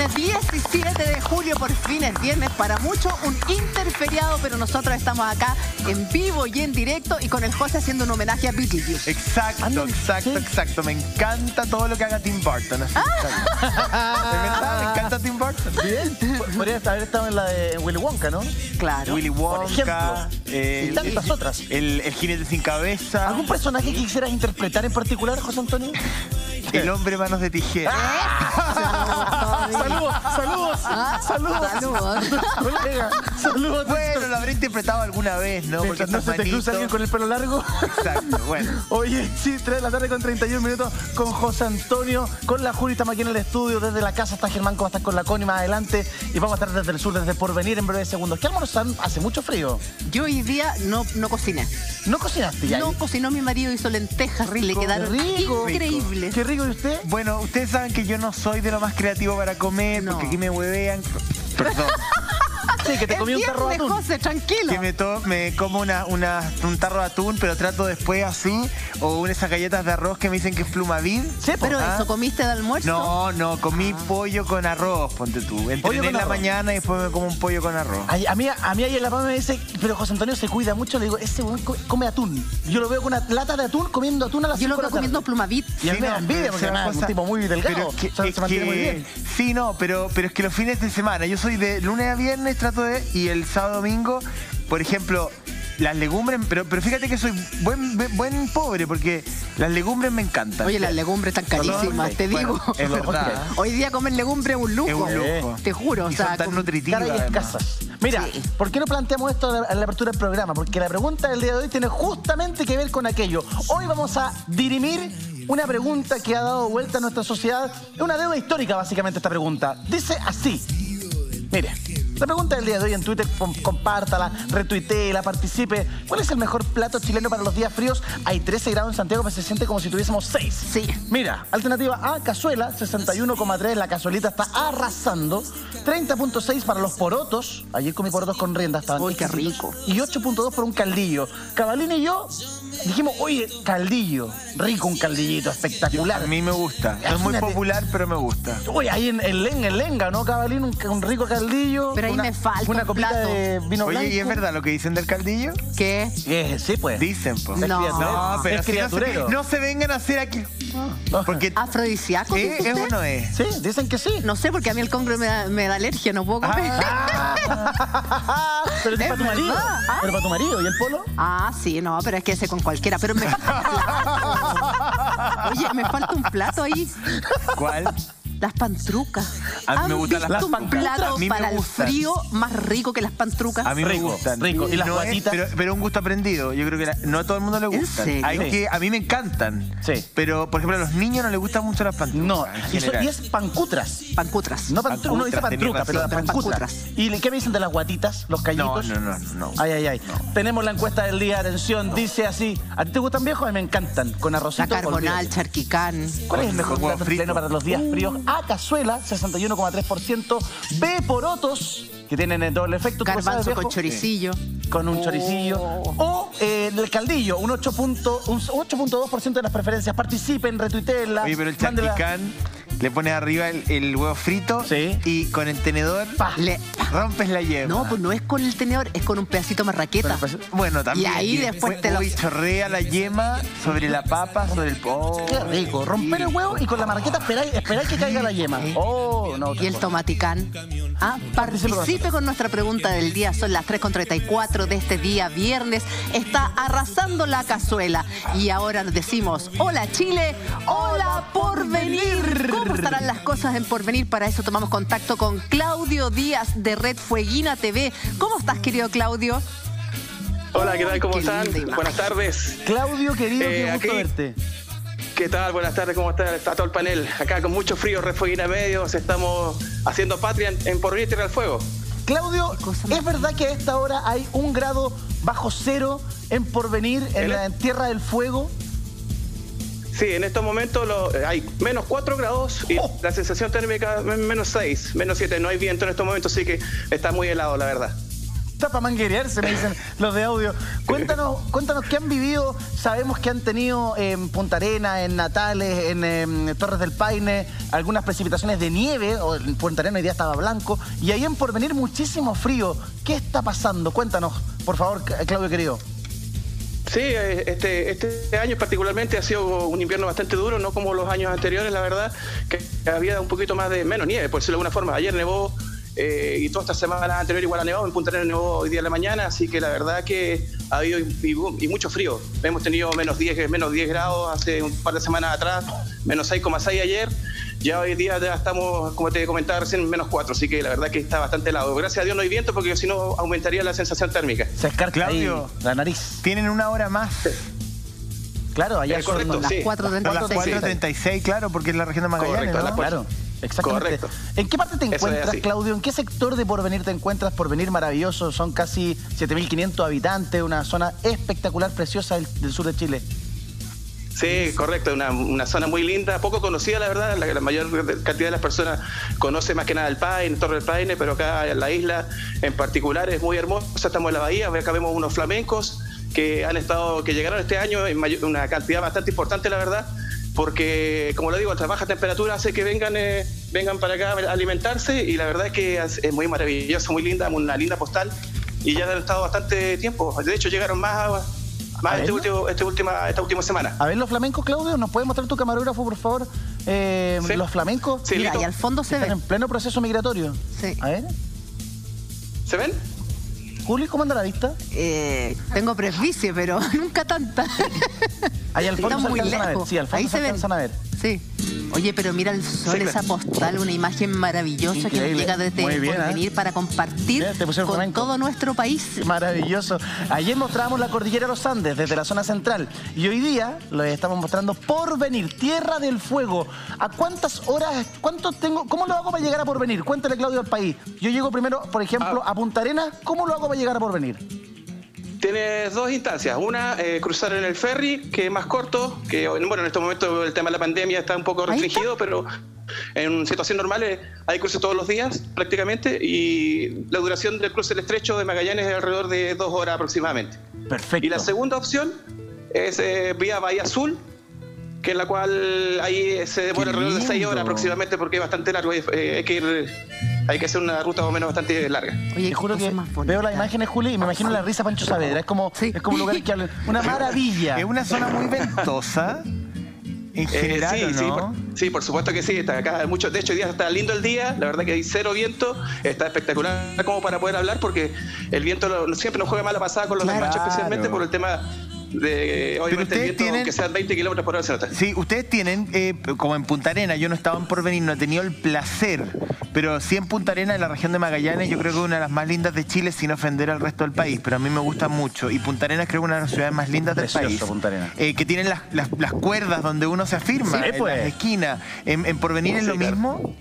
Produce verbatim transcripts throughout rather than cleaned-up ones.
viernes diecisiete de julio, por fin es viernes, para muchos un interferiado, pero nosotros estamos acá en vivo y en directo y con el José haciendo un homenaje a Beetlejuice. Exacto, Ándale, exacto, ¿sí? exacto. Me encanta todo lo que haga Tim Burton. Así, ah. De verdad, me encanta Tim Burton. Bien. Podría haber estado en la de Willy Wonka, ¿no? Claro. Willy Wonka. Eh, y tantas el, otras. El, el jinete sin cabeza. ¿Algún personaje que quisieras interpretar en particular, José Antonio? El hombre manos de tijera. ¡Ah! Saludos, saludos, ¿Ah? saludos. Saludos. Colega, saludos. Bueno, lo habré interpretado alguna vez, ¿no? Porque no se te cruza alguien con el pelo largo. Exacto, bueno. Oye, sí, tres de la tarde con treinta y un minutos con José Antonio, con la Juli, estamos aquí en el estudio, desde la casa está Germán, como estás con la Connie más adelante, y vamos a estar desde el sur, desde Porvenir en breves segundos. ¿Qué almorzan? Hace mucho frío. Yo hoy día no, no cociné. ¿No cocinaste ya? No cocinó, mi marido hizo lentejas, le quedaron rico, increíbles. Qué rico, ¿y usted? Bueno, ustedes saben que yo no soy de lo más creativo para comer, no. porque aquí me huevean. Perdón. Sí, que te comí un tarro de atún. José, tranquilo. Que me, to me como una, una, un tarro de atún, pero trato después así, o una esas galletas de arroz que me dicen que es Plumavid. Sí, pero ¿ah? ¿Eso comiste de almuerzo? No, no, comí ah. pollo con arroz, ponte tú. Entrené en la arroz. mañana y después me como un pollo con arroz. A, a mí, a mí ayer la mamá me dice, pero José Antonio se cuida mucho, le digo, ese weón come atún. Yo lo veo con una lata de atún comiendo atún a las Yo lo veo comiendo Plumavid. Y a mí sí, me da envidia porque es un tipo muy delgado. Que, o sea, es se mantiene que, muy bien. Sí, no, pero, pero es que los fines de semana, yo soy de lunes a viernes, trato de, y el sábado domingo, por ejemplo, las legumbres, pero, pero fíjate que soy buen, buen pobre porque las legumbres me encantan. Oye, las legumbres están carísimas, te digo. Bueno, es verdad. Hoy día comer legumbres es un lujo. Es un lujo. Te juro. Y o sea, son tan nutritivas. Y escasas. Mira, sí. ¿por qué no planteamos esto en la apertura del programa? Porque la pregunta del día de hoy tiene justamente que ver con aquello. Hoy vamos a dirimir una pregunta que ha dado vuelta a nuestra sociedad. Es una deuda histórica, básicamente, esta pregunta. Dice así. Mire, la pregunta del día de hoy en Twitter, compártala, retuiteela, participe. ¿Cuál es el mejor plato chileno para los días fríos? Hay trece grados en Santiago, pero se siente como si tuviésemos seis. Sí. Mira, alternativa A, cazuela, sesenta y uno coma tres. La cazuelita está arrasando. treinta punto seis para los porotos. Ayer comí porotos con rienda. Estaban Uy, qué rico. Y ocho punto dos por un caldillo. Cabalín y yo dijimos, oye, caldillo. Rico un caldillito, espectacular. A mí me gusta. No es muy popular, pero me gusta. Oye, ahí en el Lenga, en Lenga, ¿no, Cabalín? Un, un rico caldillo. Pero ahí una, me falta una un copita plato. de vino Oye, blanco. ¿y es verdad lo que dicen del caldillo? ¿Qué? Eh, sí, pues. Dicen, pues. No. No, pero es si no, se, no se vengan a hacer aquí. No. Porque ¿Afrodisíaco? ¿Eh? ¿Es o no es? Sí, dicen que sí. No sé, porque a mí el congre me da, me da alergia, no puedo comer. Ah. Pero es para tu marido. ¿Ah? Pero para tu marido. ¿Y el polo? Ah, sí, no, pero es que ese con cualquiera. Pero me falta un plato. Oye, me falta un plato ahí. ¿Cuál? Las pantrucas. A mí me gustan las un plato para el frío más rico que las pantrucas? A mí me gustan. Rico. ¿Y las no guatitas? Es, pero, pero un gusto aprendido. Yo creo que la, no a todo el mundo le gusta. Hay sí. que, a mí me encantan. Sí. Pero, por ejemplo, a los niños no les gustan mucho las pantrucas. No, y, eso, y es pancutras. Pancutras. No pantrucas, uno dice pantruca, pero las pancutras. ¿Y qué me dicen de las guatitas, los callitos? No, no, no, no. Ay, ay, ay. No. Tenemos la encuesta del día, atención, no. Dice así. ¿A ti te gustan viejos? A mí me encantan. Con arrocito. La carbonal, charquicán. ¿Cuál es el mejor plato chileno para los días fríos? A, cazuela, sesenta y uno coma tres por ciento. B, porotos, que tienen el doble efecto. Garbanzo con choricillo. Con un oh. choricillo. O eh, el caldillo, un ocho punto dos por ciento de las preferencias. Participen, retuiteenla. Oye, pero el charquicán le pones arriba el, el huevo frito sí. y con el tenedor pa, le, rompes la yema. No, pues no es con el tenedor, es con un pedacito marraqueta. Bueno, bueno también. Y ahí y después, después te uy, lo... chorrea la yema sobre la papa, sobre el pollo. Qué rico. Romper el huevo y con la marraqueta esperar, esperar que caiga la yema. Oh, no, y el tomaticán. Ah, participe con nuestra pregunta del día. Son las tres con treinta y cuatro de este día viernes. Está arrasando la cazuela. Y ahora nos decimos, hola Chile, hola Porvenir. ¿Cómo estarán las cosas en Porvenir? Para eso tomamos contacto con Claudio Díaz de Red Fueguina T V. ¿Cómo estás, querido Claudio? Hola, ¿qué tal? ¿Cómo están? Buenas tardes. Claudio, querido, eh, qué gusto aquí... verte. ¿Qué tal? Buenas tardes, ¿cómo está? Está todo el panel. Acá con mucho frío, Red Fueguina Medios, estamos haciendo patria en, en Porvenir, Tierra del Fuego. Claudio, ¿es verdad que a esta hora hay un grado bajo cero en Porvenir, en, la, en Tierra del Fuego? Sí, en estos momentos lo, hay menos cuatro grados y oh. la sensación térmica es menos seis, menos siete. No hay viento en estos momentos, así que está muy helado, la verdad. Está para manguerearse, me dicen los de audio. Cuéntanos, cuéntanos qué han vivido. Sabemos que han tenido en Punta Arenas, en Natales, en, en Torres del Paine, algunas precipitaciones de nieve, o en Punta Arenas hoy día estaba blanco, y ahí en Porvenir muchísimo frío. ¿Qué está pasando? Cuéntanos, por favor, Claudio querido. Sí, este, este año particularmente ha sido un invierno bastante duro, no como los años anteriores, la verdad, que había un poquito más de menos nieve, por decirlo de alguna forma. Ayer nevó, Eh, y toda esta semana anterior igual ha nevado, en Punta Arenas nevó hoy día en la mañana, así que la verdad que ha habido y, y, y mucho frío. Hemos tenido menos diez, menos diez grados hace un par de semanas atrás, menos seis coma seis ayer, ya hoy día ya estamos, como te comentaba recién, menos cuatro, así que la verdad que está bastante helado. Gracias a Dios no hay viento porque si no aumentaría la sensación térmica. Se escarcha Claudio, ahí la nariz. Tienen una hora más. Claro, allá eh, correcto, son las sí. cuatro treinta y seis. Las cuatro treinta y seis, claro, porque es la región de Magallanes, correcto, ¿no? Claro. Exactamente. Correcto. ¿En qué parte te encuentras, Claudio? ¿En qué sector de Porvenir te encuentras? Porvenir maravilloso, son casi siete mil quinientos habitantes, una zona espectacular, preciosa del, del sur de Chile. Sí, correcto, una, una zona muy linda, poco conocida la verdad, la, la mayor cantidad de las personas conoce más que nada el Paine, Torre del Paine, pero acá en la isla en particular es muy hermosa, estamos en la bahía, acá vemos unos flamencos que han estado, que llegaron este año en mayor, una cantidad bastante importante la verdad, porque, como lo digo, la baja temperatura hace que vengan, eh, vengan para acá a alimentarse y la verdad es que es muy maravilloso, muy linda, una linda postal y ya han estado bastante tiempo. De hecho, llegaron más, más este último, este última, esta última semana. A ver los flamencos, Claudio, ¿nos puedes mostrar tu camarógrafo, por favor? Eh, ¿Sí? Los flamencos. Sí, mira, y al fondo se están ve. en pleno proceso migratorio. Sí. A ver. ¿Se ven? Juli, ¿cómo anda la vista? Eh, tengo presbicie, pero nunca tanta. Ahí al fondo Está se muy alcanzan a ver. lejos. Sí, al fondo Ahí se se ven. alcanzan a ver. Sí. Oye, pero mira el sol, Sí, esa postal, una imagen maravillosa que nos Increíble. llega desde Muy bien, Porvenir ¿eh? para compartir Mira, te pusieron con flamenco. todo nuestro país. Maravilloso. Ayer mostrábamos la cordillera de los Andes desde la zona central y hoy día lo estamos mostrando Porvenir, Tierra del Fuego. ¿A cuántas horas, cuánto tengo, cómo lo hago para llegar a Porvenir? Cuéntale, Claudio, al país. Yo llego primero, por ejemplo, Ah. a Punta Arenas. ¿Cómo lo hago para llegar a Porvenir? Tienes dos instancias. Una, eh, cruzar en el ferry, que es más corto, que bueno, en este momento el tema de la pandemia está un poco restringido, pero en situaciones normales hay cruces todos los días prácticamente y la duración del cruce del estrecho de Magallanes es alrededor de dos horas aproximadamente. Perfecto. Y la segunda opción es eh, vía Bahía Azul, que en la cual ahí se demora Qué alrededor de seis lindo. horas aproximadamente porque es bastante largo. Eh, hay que ir, hay que hacer una ruta más o menos bastante larga. Oye, Te juro qué que cosa más bonita. veo las imágenes, Juli, y me imagino la risa Pancho Saavedra. Es como, Sí. es como un lugar que hablan. Una maravilla. Es una zona muy ventosa. En general, Eh, sí, ¿o sí, no? por, sí, por supuesto que sí. Está acá mucho, de hecho, hoy día está lindo el día. La verdad que hay cero viento. Está espectacular como para poder hablar porque el viento lo- siempre nos juega mala pasada con los Claro. despachos, especialmente por el tema de, obviamente, el ustedes viento tienen- que sean veinte kilómetros por hora se nota. Sí, ustedes tienen, eh, como en Punta Arenas, yo no estaba en Porvenir, no he tenido el placer, pero sí en Punta Arenas, en la región de Magallanes, yo creo que es una de las más lindas de Chile, sin ofender al resto del país, pero a mí me gusta mucho. Y Punta Arenas creo que es una de las ciudades más lindas del Precioso, país. Punta Arenas. Eh, que tienen las, las, las cuerdas donde uno se afirma, Sí, en pues. las esquinas. ¿En, en Porvenir es Sí, lo claro. mismo?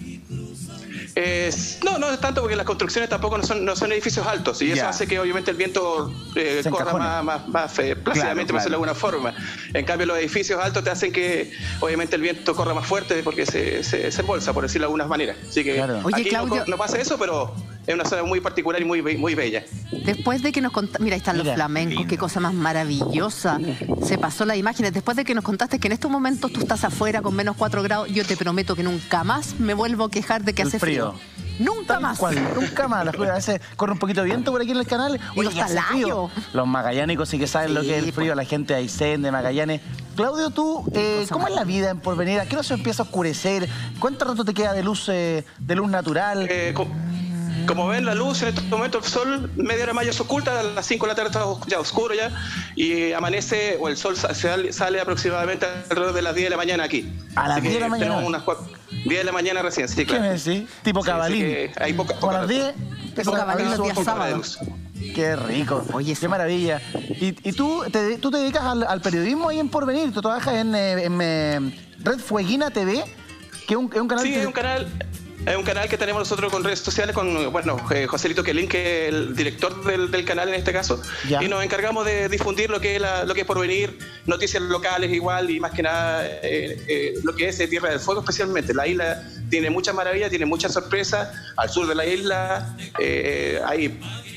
Eh, no, no es tanto porque las construcciones tampoco no son, no son edificios altos y eso Ya. hace que obviamente el viento eh, Se corra encajone. más, más, más eh, plácidamente, por claro. decirlo de alguna forma. En cambio, los edificios altos te hacen que obviamente el viento corra más fuerte porque se, se, se embolsa, por decirlo de alguna manera. Así que Claro. Oye, aquí no Claudio- co- no, pasa eso, pero es una zona muy particular y muy, be- muy bella. Después de que nos contaste, mira, ahí están Mira, los flamencos, qué cosa más maravillosa. Se pasó las imágenes. Después de que nos contaste que en estos momentos tú estás afuera con menos cuatro grados, yo te prometo que nunca más me vuelvo a quejar de que El hace frío. frío. Nunca Tal más. cual, nunca más. La Juli, a veces corre un poquito de viento por aquí en el canal. Y los ya hace frío. talayos. Los magallánicos sí que saben Sí, lo que es el frío, pues. la gente de Aysén, de Magallanes. Claudio, tú, eh, cosa ¿cómo es más la vida en Porvenir? ¿A qué hora se empieza a oscurecer? ¿Cuánto rato te queda de luz, eh, de luz natural? Eh, co- como ven, la luz en estos momentos, el sol, media hora más ya se oculta, a las cinco de la tarde está os- ya oscuro ya, y amanece, o el sol sa- sale, sale aproximadamente alrededor de las diez de la mañana aquí. ¿A las Así diez de que la mañana? Tenemos unas cua- diez de la mañana recién, sí, ¿Qué claro. me decís? Tipo Sí, cabalín. así que hay poca- Como a las poca- diez. Tipo cabalín los días poca hora de sábados. luz. Qué rico. Oye, qué sí. maravilla. Y, y tú, te, tú te dedicas al, al periodismo ahí en Porvenir. Tú trabajas en, eh, en, eh, Red Fueguina T V, que es un, es un canal Sí, que... es un canal. Es un canal que tenemos nosotros con redes sociales, con bueno, eh, Joselito Quelín, que es el director del, del canal en este caso, Ya. y nos encargamos de difundir lo que es la, lo que es Porvenir, noticias locales igual, y más que nada eh, eh, lo que es eh, Tierra del Fuego especialmente. La isla tiene muchas maravillas, tiene muchas sorpresas, al sur de la isla eh, hay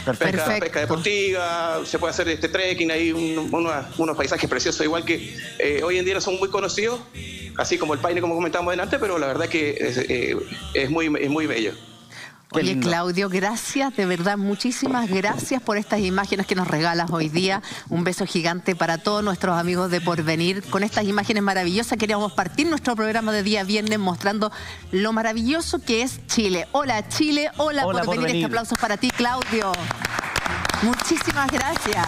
pesca, pesca deportiva, se puede hacer este trekking, hay un, unos, unos paisajes preciosos, igual que eh, hoy en día no son muy conocidos, así como el Paine, como comentamos delante, pero la verdad que es, eh, es, muy, es muy bello. Oye, Claudio, gracias, de verdad, muchísimas gracias por estas imágenes que nos regalas hoy día. Un beso gigante para todos nuestros amigos de Porvenir. Con estas imágenes maravillosas queríamos partir nuestro programa de día viernes mostrando lo maravilloso que es Chile. Hola, Chile, hola, hola Porvenir. Porvenir. Este aplauso para ti, Claudio. Muchísimas gracias.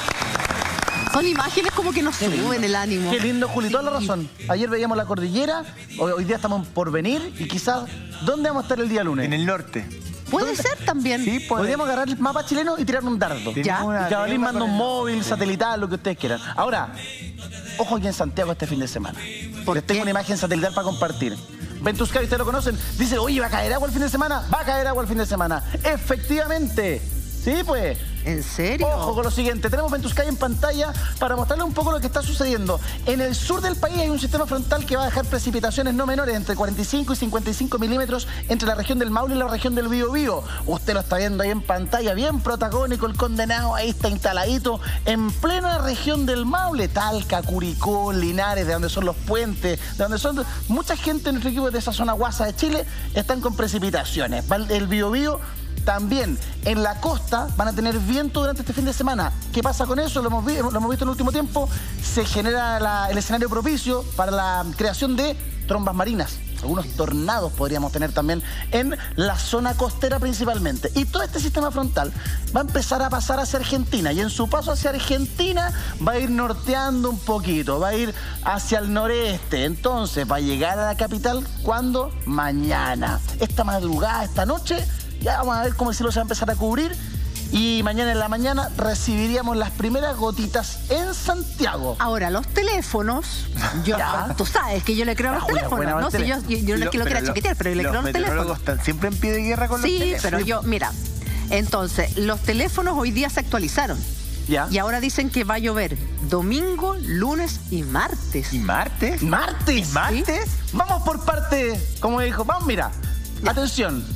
Son imágenes como que nos suben el ánimo. Qué lindo, Juli, toda la razón. Ayer veíamos la cordillera, hoy, hoy día estamos por venir y quizás, ¿dónde vamos a estar el día lunes? En el norte. Puede ¿Dónde? ser también. Sí, podríamos agarrar el mapa chileno y tirar un dardo. Ya. Y Cabalín manda un móvil, satelital, lo que ustedes quieran. Ahora, ojo aquí en Santiago este fin de semana. ¿Por Les qué? tengo una imagen satelital para compartir. Ventuscayo, ¿ustedes lo conocen? Dice, oye, ¿va a caer agua el fin de semana? Va a caer agua el fin de semana. Efectivamente. Sí, pues. ¿En serio? Ojo con lo siguiente, tenemos Ventuscayo en pantalla para mostrarles un poco lo que está sucediendo. En el sur del país hay un sistema frontal que va a dejar precipitaciones no menores, entre cuarenta y cinco y cincuenta y cinco milímetros entre la región del Maule y la región del Biobío. Usted lo está viendo ahí en pantalla, bien protagónico, el condenado ahí está instaladito en plena región del Maule, Talca, Curicó, Linares, de donde son los puentes, de donde son mucha gente en nuestro equipo de esa zona guasa de Chile, están con precipitaciones. El Biobío también en la costa van a tener viento durante este fin de semana. ¿Qué pasa con eso? Lo hemos, vi, lo hemos visto en el último tiempo. Se genera la, el escenario propicio para la creación de trombas marinas. Algunos tornados podríamos tener también en la zona costera principalmente. Y todo este sistema frontal va a empezar a pasar hacia Argentina. Y en su paso hacia Argentina va a ir norteando un poquito, va a ir hacia el noreste. Entonces va a llegar a la capital, ¿cuándo? Mañana. Esta madrugada, esta noche, ya vamos a ver cómo el cielo se va a empezar a cubrir y mañana en la mañana recibiríamos las primeras gotitas en Santiago. Ahora, los teléfonos, yo, tú sabes que yo le creo a los buena, teléfonos, buena ¿no? Si yo, yo, yo no es que lo quiera chiquitear, pero yo le creo a los teléfonos. Están siempre en pie de guerra con los sí, teléfonos. Sí, pero yo, mira, entonces, los teléfonos hoy día se actualizaron. ¿Ya? Y ahora dicen que va a llover domingo, lunes y martes. ¿Y martes? ¿Martes? ¿Y martes? ¿Sí? Vamos por parte, como dijo, vamos, mira, ya. Atención.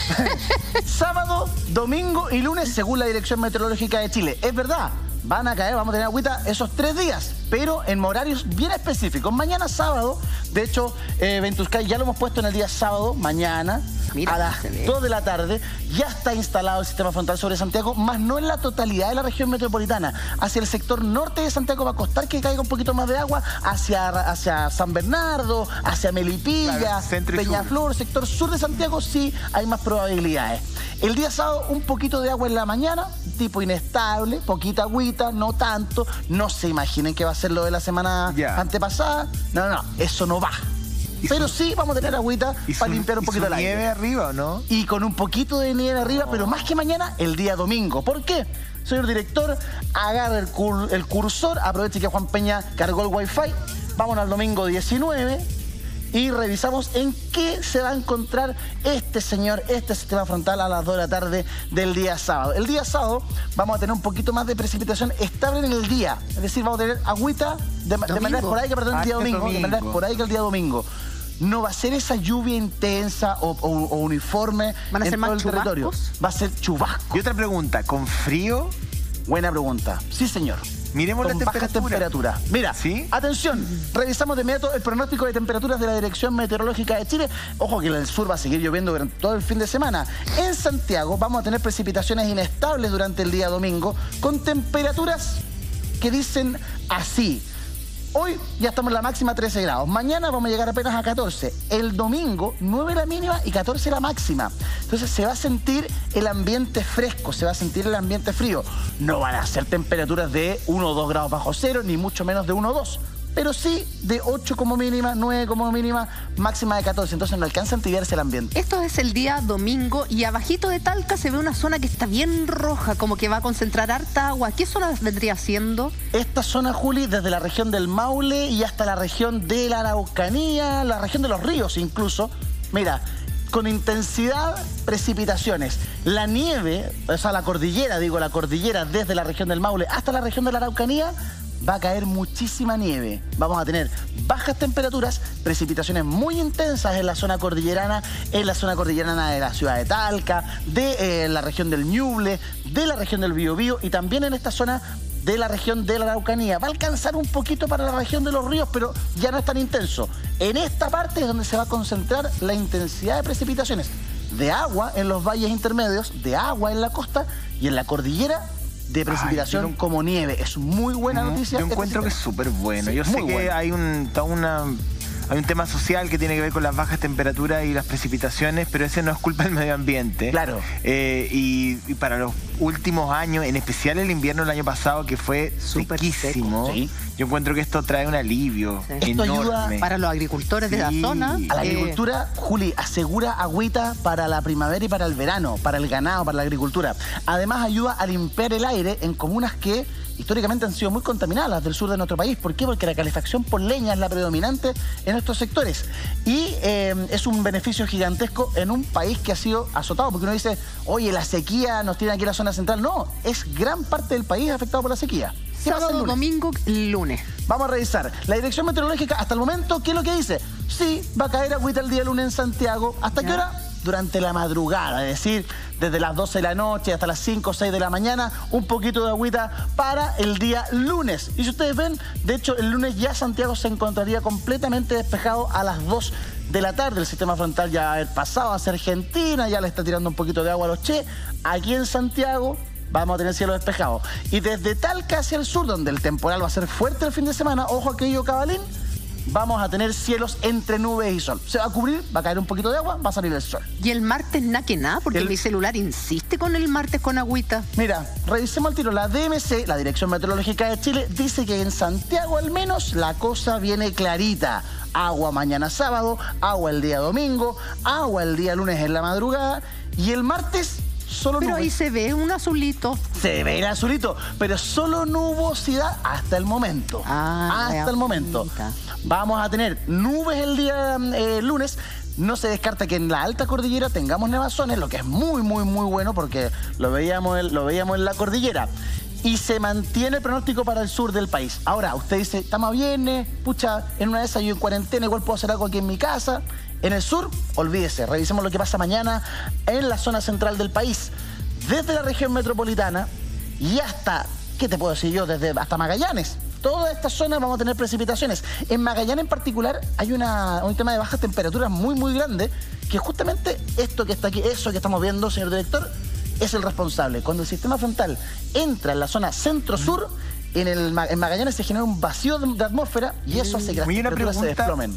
Sábado, domingo y lunes según la Dirección Meteorológica de Chile. Es verdad, van a caer, vamos a tener agüita esos tres días, pero en horarios bien específicos. Mañana sábado, de hecho, eh, Ventuscayo ya lo hemos puesto en el día sábado, mañana, Mira, a las dos de la tarde, ya está instalado el sistema frontal sobre Santiago, más no en la totalidad de la región metropolitana. Hacia el sector norte de Santiago va a costar que caiga un poquito más de agua, hacia, hacia San Bernardo, hacia Melipilla, claro, Peñaflor, sur. Sector sur de Santiago sí hay más probabilidades. El día sábado un poquito de agua en la mañana, tipo inestable, poquita agüita, no tanto. No se imaginen que va a ser lo de la semana yeah. antepasada. No, no, no, eso no va. Pero sí vamos a tener agüita para limpiar un poquito el aire. ¿Y nieve arriba o no? Y con un poquito de nieve arriba, oh. pero más que mañana, el día domingo. ¿Por qué? Señor director, agarra el, cur el cursor, aproveche que Juan Peña cargó el wifi. Vámonos al domingo diecinueve y revisamos en qué se va a encontrar este señor, este sistema frontal a las dos de la tarde del día sábado. El día sábado vamos a tener un poquito más de precipitación estable en el día. Es decir, vamos a tener agüita de, de manera esporádica, perdón, el día domingo, domingo. De manera esporádica el día domingo. No va a ser esa lluvia intensa o, o, o uniforme ¿Van a en ser todo más el territorio. Va a ser chubasco. Y otra pregunta, ¿con frío? Buena pregunta. Sí, señor. Miremos con la baja temperatura. temperatura. Mira, ¿sí? Atención, revisamos de inmediato el pronóstico de temperaturas de la Dirección Meteorológica de Chile. Ojo que en el sur va a seguir lloviendo durante todo el fin de semana. En Santiago vamos a tener precipitaciones inestables durante el día domingo, con temperaturas que dicen así. Hoy ya estamos en la máxima trece grados. Mañana vamos a llegar apenas a catorce. El domingo, nueve la mínima y catorce la máxima. Entonces se va a sentir el ambiente fresco, se va a sentir el ambiente frío. No van a ser temperaturas de uno o dos grados bajo cero, ni mucho menos de uno o dos. Pero sí de ocho como mínima, nueve como mínima, máxima de catorce. Entonces no alcanza a entibiarse el ambiente. Esto es el día domingo y abajito de Talca se ve una zona que está bien roja, como que va a concentrar harta agua. ¿Qué zona vendría siendo? Esta zona, Juli, desde la región del Maule y hasta la región de la Araucanía, la región de los ríos incluso. Mira, con intensidad, precipitaciones. La nieve, o sea, la cordillera, digo, la cordillera desde la región del Maule hasta la región de la Araucanía, va a caer muchísima nieve. Vamos a tener bajas temperaturas, precipitaciones muy intensas en la zona cordillerana, en la zona cordillerana de la ciudad de Talca, de eh, la región del Ñuble, de la región del Biobío y también en esta zona de la región de la Araucanía. Va a alcanzar un poquito para la región de los ríos, pero ya no es tan intenso. En esta parte es donde se va a concentrar la intensidad de precipitaciones. De agua en los valles intermedios, de agua en la costa y en la cordillera de precipitación Ay, no... como nieve. Es muy buena noticia. Yo encuentro que es súper bueno. Sí, yo sé que bueno. hay un, toda una... Hay un tema social que tiene que ver con las bajas temperaturas y las precipitaciones, pero ese no es culpa del medio ambiente. Claro. Eh, y, y para los últimos años, en especial el invierno del año pasado, que fue sequísimo, sí. yo encuentro que esto trae un alivio sí. enorme. Esto ayuda para los agricultores sí. de la zona. A la agricultura, eh... Juli, asegura agüita para la primavera y para el verano, para el ganado, para la agricultura. Además, ayuda a limpiar el aire en comunas que históricamente han sido muy contaminadas, las del sur de nuestro país. ¿Por qué? Porque la calefacción por leña es la predominante en estos sectores. Y eh, es un beneficio gigantesco en un país que ha sido azotado. Porque uno dice, oye, la sequía nos tiene aquí en la zona central. No, es gran parte del país afectado por la sequía. Sábado, domingo, lunes. Vamos a revisar. La Dirección Meteorológica, hasta el momento, ¿qué es lo que dice? Sí, va a caer agüita el día lunes en Santiago. ¿Hasta ya. qué hora? Durante la madrugada, es decir, desde las doce de la noche hasta las cinco o seis de la mañana, un poquito de agüita para el día lunes. Y si ustedes ven, de hecho, el lunes ya Santiago se encontraría completamente despejado a las dos de la tarde. El sistema frontal ya va a haber pasado hacia Argentina, ya le está tirando un poquito de agua a los Che. Aquí en Santiago vamos a tener cielo despejado. Y desde Talca hacia el sur, donde el temporal va a ser fuerte el fin de semana, ojo aquello Cabalín, vamos a tener cielos entre nubes y sol. Se va a cubrir, va a caer un poquito de agua, va a salir el sol. Y el martes nada que nada, porque el... mi celular insiste con el martes con agüita. Mira, revisemos al tiro. La D M C, la Dirección Meteorológica de Chile, dice que en Santiago al menos la cosa viene clarita. Agua mañana sábado, agua el día domingo, agua el día lunes en la madrugada y el martes... Solo pero nubes. Ahí se ve un azulito. Se ve el azulito, pero solo nubosidad hasta el momento. Ah, hasta el momento. Vamos a tener nubes el día eh, lunes. No se descarta que en la alta cordillera tengamos nevazones, lo que es muy, muy, muy bueno porque lo veíamos, lo veíamos en la cordillera. Y se mantiene el pronóstico para el sur del país. Ahora, usted dice, estamos bien, pucha, en una de esas yo en cuarentena, igual puedo hacer algo aquí en mi casa. En el sur, olvídese, revisemos lo que pasa mañana en la zona central del país. Desde la región metropolitana y hasta, ¿qué te puedo decir yo? Desde hasta Magallanes. Toda esta zona vamos a tener precipitaciones. En Magallanes en particular hay una, un tema de bajas temperaturas muy, muy grande, que justamente esto que está aquí, eso que estamos viendo, señor director, es el responsable. Cuando el sistema frontal entra en la zona centro-sur, en, el, en Magallanes se genera un vacío de, de atmósfera y eso hace que las temperaturas se desplomen.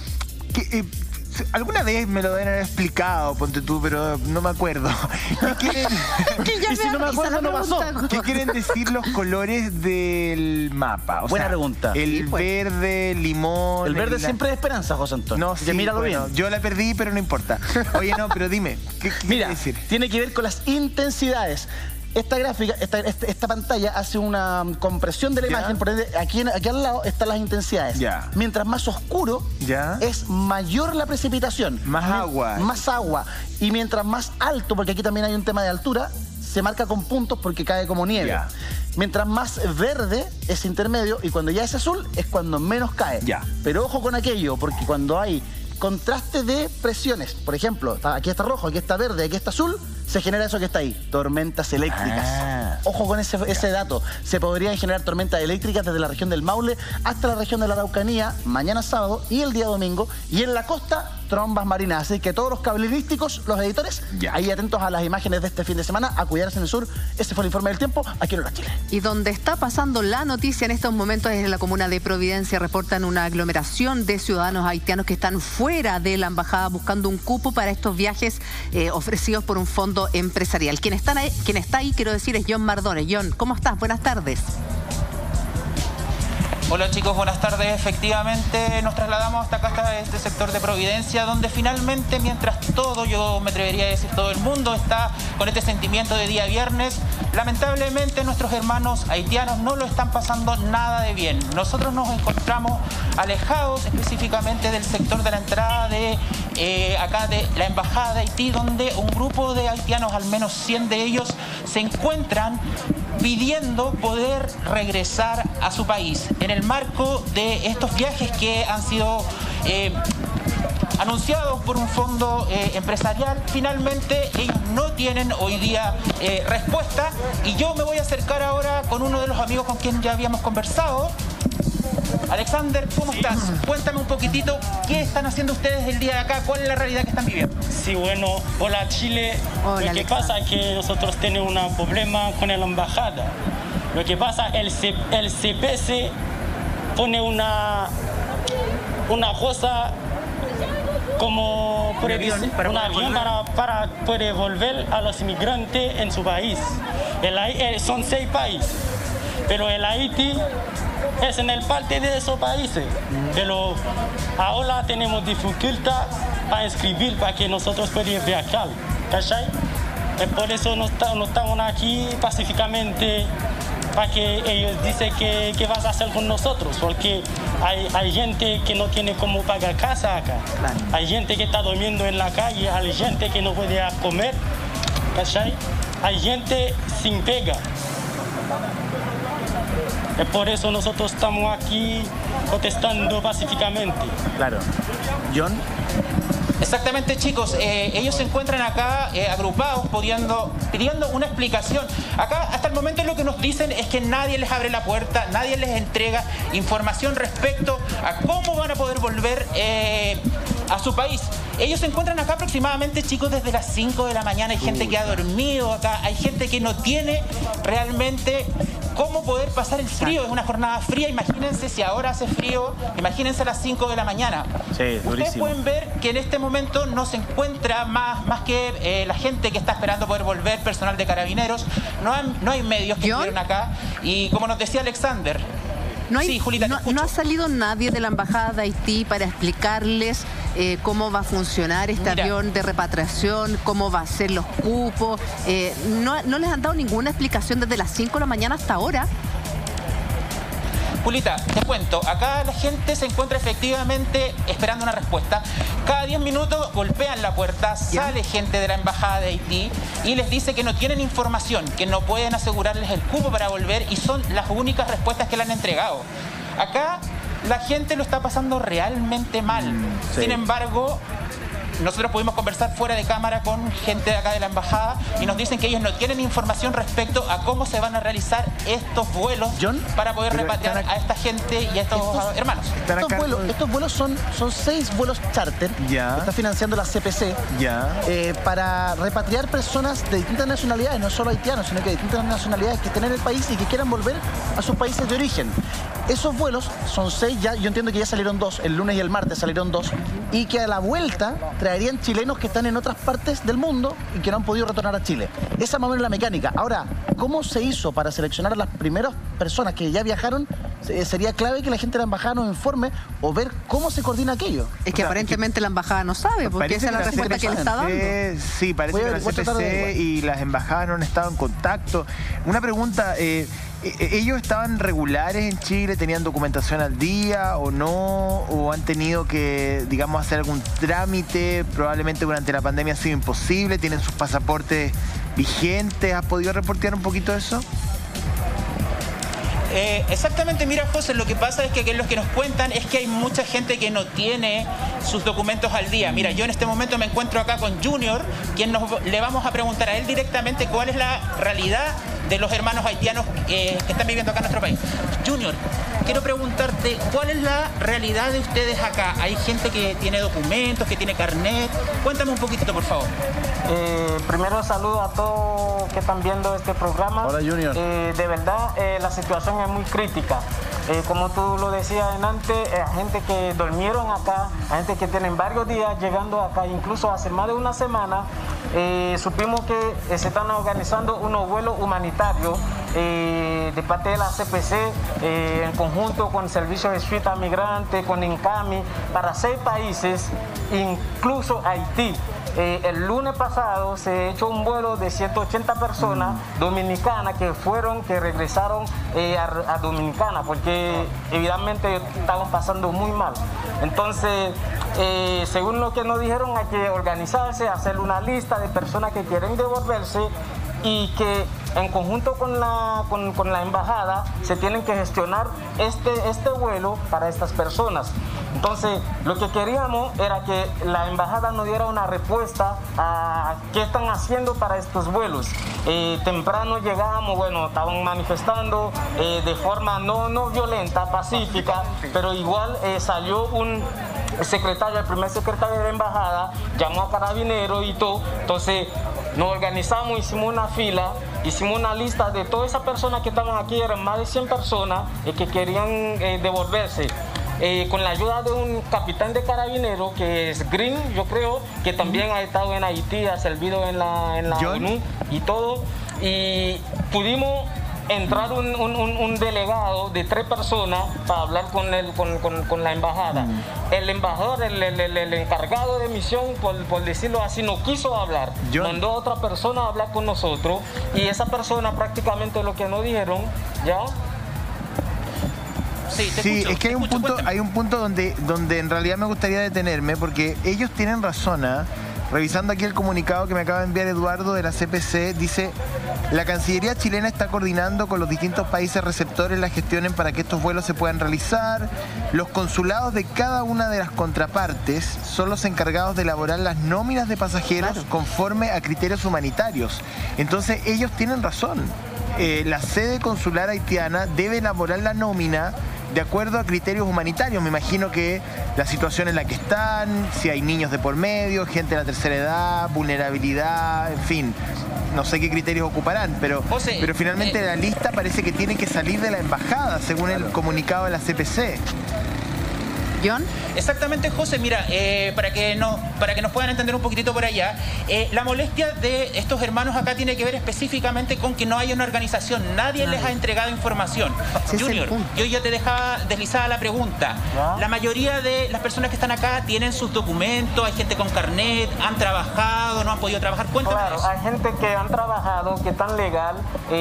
¿Qué, eh, alguna vez me lo deben haber explicado, ponte tú, pero no me acuerdo. ¿Qué quieren, y si no me acuerdo, no pasó. ¿Qué quieren decir los colores del mapa? O Buena sea, pregunta. El sí, pues. verde, limón... El verde el... siempre es esperanza, José Antonio. No, sí, míralo bueno, bien. Yo la perdí, pero no importa. Oye, no, pero dime, ¿qué, qué Mira, quiere decir? Tiene que ver con las intensidades. Esta gráfica, esta, esta, esta pantalla hace una compresión de la ¿Ya? imagen, por ende, aquí, aquí al lado están las intensidades. Ya. Mientras más oscuro, ¿Ya? es mayor la precipitación. Más M agua. Más agua. Y mientras más alto, porque aquí también hay un tema de altura, se marca con puntos porque cae como nieve. Ya. Mientras más verde es intermedio y cuando ya es azul es cuando menos cae. Ya. Pero ojo con aquello, porque cuando hay contraste de presiones, por ejemplo, aquí está rojo, aquí está verde, aquí está azul, se genera eso que está ahí, tormentas eléctricas. Ah. Ojo con ese, ese dato. Se podrían generar tormentas eléctricas desde la región del Maule hasta la región de la Araucanía, mañana sábado y el día domingo. Y en la costa, trombas marinas. Así que todos los cabalísticos, los editores, ya. ahí atentos a las imágenes de este fin de semana, a cuidarse en el sur. Ese fue el informe del tiempo, aquí en Hora Chile. Y donde está pasando la noticia en estos momentos es en la comuna de Providencia. Reportan una aglomeración de ciudadanos haitianos que están fuera de la embajada buscando un cupo para estos viajes eh, ofrecidos por un fondo empresarial. Quien está ahí, quien está ahí, quiero decir, es John Mardones. John, ¿cómo estás? Buenas tardes. Hola chicos, buenas tardes. Efectivamente nos trasladamos hasta acá, hasta este sector de Providencia, donde finalmente, mientras todo, yo me atrevería a decir todo el mundo, está con este sentimiento de día viernes, lamentablemente nuestros hermanos haitianos no lo están pasando nada de bien. Nosotros nos encontramos alejados específicamente del sector de la entrada de eh, acá de la Embajada de Haití, donde un grupo de haitianos, al menos cien de ellos, se encuentran pidiendo poder regresar a su país en el marco de estos viajes que han sido eh, anunciados por un fondo eh, empresarial. Finalmente ellos no tienen hoy día eh, respuesta, y yo me voy a acercar ahora con uno de los amigos con quien ya habíamos conversado. Alexander, ¿cómo sí. estás? Cuéntame un poquitito, ¿qué están haciendo ustedes el día de acá? ¿Cuál es la realidad que están viviendo? Sí, bueno, hola Chile. Hola, Lo que Alexander. pasa es que nosotros tenemos un problema con la embajada. Lo que pasa, el, C el C P C pone una, una cosa como un avión para un avión para, para poder volver a los inmigrantes en su país. El, el, son seis países, pero el Haití es en el parte de esos países. Pero ahora tenemos dificultad para escribir para que nosotros podamos viajar. ¿Cachai? Es por eso no, está, no estamos aquí pacíficamente, para que ellos dicen que, que vas a hacer con nosotros, porque hay, hay gente que no tiene cómo pagar casa acá, claro. Hay gente que está durmiendo en la calle, hay gente que no puede comer, ¿cachai? Hay gente sin pega. Es por eso nosotros estamos aquí protestando pacíficamente. Claro. John. Exactamente, chicos, eh, ellos se encuentran acá eh, agrupados pidiendo, pidiendo una explicación. Acá hasta el momento lo que nos dicen es que nadie les abre la puerta, nadie les entrega información respecto a cómo van a poder volver eh, a su país. Ellos se encuentran acá aproximadamente, chicos, desde las cinco de la mañana. Hay gente que ha dormido acá, hay gente que no tiene realmente cómo poder pasar el frío. Es una jornada fría, imagínense si ahora hace frío, imagínense a las cinco de la mañana. Sí, durísimo. Ustedes pueden ver que en este momento no se encuentra más, más que eh, la gente que está esperando poder volver, personal de carabineros. No hay, no hay medios que estuvieron acá. Y como nos decía Alexander, no, hay, sí, Julita, no, no ha salido nadie de la Embajada de Haití para explicarles eh, cómo va a funcionar este Mira. avión de repatriación, cómo va a ser los cupos. Eh, no, no les han dado ninguna explicación desde las cinco de la mañana hasta ahora. Julita, te cuento, acá la gente se encuentra efectivamente esperando una respuesta. Cada diez minutos golpean la puerta, sale gente de la Embajada de Haití y les dice que no tienen información, que no pueden asegurarles el cupo para volver, y son las únicas respuestas que le han entregado. Acá la gente lo está pasando realmente mal. Sí. Sin embargo, nosotros pudimos conversar fuera de cámara con gente de acá de la embajada y nos dicen que ellos no tienen información respecto a cómo se van a realizar estos vuelos, John, para poder repatriar a esta gente y a estos, estos hermanos. Estos vuelos, estos vuelos son, son seis vuelos charter ya. que está financiando la C P C ya. eh, para repatriar personas de distintas nacionalidades, no solo haitianos, sino que de distintas nacionalidades que estén en el país y que quieran volver a sus países de origen. Esos vuelos son seis, ya, yo entiendo que ya salieron dos, el lunes y el martes salieron dos, y que a la vuelta traerían chilenos que están en otras partes del mundo y que no han podido retornar a Chile. Esa más o menos la mecánica. Ahora, ¿cómo se hizo para seleccionar a las primeras personas que ya viajaron? Sería clave que la gente de la embajada nos informe o ver cómo se coordina aquello. Es que o sea, aparentemente que la embajada no sabe, porque esa es la respuesta que le está dando. Sí, parece que la C P C y las embajadas no han estado en contacto. Una pregunta, eh, ¿ellos estaban regulares en Chile? ¿Tenían documentación al día o no? ¿O han tenido que, digamos, hacer algún trámite? Probablemente durante la pandemia ha sido imposible. ¿Tienen sus pasaportes vigentes? ¿Has podido reportear un poquito eso? Eh, exactamente, mira, José, lo que pasa es que, que los que nos cuentan es que hay mucha gente que no tiene sus documentos al día. Mira, yo en este momento me encuentro acá con Junior, quien nos, le vamos a preguntar a él directamente cuál es la realidad de los hermanos haitianos eh, que están viviendo acá en nuestro país. Junior, quiero preguntarte, ¿cuál es la realidad de ustedes acá? ¿Hay gente que tiene documentos, que tiene carnet? Cuéntame un poquitito, por favor. Eh, primero saludo a todos que están viendo este programa. Hola, Junior. Eh, de verdad, eh, la situación es muy crítica. Eh, como tú lo decías antes, eh, hay gente que durmieron acá, hay gente que tienen varios días llegando acá, incluso hace más de una semana eh, supimos que eh, se están organizando unos vuelos humanitarios eh, de parte de la C P C eh, en conjunto con el Servicio de Suite a Migrantes, con INCAMI, para seis países, incluso Haití. Eh, el lunes pasado se echó un vuelo de ciento ochenta personas mm. dominicanas que fueron, que regresaron eh, a, a Dominicana, porque evidentemente estaban pasando muy mal. Entonces, eh, según lo que nos dijeron, hay que organizarse, hacer una lista de personas que quieren devolverse y que en conjunto con la, con, con la embajada se tienen que gestionar este, este vuelo para estas personas. Entonces, lo que queríamos era que la embajada nos diera una respuesta a qué están haciendo para estos vuelos. Eh, temprano llegamos, bueno, estaban manifestando eh, de forma no, no violenta, pacífica, pero igual eh, salió un secretario, el primer secretario de la embajada, llamó a Carabineros y todo. Entonces, nos organizamos, hicimos una fila, hicimos una lista de todas esas personas que estaban aquí, eran más de cien personas eh, que querían eh, devolverse. Eh, con la ayuda de un capitán de Carabineros, que es Green, yo creo, que también ha estado en Haití, ha servido en la, en la ONU y todo, y pudimos entrar un, un, un, un delegado de tres personas para hablar con, el, con, con, con la embajada. Mm. El embajador, el, el, el, el encargado de misión, por, por decirlo así, no quiso hablar. John. Mandó a otra persona a hablar con nosotros, y esa persona prácticamente lo que nos dijeron, ¿ya? Sí, te sí escucho, es que hay un, escucho, punto, hay un punto donde, donde en realidad me gustaría detenerme, porque ellos tienen razón, ¿eh? Revisando aquí el comunicado que me acaba de enviar Eduardo de la C P C, dice: la Cancillería chilena está coordinando con los distintos países receptores la gestionen para que estos vuelos se puedan realizar. Los consulados de cada una de las contrapartes son los encargados de elaborar las nóminas de pasajeros, claro, conforme a criterios humanitarios. Entonces ellos tienen razón. Eh, la sede consular haitiana debe elaborar la nómina de acuerdo a criterios humanitarios. Me imagino que la situación en la que están, si hay niños de por medio, gente de la tercera edad, vulnerabilidad, en fin, no sé qué criterios ocuparán, pero, José, pero finalmente eh, la lista parece que tiene que salir de la embajada, según claro, el comunicado de la C P C. ¿John? Exactamente, José. Mira, eh, para, que no, para que nos puedan entender un poquitito por allá, eh, la molestia de estos hermanos acá tiene que ver específicamente con que no hay una organización. Nadie, Nadie. les ha entregado información. Sí, Junior, yo ya te dejaba deslizada la pregunta. ¿Ya? La mayoría de las personas que están acá tienen sus documentos, hay gente con carnet, han trabajado, no han podido trabajar. Cuéntame. Claro, hay gente que han trabajado, que están legal,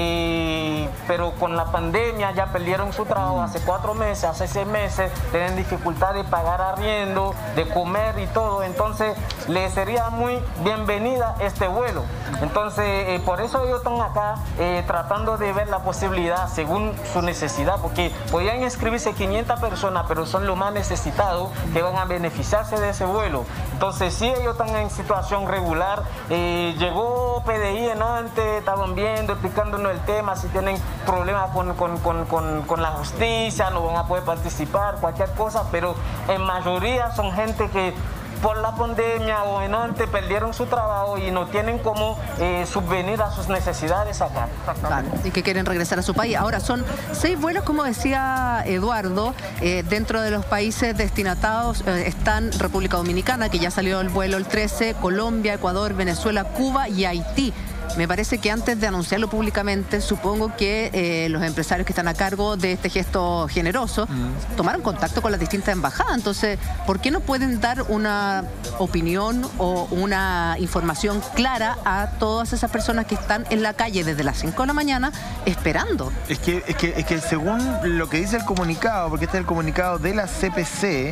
eh, pero con la pandemia ya perdieron su trabajo hace cuatro meses, hace seis meses, tienen dificultades de pagar arriendo, de comer y todo. Entonces les sería muy bienvenida este vuelo. Entonces eh, por eso ellos están acá eh, tratando de ver la posibilidad según su necesidad, porque podían inscribirse quinientas personas, pero son los más necesitados que van a beneficiarse de ese vuelo. Entonces sí, ellos están en situación regular. Eh, llegó P D I en antes, estaban viendo, explicándonos el tema, si tienen problemas con, con, con, con, con la justicia, no van a poder participar, cualquier cosa, pero en mayoría son gente que por la pandemia o en antes perdieron su trabajo y no tienen cómo eh, subvenir a sus necesidades acá. Claro, y que quieren regresar a su país. Ahora son seis vuelos, como decía Eduardo, eh, dentro de los países destinatados eh, están República Dominicana, que ya salió el vuelo el trece, Colombia, Ecuador, Venezuela, Cuba y Haití. Me parece que antes de anunciarlo públicamente, supongo que eh, los empresarios que están a cargo de este gesto generoso mm. tomaron contacto con las distintas embajadas. Entonces, ¿por qué no pueden dar una opinión o una información clara a todas esas personas que están en la calle desde las cinco de la mañana esperando? Es que, es que, es que según lo que dice el comunicado, porque este es el comunicado de la C P C,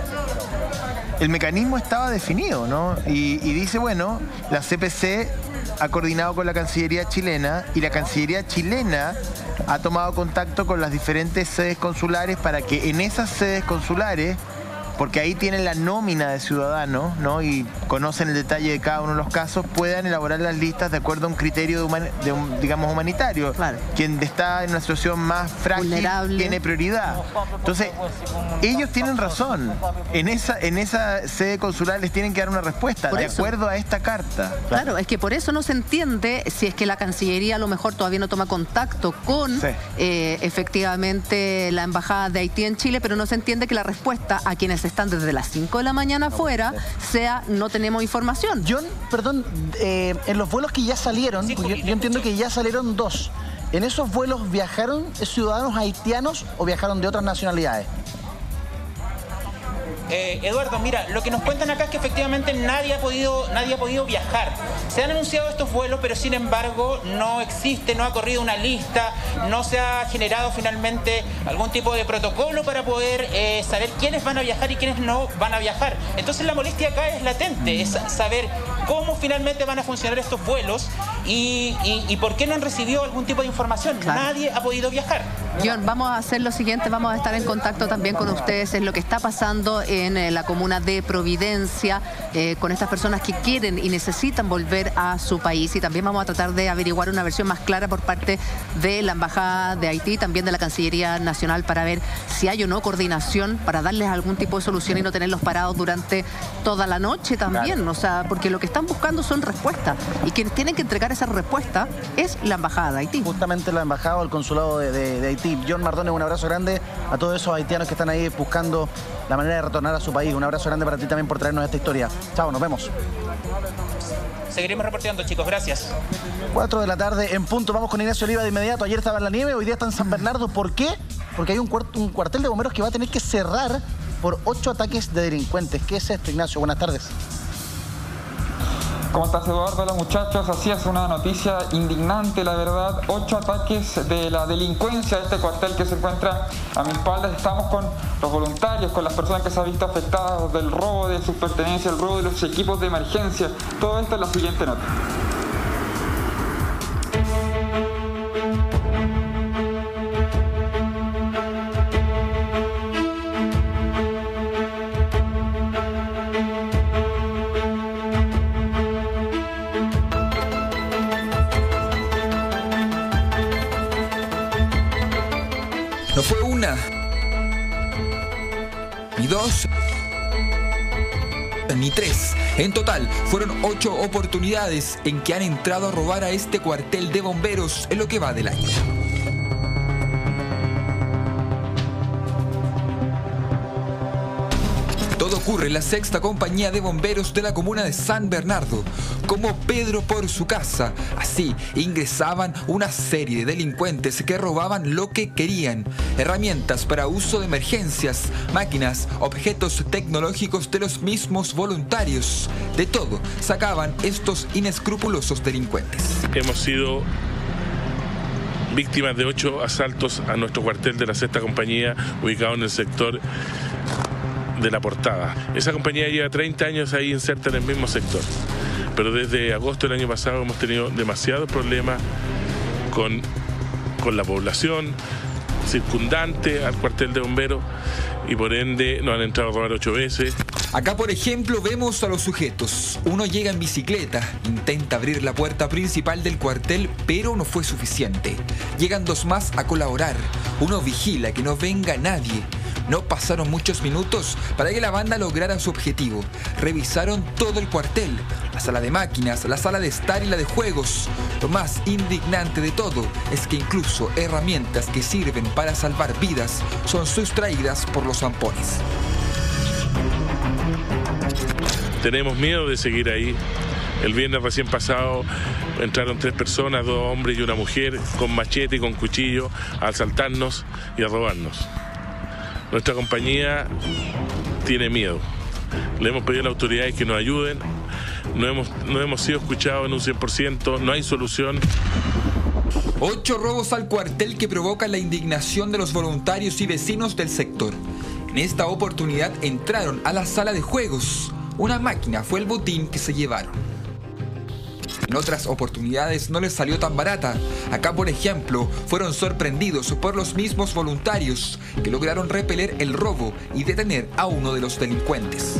el mecanismo estaba definido, ¿no? Y, y dice, bueno, la C P C ha coordinado con la Cancillería chilena y la Cancillería chilena ha tomado contacto con las diferentes sedes consulares para que en esas sedes consulares, porque ahí tienen la nómina de ciudadanos, ¿no? Y conocen el detalle de cada uno de los casos, puedan elaborar las listas de acuerdo a un criterio de, human, de un, digamos, humanitario. Claro. Quien está en una situación más frágil vulnerable tiene prioridad. Entonces, ellos tienen razón. En esa, en esa sede consular les tienen que dar una respuesta por de eso, acuerdo a esta carta. Claro. claro, es que por eso no se entiende si es que la Cancillería a lo mejor todavía no toma contacto con sí. eh, efectivamente la Embajada de Haití en Chile, pero no se entiende que la respuesta a quienes están desde las cinco de la mañana afuera sea no tenemos información. John, perdón, eh, en los vuelos que ya salieron, sí, yo, yo entiendo que ya salieron dos. ¿En esos vuelos viajaron ciudadanos haitianos o viajaron de otras nacionalidades? Eh, Eduardo, mira, lo que nos cuentan acá es que efectivamente nadie ha podido, nadie ha podido viajar. Se han anunciado estos vuelos, pero sin embargo no existe, no ha corrido una lista, no se ha generado finalmente algún tipo de protocolo para poder eh, saber quiénes van a viajar y quiénes no van a viajar. Entonces la molestia acá es latente, es saber cómo finalmente van a funcionar estos vuelos, y, y, y por qué no han recibido algún tipo de información. Claro. Nadie ha podido viajar. John, vamos a hacer lo siguiente, vamos a estar en contacto también con ustedes en lo que está pasando en eh, la comuna de Providencia, eh, con estas personas que quieren y necesitan volver a su país, y también vamos a tratar de averiguar una versión más clara por parte de la Embajada de Haití, también de la Cancillería Nacional, para ver si hay o no coordinación para darles algún tipo de solución y no tenerlos parados durante toda la noche también. Claro. O sea, porque lo que están buscando son respuestas, y quienes tienen que entregar esa respuesta es la Embajada de Haití. Justamente la Embajada o el Consulado de, de, de Haití. John Mardones, un abrazo grande a todos esos haitianos que están ahí buscando la manera de retornar a su país. Un abrazo grande para ti también por traernos esta historia. Chao, nos vemos. Seguiremos reporteando, chicos. Gracias. Cuatro de la tarde en punto. Vamos con Ignacio Oliva de inmediato. Ayer estaba en la nieve, hoy día está en San Bernardo. ¿Por qué? Porque hay un, cuart un cuartel de bomberos que va a tener que cerrar por ocho ataques de delincuentes. ¿Qué es esto, Ignacio? Buenas tardes. ¿Cómo estás, Eduardo? Hola, muchachos. Así es, una noticia indignante, la verdad. Ocho ataques de la delincuencia de este cuartel que se encuentra a mis espaldas. Estamos con los voluntarios, con las personas que se han visto afectadas del robo de sus pertenencias, el robo de los equipos de emergencia. Todo esto en la siguiente nota. No fue una, ni dos, ni tres. En total, fueron ocho oportunidades en que han entrado a robar a este cuartel de bomberos en lo que va del año. Todo ocurre en la sexta compañía de bomberos de la comuna de San Bernardo. Como Pedro por su casa, así ingresaban una serie de delincuentes que robaban lo que querían: herramientas para uso de emergencias, máquinas, objetos tecnológicos de los mismos voluntarios. De todo sacaban estos inescrupulosos delincuentes. Hemos sido víctimas de ocho asaltos a nuestro cuartel de la sexta compañía, ubicado en el sector de La Portada. Esa compañía lleva treinta años ahí inserta en el mismo sector, pero desde agosto del año pasado hemos tenido demasiados problemas con, con la población circundante al cuartel de bomberos, y por ende nos han entrado a robar ocho veces. Acá, por ejemplo, vemos a los sujetos. Uno llega en bicicleta, intenta abrir la puerta principal del cuartel, pero no fue suficiente. Llegan dos más a colaborar. Uno vigila que no venga nadie. No pasaron muchos minutos para que la banda lograra su objetivo. Revisaron todo el cuartel, la sala de máquinas, la sala de estar y la de juegos. Lo más indignante de todo es que incluso herramientas que sirven para salvar vidas son sustraídas por los zampones. Tenemos miedo de seguir ahí. El viernes recién pasado entraron tres personas, dos hombres y una mujer, con machete y con cuchillo, a asaltarnos y a robarnos. Nuestra compañía tiene miedo. Le hemos pedido a las autoridades que nos ayuden. No hemos, no hemos sido escuchados en un cien por ciento. No hay solución. Ocho robos al cuartel que provocan la indignación de los voluntarios y vecinos del sector. En esta oportunidad entraron a la sala de juegos. Una máquina fue el botín que se llevaron. En otras oportunidades no les salió tan barata. Acá, por ejemplo, fueron sorprendidos por los mismos voluntarios que lograron repeler el robo y detener a uno de los delincuentes.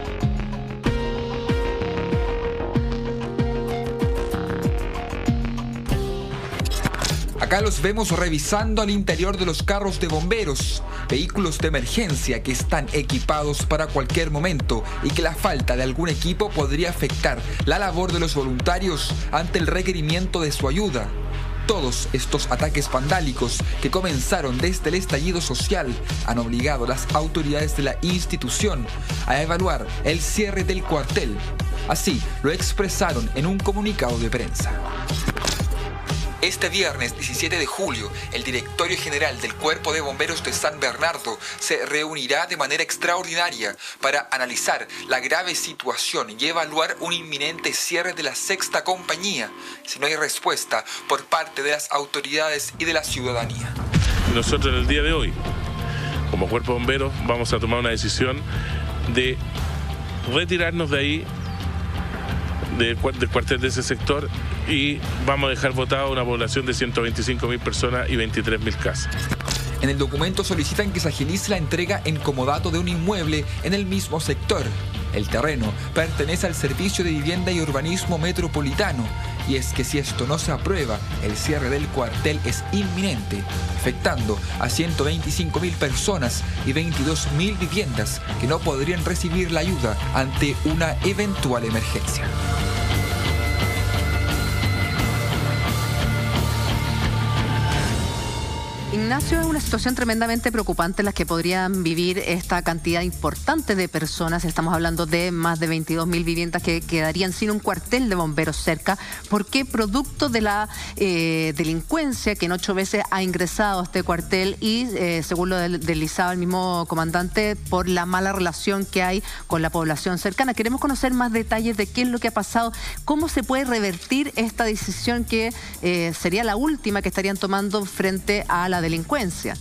Acá los vemos revisando al interior de los carros de bomberos, vehículos de emergencia que están equipados para cualquier momento y que la falta de algún equipo podría afectar la labor de los voluntarios ante el requerimiento de su ayuda. Todos estos ataques vandálicos que comenzaron desde el estallido social han obligado a las autoridades de la institución a evaluar el cierre del cuartel. Así lo expresaron en un comunicado de prensa. Este viernes diecisiete de julio, el Directorio General del Cuerpo de Bomberos de San Bernardo se reunirá de manera extraordinaria para analizar la grave situación y evaluar un inminente cierre de la sexta compañía si no hay respuesta por parte de las autoridades y de la ciudadanía. Nosotros en el día de hoy, como Cuerpo de Bomberos, vamos a tomar una decisión de retirarnos de ahí, de, del cuartel de ese sector, y vamos a dejar votada una población de ciento veinticinco mil personas y veintitrés mil casas. En el documento solicitan que se agilice la entrega en comodato de un inmueble en el mismo sector. El terreno pertenece al Servicio de Vivienda y Urbanismo Metropolitano, y es que si esto no se aprueba, el cierre del cuartel es inminente, afectando a ciento veinticinco mil personas y veintidós mil viviendas que no podrían recibir la ayuda ante una eventual emergencia. Ignacio, es una situación tremendamente preocupante la que podrían vivir esta cantidad importante de personas. Estamos hablando de más de veintidós mil viviendas que quedarían sin un cuartel de bomberos cerca, porque producto de la eh, delincuencia que en ocho veces ha ingresado a este cuartel y, eh, según lo deslizaba el mismo comandante, por la mala relación que hay con la población cercana. Queremos conocer más detalles de qué es lo que ha pasado, cómo se puede revertir esta decisión que eh, sería la última que estarían tomando frente a la delincuencia.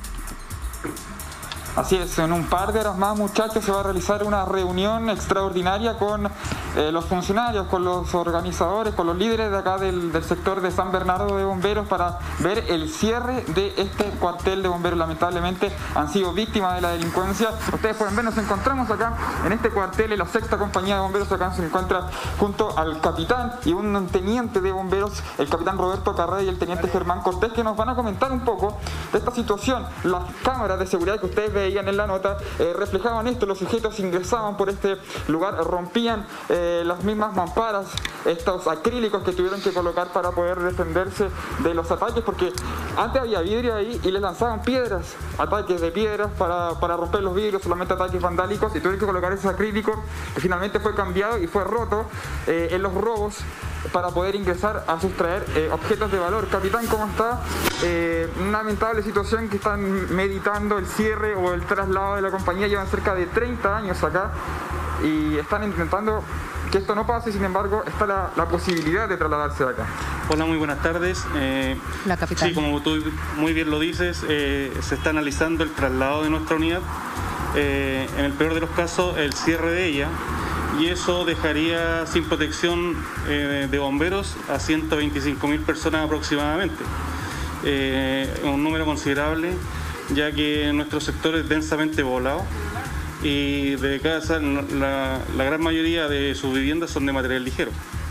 Así es, en un par de horas más, muchachos, se va a realizar una reunión extraordinaria con eh, los funcionarios, con los organizadores, con los líderes de acá del, del sector de San Bernardo de Bomberos para ver el cierre de este cuartel de bomberos. Lamentablemente han sido víctimas de la delincuencia. Ustedes pueden ver, nos encontramos acá en este cuartel, en la sexta compañía de bomberos. Acá se encuentra junto al capitán y un teniente de bomberos, el capitán Roberto Carrera y el teniente Germán Cortés, que nos van a comentar un poco de esta situación. Las cámaras de seguridad que ustedes ven en la nota eh, reflejaban esto: los sujetos ingresaban por este lugar, rompían eh, las mismas mamparas, estos acrílicos que tuvieron que colocar para poder defenderse de los ataques, porque antes había vidrio ahí y les lanzaban piedras, ataques de piedras para, para romper los vidrios, solamente ataques vandálicos, y tuvieron que colocar ese acrílico que finalmente fue cambiado y fue roto eh, en los robos para poder ingresar a sustraer eh, objetos de valor. Capitán, ¿cómo está? Eh, una lamentable situación que están meditando el cierre o el traslado de la compañía. Llevan cerca de treinta años acá y están intentando que esto no pase. Sin embargo, está la, la posibilidad de trasladarse de acá. Hola, muy buenas tardes. Eh, la capitán. Sí, como tú muy bien lo dices, eh, se está analizando el traslado de nuestra unidad. Eh, en el peor de los casos, el cierre de ella. Y eso dejaría sin protección eh, de bomberos a ciento veinticinco mil personas aproximadamente. Eh, un número considerable, ya que nuestro sector es densamente poblado y de casa la, la gran mayoría de sus viviendas son de material ligero.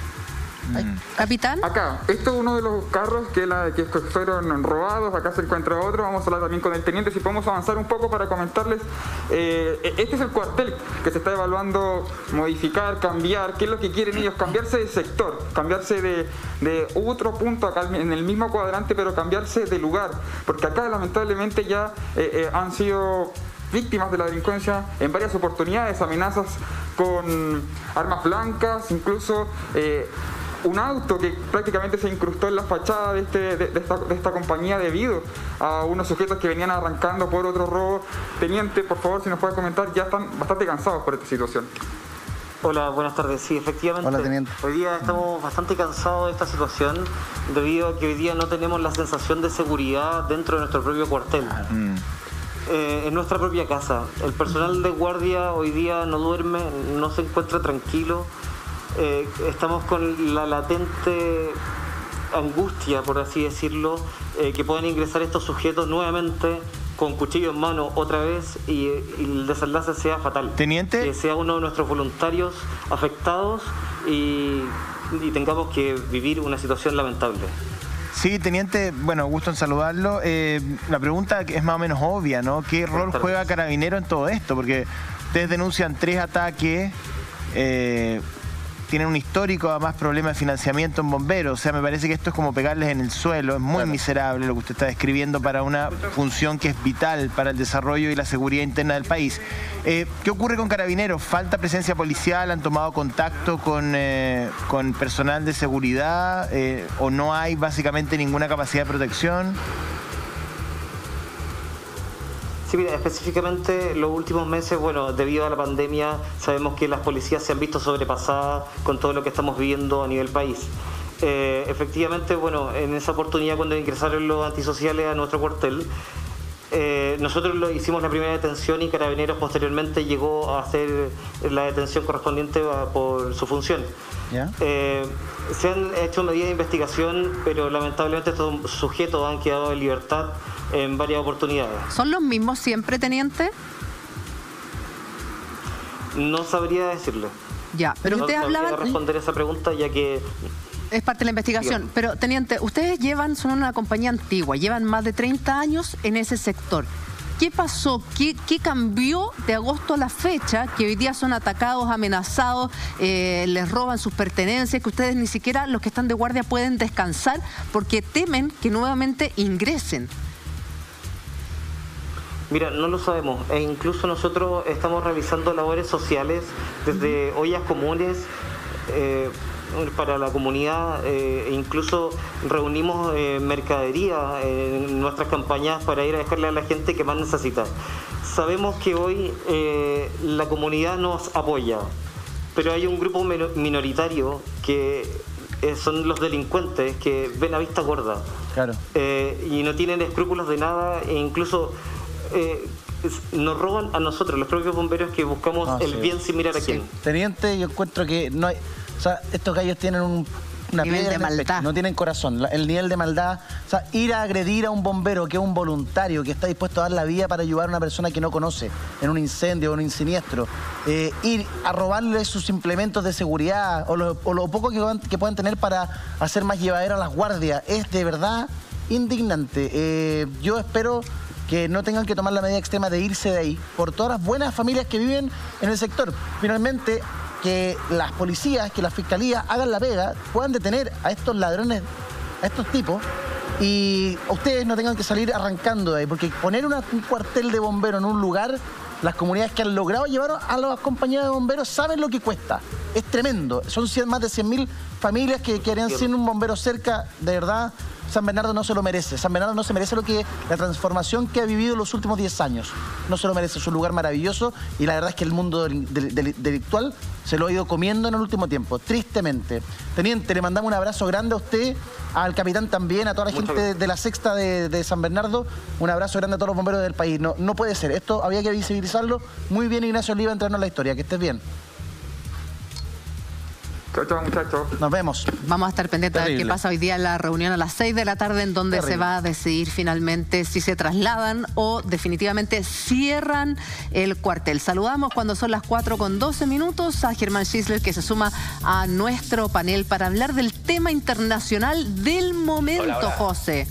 Capitán. Acá, esto es uno de los carros que, la, que fueron robados. Acá se encuentra otro. Vamos a hablar también con el teniente, si podemos avanzar un poco para comentarles. Eh, este es el cuartel que se está evaluando modificar, cambiar. ¿Qué es lo que quieren ellos? Cambiarse de sector, cambiarse de, de otro punto acá en el mismo cuadrante, pero cambiarse de lugar, porque acá lamentablemente ya eh, eh, han sido víctimas de la delincuencia en varias oportunidades, amenazas con armas blancas, incluso eh, un auto que prácticamente se incrustó en la fachada de, este, de, de, esta, de esta compañía debido a unos sujetos que venían arrancando por otro robo. Teniente, por favor, si nos puede comentar, ya están bastante cansados por esta situación. Hola, buenas tardes. Sí, efectivamente. Hola, teniente. Hoy día estamos bastante cansados de esta situación debido a que hoy día no tenemos la sensación de seguridad dentro de nuestro propio cuartel. Mm. Eh, en nuestra propia casa. El personal de guardia hoy día no duerme, no se encuentra tranquilo. Eh, estamos con la latente angustia, por así decirlo, eh, que pueden ingresar estos sujetos nuevamente con cuchillo en mano otra vez y, y el desenlace sea fatal. Teniente. Que sea uno de nuestros voluntarios afectados y, y tengamos que vivir una situación lamentable. Sí, teniente, bueno, gusto en saludarlo. Eh, la pregunta es más o menos obvia, ¿no? ¿Qué rol juega Carabinero en todo esto? Porque ustedes denuncian tres ataques, eh, tienen un histórico, además, problema de financiamiento en bomberos. O sea, me parece que esto es como pegarles en el suelo. Es muy claro. miserable lo que usted está describiendo para una función que es vital para el desarrollo y la seguridad interna del país. Eh, ¿Qué ocurre con Carabineros? ¿Falta presencia policial? ¿Han tomado contacto con, eh, con personal de seguridad? Eh, ¿O no hay básicamente ninguna capacidad de protección? Sí, mira, específicamente los últimos meses, bueno, debido a la pandemia, sabemos que las policías se han visto sobrepasadas con todo lo que estamos viviendo a nivel país. Eh, efectivamente, bueno, en esa oportunidad cuando ingresaron los antisociales a nuestro cuartel, Eh, nosotros lo hicimos la primera detención y Carabineros posteriormente llegó a hacer la detención correspondiente a, por su función. ¿Ya? Eh, se han hecho medidas de investigación, pero lamentablemente estos sujetos han quedado en libertad en varias oportunidades. ¿Son los mismos siempre, teniente? No sabría decirle. Ya, pero no ustedes sabría hablaban... responder esa pregunta ya que... Es parte de la investigación. Bien. Pero, teniente, ustedes llevan, son una compañía antigua, llevan más de treinta años en ese sector. ¿Qué pasó? ¿Qué, qué cambió de agosto a la fecha? Que hoy día son atacados, amenazados, eh, les roban sus pertenencias, que ustedes ni siquiera los que están de guardia pueden descansar porque temen que nuevamente ingresen. Mira, no lo sabemos. E incluso nosotros estamos realizando labores sociales desde ollas comunes, eh, para la comunidad, eh, incluso reunimos eh, mercadería en nuestras campañas para ir a dejarle a la gente que más necesita. Sabemos que hoy eh, la comunidad nos apoya, pero hay un grupo minoritario que eh, son los delincuentes que ven a vista gorda. Claro. Eh, y no tienen escrúpulos de nada e incluso eh, nos roban a nosotros, los propios bomberos, que buscamos Ah, el sí. bien sin mirar a Sí. quién. Teniente, yo encuentro que no hay... O sea, estos gallos tienen un, una Nivel piedra de en el maldad. pecho, no tienen corazón. La- El nivel de maldad, o sea, ir a agredir a un bombero que es un voluntario, que está dispuesto a dar la vida para ayudar a una persona que no conoce en un incendio o en un siniestro, eh, ir a robarle sus implementos de seguridad o lo, o lo poco que, van- que puedan tener para hacer más llevadera a las guardias, es de verdad indignante. Eh, yo espero que no tengan que tomar la medida extrema de irse de ahí, por todas las buenas familias que viven en el sector. Finalmente, que las policías, que las fiscalías hagan la pega, puedan detener a estos ladrones, a estos tipos, y ustedes no tengan que salir arrancando de ahí, porque poner una- un cuartel de bomberos en un lugar, las comunidades que han logrado llevar a las compañías de bomberos saben lo que cuesta. Es tremendo. Son cien, más de cien mil familias que quedarían sin un bombero cerca. De verdad, San Bernardo no se lo merece. San Bernardo no se merece lo que la transformación que ha vivido en los últimos diez años. No se lo merece. Es un lugar maravilloso y la verdad es que el mundo del- del- del- delictual se lo ha ido comiendo en el último tiempo, tristemente. Teniente, le mandamos un abrazo grande a usted, al capitán también, a toda la Muchas gente de, de la sexta de, de San Bernardo. Un abrazo grande a todos los bomberos del país. No, no puede ser. Esto había que visibilizarlo. Muy bien, Ignacio Oliva, entrarnos en la historia. Que estés bien. Chao, chao, muchachos. Nos vemos. Vamos a estar pendientes de ver qué Terrible. pasa hoy día en la reunión a las seis de la tarde, en donde Terrible. se va a decidir finalmente si se trasladan o definitivamente cierran el cuartel. Saludamos cuando son las cuatro con doce minutos a Germán Schisler, que se suma a nuestro panel para hablar del tema internacional del momento, Hola, hola. José.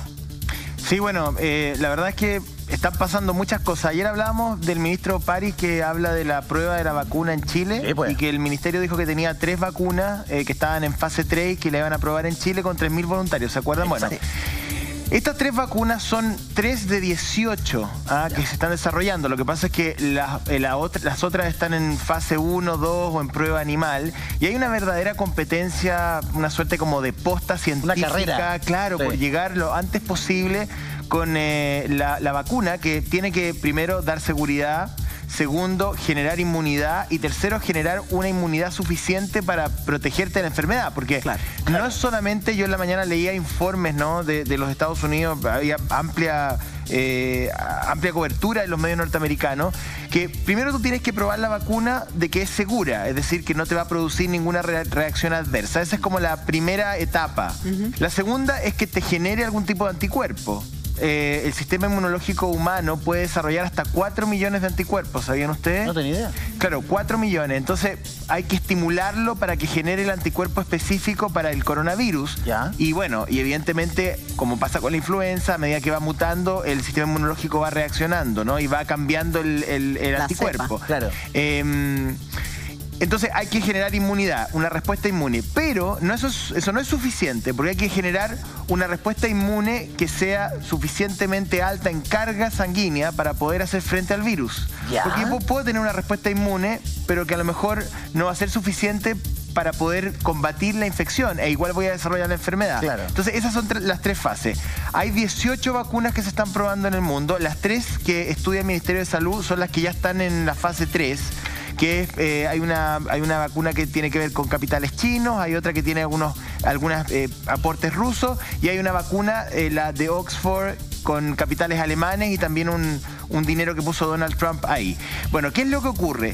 Sí, bueno, eh, la verdad es que están pasando muchas cosas. Ayer hablábamos del ministro París, que habla de la prueba de la vacuna en Chile, Sí, pues. y que el ministerio dijo que tenía tres vacunas eh, que estaban en fase tres y que le iban a probar en Chile con tres mil voluntarios. ¿Se acuerdan? Bueno, Sí. estas tres vacunas son tres de dieciocho ah, que se están desarrollando. Lo que pasa es que las, eh, la otra- las otras están en fase uno, dos o en prueba animal. Y hay una verdadera competencia, una suerte como de posta científica. carrera. Claro, Sí. por llegar lo antes posible con eh, la, la vacuna, que tiene que primero dar seguridad, segundo, generar inmunidad y tercero, generar una inmunidad suficiente para protegerte de la enfermedad. Porque Claro, no es solamente, yo en la mañana leía informes, ¿no?, de, de los Estados Unidos, había amplia, eh, amplia cobertura en los medios norteamericanos, que primero tú tienes que probar la vacuna de que es segura, es decir, que no te va a producir ninguna re- reacción adversa. Esa es como la primera etapa. La segunda es que te genere algún tipo de anticuerpo. Eh, el sistema inmunológico humano puede desarrollar hasta cuatro millones de anticuerpos, ¿sabían ustedes? No tenía idea. Claro, cuatro millones. Entonces hay que estimularlo para que genere el anticuerpo específico para el coronavirus. Ya. Y bueno, y evidentemente, como pasa con la influenza, a medida que va mutando, el sistema inmunológico va reaccionando, ¿no? Y va cambiando el, el- el La anticuerpo. cepa. Claro. Eh, entonces hay que generar inmunidad, una respuesta inmune. Pero no eso, es- eso no es suficiente, porque hay que generar una respuesta inmune que sea suficientemente alta en carga sanguínea para poder hacer frente al virus. Ya. Porque yo puedo tener una respuesta inmune, pero que a lo mejor no va a ser suficiente para poder combatir la infección, e igual voy a desarrollar la enfermedad. Claro. Entonces esas son tre- las tres fases. Hay dieciocho vacunas que se están probando en el mundo. Las tres que estudia el Ministerio de Salud son las que ya están en la fase tres, que es, eh, hay, una, hay una vacuna que tiene que ver con capitales chinos, hay otra que tiene algunos algunos aportes rusos, y hay una vacuna, eh, la de Oxford, con capitales alemanes y también un, un dinero que puso Donald Trump ahí. Bueno, ¿qué es lo que ocurre?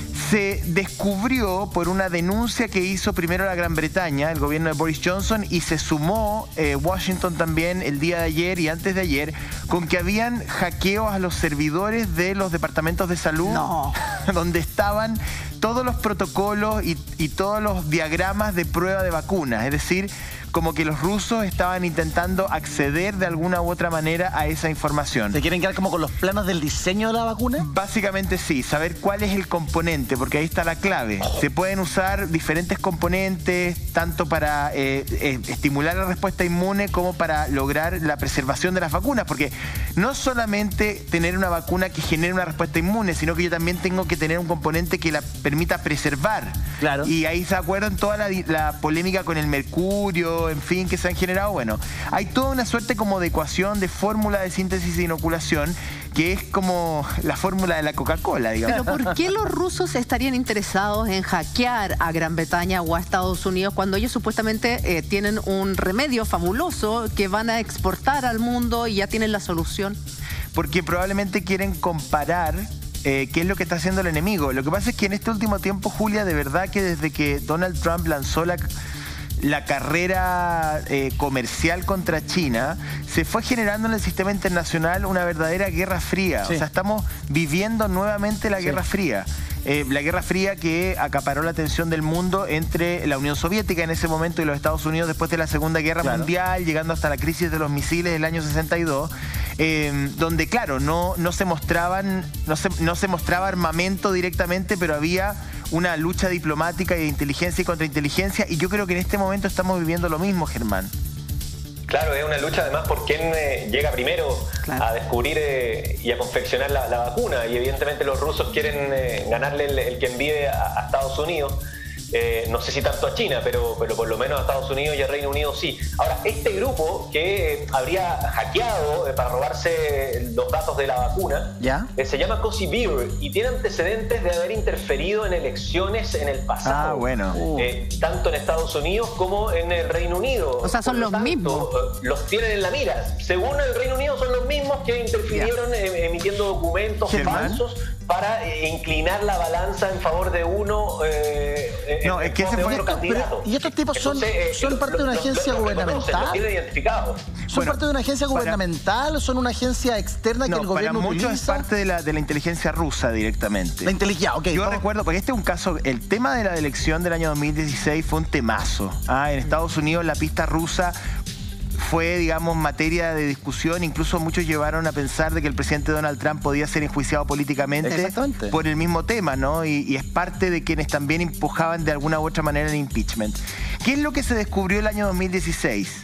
Se descubrió por una denuncia que hizo primero la Gran Bretaña, el gobierno de Boris Johnson, y se sumó eh, Washington también el día de ayer y antes de ayer, con que habían hackeos a los servidores de los departamentos de salud, no. donde estaban todos los protocolos y, y todos los diagramas de prueba de vacunas. Es decir, como que los rusos estaban intentando acceder de alguna u otra manera a esa información. ¿Se quieren quedar como con los planos del diseño de la vacuna? Básicamente sí, saber cuál es el componente, porque ahí está la clave. Se pueden usar diferentes componentes, tanto para eh, eh, estimular la respuesta inmune como para lograr la preservación de las vacunas, porque no solamente tener una vacuna que genere una respuesta inmune, sino que yo también tengo que tener un componente que la permita preservar. Claro. Y ahí se acuerdan toda la, la polémica con el mercurio, en fin, que se han generado. Bueno, hay toda una suerte como de ecuación, de fórmula de síntesis e inoculación, que es como la fórmula de la Coca-Cola, digamos. Pero ¿por qué los rusos estarían interesados en hackear a Gran Bretaña o a Estados Unidos cuando ellos supuestamente eh, tienen un remedio fabuloso que van a exportar al mundo y ya tienen la solución? Porque probablemente quieren comparar Eh, qué es lo que está haciendo el enemigo. Lo que pasa es que en este último tiempo, Julia, de verdad que desde que Donald Trump lanzó la, la carrera eh, comercial contra China, se fue generando en el sistema internacional una verdadera guerra fría. Sí. O sea, estamos viviendo nuevamente la sí. Guerra Fría. Eh, la Guerra Fría que acaparó la atención del mundo entre la Unión Soviética en ese momento y los Estados Unidos después de la Segunda Guerra claro. Mundial, llegando hasta la crisis de los misiles del año sesenta y dos, eh, donde claro, no, no se mostraban, no se, no se mostraba armamento directamente, pero había una lucha diplomática y de inteligencia y contrainteligencia, y yo creo que en este momento estamos viviendo lo mismo, Germán. Claro, es una lucha además por quién eh, llega primero claro. a descubrir eh, y a confeccionar la, la vacuna, y evidentemente los rusos quieren eh, ganarle el, el que envíe a, a Estados Unidos. Eh, no sé si tanto a China, pero, pero por lo menos a Estados Unidos y al Reino Unido sí. Ahora, este grupo que habría hackeado eh, para robarse los datos de la vacuna ¿Ya? Eh, se llama Cozy Bear y tiene antecedentes de haber interferido en elecciones en el pasado. Ah, bueno. Uh. Eh, tanto en Estados Unidos como en el Reino Unido. O sea, son los tanto, mismos. Eh, los tienen en la mira. Según el Reino Unido, son los mismos que interfirieron eh, emitiendo documentos Germán. falsos para eh, inclinar la balanza en favor de uno. Eh, no, es que ese fue esto, pero, ¿Y estos tipos son, Entonces, eh, son parte lo, de una lo, agencia lo, lo gubernamental? Lo tienen identificado. ¿Son bueno, parte de una agencia gubernamental o son una agencia externa que no, el gobierno para muchos utiliza? Es parte de la, de la inteligencia rusa directamente. La inteligencia, ok. Yo vamos. recuerdo, porque este es un caso, el tema de la elección del año dos mil dieciséis fue un temazo. Ah, en Estados Unidos la pista rusa fue, digamos, materia de discusión. Incluso muchos llevaron a pensar de que el presidente Donald Trump podía ser enjuiciado políticamente por el mismo tema, ¿no? Y, y es parte de quienes también empujaban de alguna u otra manera el impeachment. ¿Qué es lo que se descubrió el año dos mil dieciséis?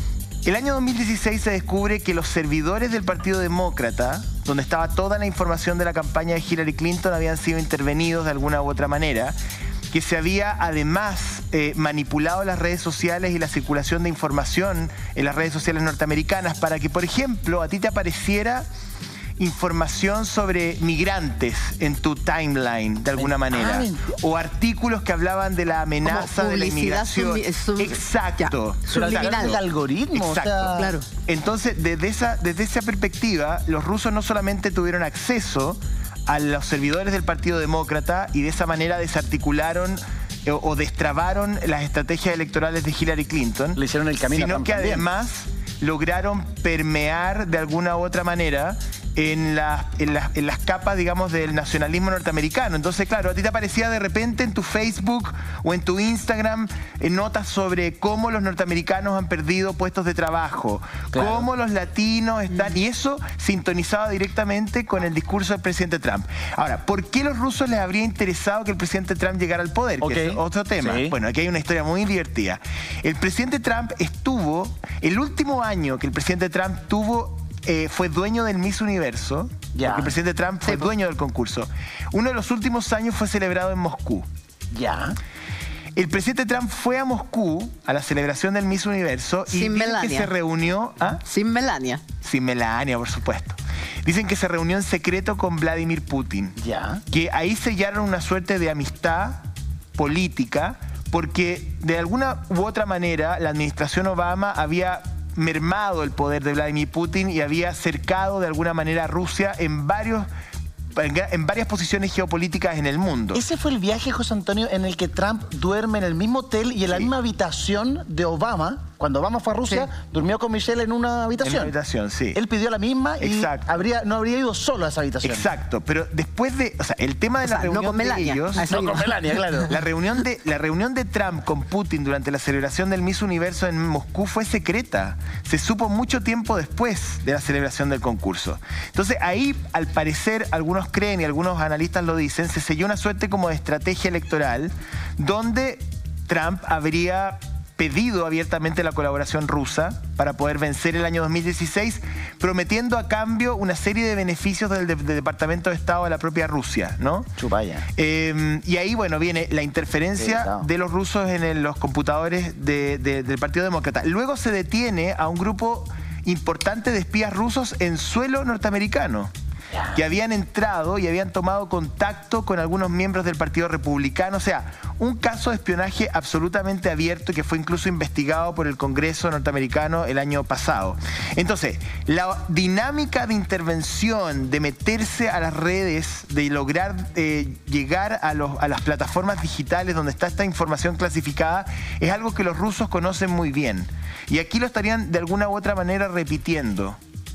El año dos mil dieciséis se descubre que los servidores del Partido Demócrata, donde estaba toda la información de la campaña de Hillary Clinton, habían sido intervenidos de alguna u otra manera, que se había además eh, manipulado las redes sociales y la circulación de información en las redes sociales norteamericanas para que, por ejemplo, a ti te apareciera información sobre migrantes en tu timeline, de alguna manera. O artículos que hablaban de la amenaza de la inmigración. Sub, Exacto. Ya, subliminal. El algoritmo. Exacto. O sea... Claro. Entonces, desde esa, desde esa perspectiva, los rusos no solamente tuvieron acceso a los servidores del Partido Demócrata y de esa manera desarticularon o, o destrabaron las estrategias electorales de Hillary Clinton. Le hicieron el camino. Sino que además lograron permear de alguna u otra manera en, la, en, la, en las capas, digamos, del nacionalismo norteamericano. Entonces, claro, a ti te aparecía de repente en tu Facebook o en tu Instagram en notas sobre cómo los norteamericanos han perdido puestos de trabajo, claro. cómo los latinos están, y eso sintonizaba directamente con el discurso del presidente Trump. Ahora, ¿por qué a los rusos les habría interesado que el presidente Trump llegara al poder? Okay. Que es otro tema. Sí. Bueno, aquí hay una historia muy divertida. El presidente Trump estuvo, el último año que el presidente Trump tuvo Eh, fue dueño del Miss Universo, ya. porque el presidente Trump fue sí, dueño del concurso. Uno de los últimos años fue celebrado en Moscú. Ya. El presidente Trump fue a Moscú a la celebración del Miss Universo y Sin dicen Melania. que se reunió... ¿ah? Sin Melania. Sin Melania, por supuesto. Dicen que se reunió en secreto con Vladimir Putin. Ya. Que ahí sellaron una suerte de amistad política porque de alguna u otra manera la administración Obama había mermado el poder de Vladimir Putin y había cercado de alguna manera a Rusia en varios en varias posiciones geopolíticas en el mundo. Ese fue el viaje, José Antonio, en el que Trump duerme en el mismo hotel y en la sí. misma habitación de Obama. Cuando Obama fue a Rusia, sí. durmió con Michelle en una habitación. En una habitación, sí. Él pidió la misma y Exacto. habría, no habría ido solo a esa habitación. Exacto, pero después de... O sea, el tema de o la sea, reunión no con de ellos... No con Melania, claro. La reunión, de, la reunión de Trump con Putin durante la celebración del Miss Universo en Moscú fue secreta. Se supo mucho tiempo después de la celebración del concurso. Entonces, ahí, al parecer, algunos creen y algunos analistas lo dicen, se selló una suerte como de estrategia electoral donde Trump habría pedido abiertamente la colaboración rusa para poder vencer el año dos mil dieciséis, prometiendo a cambio una serie de beneficios del, de, del Departamento de Estado de la propia Rusia, ¿no? Chupaya. Eh, y ahí, bueno, viene la interferencia sí, de los rusos en el, los computadores de, de, del Partido Demócrata. Luego se detiene a un grupo importante de espías rusos en suelo norteamericano, que habían entrado y habían tomado contacto con algunos miembros del Partido Republicano. O sea, un caso de espionaje absolutamente abierto que fue incluso investigado por el Congreso norteamericano el año pasado. Entonces, la dinámica de intervención, de meterse a las redes, de lograr eh, llegar a, los, a las plataformas digitales donde está esta información clasificada, es algo que los rusos conocen muy bien. Y aquí lo estarían de alguna u otra manera repitiendo.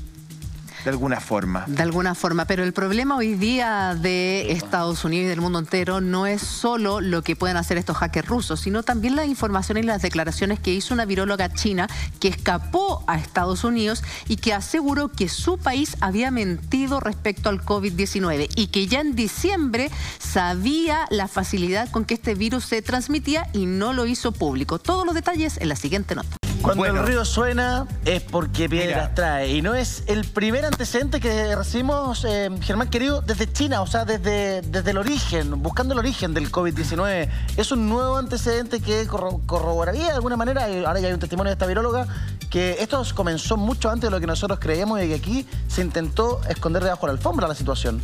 De alguna forma. De alguna forma, pero el problema hoy día de Estados Unidos y del mundo entero no es solo lo que pueden hacer estos hackers rusos, sino también la información y las declaraciones que hizo una viróloga china que escapó a Estados Unidos y que aseguró que su país había mentido respecto al COVID diecinueve y que ya en diciembre sabía la facilidad con que este virus se transmitía y no lo hizo público. Todos los detalles en la siguiente nota. Cuando bueno, el río suena es porque piedras mira. trae. Y no es el primer antecedente que recibimos, eh, Germán querido, desde China, o sea, desde, desde el origen, buscando el origen del COVID diecinueve. Es un nuevo antecedente que corro corroboraría de alguna manera, y ahora ya hay un testimonio de esta viróloga, que esto comenzó mucho antes de lo que nosotros creíamos y que aquí se intentó esconder debajo de la alfombra la situación.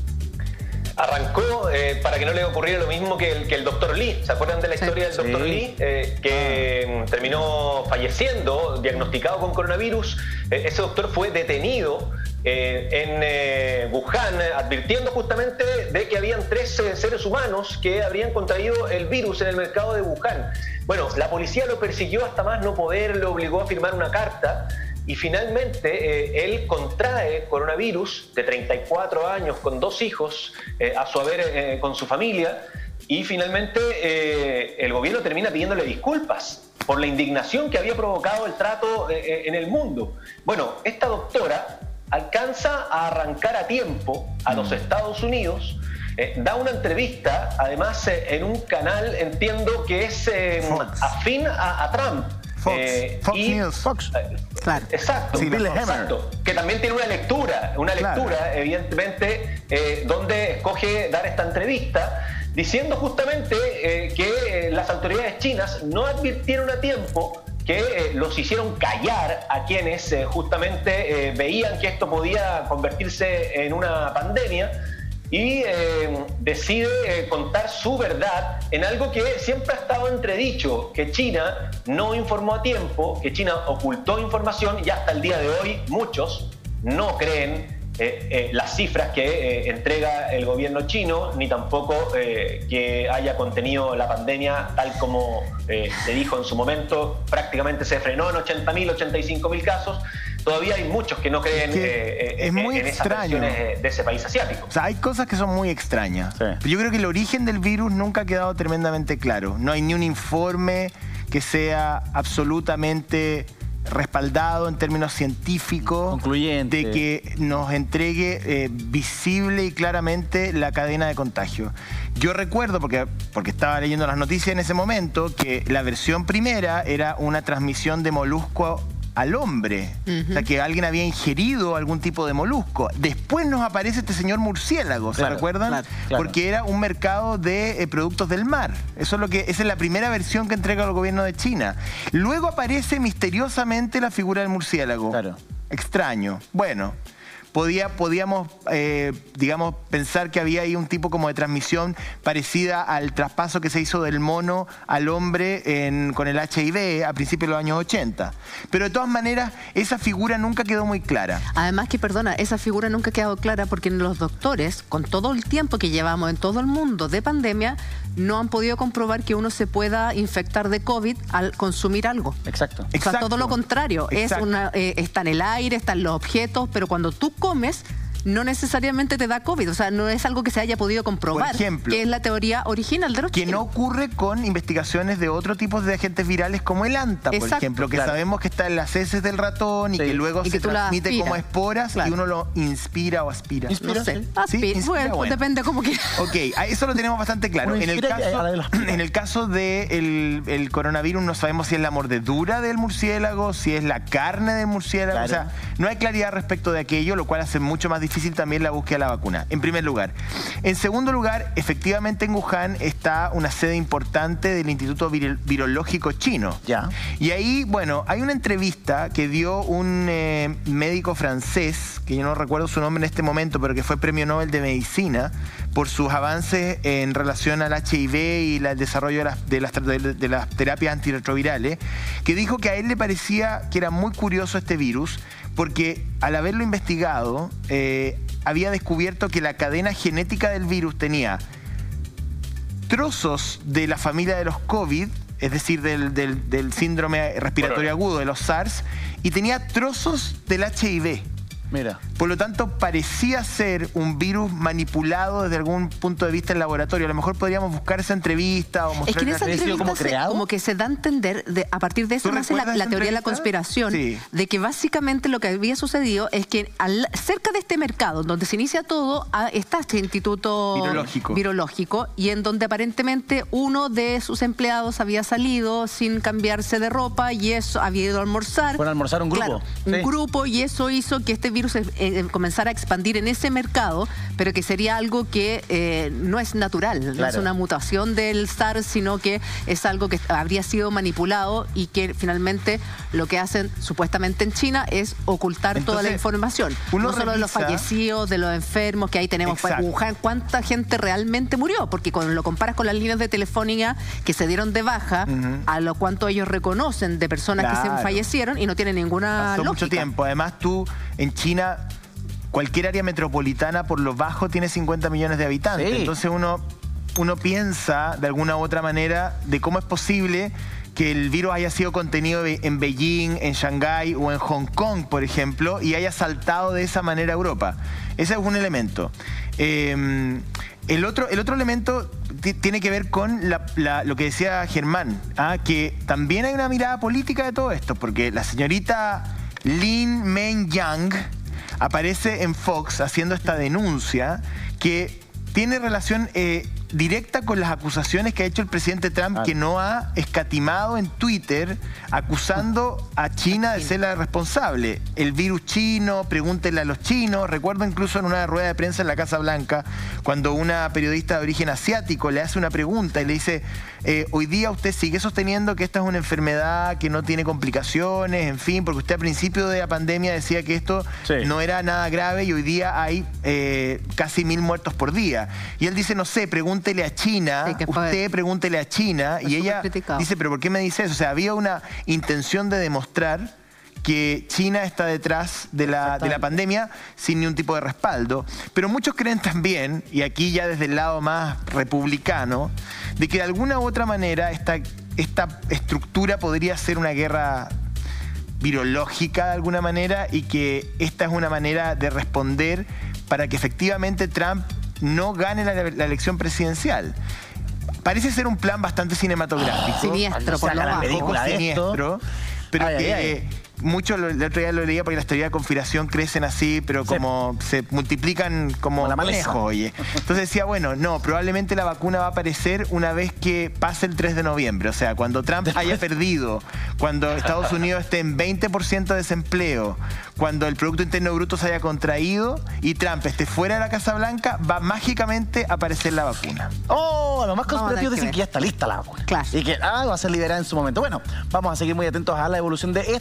Arrancó eh, para que no le ocurriera lo mismo que el, que el doctor Lee. ¿Se acuerdan de la sí, historia del doctor sí. Lee? Eh, que ah. terminó falleciendo, diagnosticado con coronavirus. Eh, ese doctor fue detenido eh, en eh, Wuhan, advirtiendo justamente de que habían tres eh, seres humanos que habrían contraído el virus en el mercado de Wuhan. Bueno, la policía lo persiguió hasta más no poder, le obligó a firmar una carta. Y finalmente eh, él contrae coronavirus de treinta y cuatro años con dos hijos, eh, a su haber eh, con su familia, y finalmente eh, el gobierno termina pidiéndole disculpas por la indignación que había provocado el trato eh, en el mundo. Bueno, esta doctora alcanza a arrancar a tiempo a los Estados Unidos, eh, da una entrevista, además eh, en un canal, entiendo que es eh, afín a, a Trump. Fox, eh, Fox y, News. Fox. Claro. Exacto, sí, exacto. Que también tiene una lectura, una lectura, claro. evidentemente, eh, donde escoge dar esta entrevista, diciendo justamente eh, que eh, las autoridades chinas no advirtieron a tiempo, que eh, los hicieron callar a quienes eh, justamente eh, veían que esto podía convertirse en una pandemia. Y eh, decide eh, contar su verdad en algo que siempre ha estado entredicho, que China no informó a tiempo, que China ocultó información y hasta el día de hoy muchos no creen eh, eh, las cifras que eh, entrega el gobierno chino, ni tampoco eh, que haya contenido la pandemia tal como eh, se dijo en su momento. Prácticamente se frenó en ochenta mil, ochenta y cinco mil casos. Todavía hay muchos que no creen es, que eh, es muy en esas extraño. versiones de ese país asiático. O sea, hay cosas que son muy extrañas. Sí. Yo creo que el origen del virus nunca ha quedado tremendamente claro. No hay ni un informe que sea absolutamente respaldado en términos científicos, concluyente, de que nos entregue eh, visible y claramente la cadena de contagio. Yo recuerdo, porque, porque estaba leyendo las noticias en ese momento, que la versión primera era una transmisión de molusco al hombre, uh-huh. o sea, que alguien había ingerido algún tipo de molusco. Después nos aparece este señor murciélago, ¿se claro, recuerdan? Claro, claro. Porque era un mercado de eh, productos del mar. Eso es lo que, esa es la primera versión que entrega el gobierno de China. Luego aparece misteriosamente la figura del murciélago. Claro. Extraño. Bueno, podía, podíamos, eh, digamos, pensar que había ahí un tipo como de transmisión parecida al traspaso que se hizo del mono al hombre en, con el H I V a principios de los años ochenta. Pero de todas maneras, esa figura nunca quedó muy clara. Además que, perdona, esa figura nunca ha quedado clara porque los doctores, con todo el tiempo que llevamos en todo el mundo de pandemia, no han podido comprobar que uno se pueda infectar de COVID al consumir algo. Exacto. O sea, Exacto. todo lo contrario. Es una, eh, está en el aire, está en los objetos, pero cuando tú comes, no necesariamente te da COVID. O sea, no es algo que se haya podido comprobar. Por ejemplo, que es la teoría original de los que chinos. no ocurre con investigaciones de otro tipo de agentes virales como el anta, por Exacto, ejemplo, que claro. sabemos que está en las heces del ratón y Sí. que luego Y se que tú la transmite aspiras. como esporas Claro. y uno lo inspira o aspira. Inspira, No sé. sí. Aspi- Sí, inspira, bueno, bueno. depende cómo quieras. Ok, a eso lo tenemos bastante claro. Uno En el inspira y a la vez lo caso, aspira. en el caso del el coronavirus no sabemos si es la mordedura del murciélago, si es la carne del murciélago. Claro. O sea, no hay claridad respecto de aquello, lo cual hace mucho más difícil también la búsqueda de la vacuna, en primer lugar. En segundo lugar, efectivamente en Wuhan está una sede importante del Instituto Vir- Virológico Chino. Ya. Y ahí, bueno, hay una entrevista que dio un eh, médico francés, que yo no recuerdo su nombre en este momento, pero que fue premio Nobel de Medicina por sus avances en relación al H I V y la- el desarrollo de las, de, las, de- de las terapias antirretrovirales, que dijo que a él le parecía que era muy curioso este virus, porque al haberlo investigado, eh, había descubierto que la cadena genética del virus tenía trozos de la familia de los COVID, es decir, del, del, del síndrome respiratorio agudo de los SARS, y tenía trozos del H I V. Mira. Por lo tanto, parecía ser un virus manipulado desde algún punto de vista en laboratorio. A lo mejor podríamos buscar esa entrevista o mostrar Es que en esa una- entrevista como se- creado. como que se da a entender, de, a partir de eso ¿Tú nace la, recuerdas la esa teoría de la entrevista? conspiración, Sí. de que básicamente lo que había sucedido es que al- cerca de este mercado, donde se inicia todo, ah, está este instituto Virológico. virológico, y en donde aparentemente uno de sus empleados había salido sin cambiarse de ropa y eso había ido a almorzar. Fueron a almorzar un grupo. Claro, un Sí. grupo, y eso hizo que este virus eh, eh, comenzara a expandir en ese mercado, pero que sería algo que eh, no es natural, no es Claro. una mutación del SARS, sino que es algo que habría sido manipulado y que finalmente lo que hacen supuestamente en China es ocultar toda la Entonces, información. uno No solo de los revisa- fallecidos, de los enfermos, que ahí tenemos para Exacto. Wuhan, cuánta gente realmente murió, porque cuando lo comparas con las líneas de telefonía que se dieron de baja, Ujú. a lo cuánto ellos reconocen de personas que Claro. se fallecieron y no tienen ninguna Pasó lógica. mucho tiempo. Además, tú en China, cualquier área metropolitana por lo bajo tiene cincuenta millones de habitantes. Sí. Entonces uno, uno piensa de alguna u otra manera de cómo es posible que el virus haya sido contenido en Beijing, en Shanghái o en Hong Kong, por ejemplo, y haya saltado de esa manera a Europa. Ese es un elemento. Eh, el, otro, el otro elemento ti- tiene que ver con la- la- lo que decía Germán, ¿ah? Que también hay una mirada política de todo esto, porque la señorita Lin Meng-Yang aparece en Fox haciendo esta denuncia que tiene relación eh, directa con las acusaciones que ha hecho el presidente Trump, Ah. que no ha escatimado en Twitter acusando a China de ser la responsable. El virus chino, pregúntenle a los chinos. Recuerdo incluso en una rueda de prensa en la Casa Blanca, cuando una periodista de origen asiático le hace una pregunta y le dice, eh, hoy día usted sigue sosteniendo que esta es una enfermedad que no tiene complicaciones, en fin, porque usted a principio de la pandemia decía que esto Sí. no era nada grave y hoy día hay eh, casi mil muertos por día. Y él dice, no sé, pregúntele a China, Sí, que fue- usted pregúntele a China. fue Y ella súper criticado. dice, pero ¿por qué me dice eso? O sea, había una intención de demostrar que China está detrás de la, de la pandemia sin ningún tipo de respaldo. Pero muchos creen también, y aquí ya desde el lado más republicano, de que de alguna u otra manera esta, esta estructura podría ser una guerra virológica de alguna manera y que esta es una manera de responder para que efectivamente Trump no gane la, la elección presidencial. Parece ser un plan bastante cinematográfico. Siniestro, por lo Saca la bajo. película de esto. Siniestro, pero Ay, que ay, ay. eh, mucho lo- el otro día lo leía porque las teorías de conspiración crecen así, pero Sí. como se multiplican como, Como la maleza. conejo, oye. Entonces decía, bueno, no, probablemente la vacuna va a aparecer una vez que pase el tres de noviembre. O sea, cuando Trump haya perdido, cuando Estados Unidos esté en veinte por ciento de desempleo, cuando el Producto Interno Bruto se haya contraído y Trump esté fuera de la Casa Blanca, va mágicamente a aparecer la vacuna. Oh, los más Vamos a tener conspirativos que dicen ver. que ya está lista la vacuna. Claro. Y que ah, va a ser liberada en su momento. Bueno, vamos a seguir muy atentos a la evolución de esta información.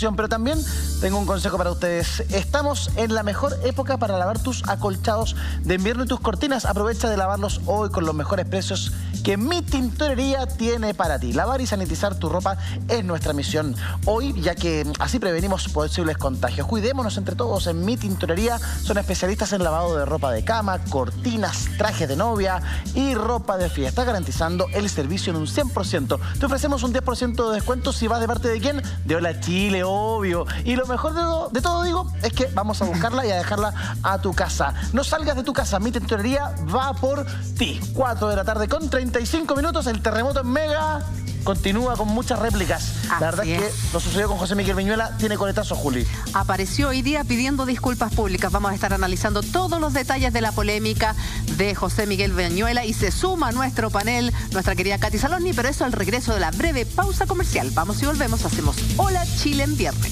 atención, pero también tengo un consejo para ustedes. Estamos en la mejor época para lavar tus acolchados de invierno y tus cortinas. Aprovecha de lavarlos hoy con los mejores precios que Mi Tintorería tiene para ti. Lavar y sanitizar tu ropa es nuestra misión hoy, ya que así prevenimos posibles contagios. Cuidémonos entre todos. En Mi Tintorería son especialistas en lavado de ropa de cama, cortinas, trajes de novia y ropa de fiesta, garantizando el servicio en un cien por ciento. Te ofrecemos un diez por ciento de descuento si vas de parte de quién, de Hola Chile, obvio. Y lo mejor de todo, de todo digo, es que vamos a buscarla y a dejarla a tu casa. No salgas de tu casa, Mi Tintorería va por ti. cuatro de la tarde con treinta y cinco minutos, el terremoto en Mega continúa con muchas réplicas. La Así verdad es que es. lo sucedió con José Miguel Viñuela, tiene coletazo, Juli. Apareció hoy día pidiendo disculpas públicas. Vamos a estar analizando todos los detalles de la polémica de José Miguel Viñuela y se suma a nuestro panel nuestra querida Katy Saloni, pero eso al regreso de la breve pausa comercial. Vamos y volvemos, hacemos Hola Chile en viernes.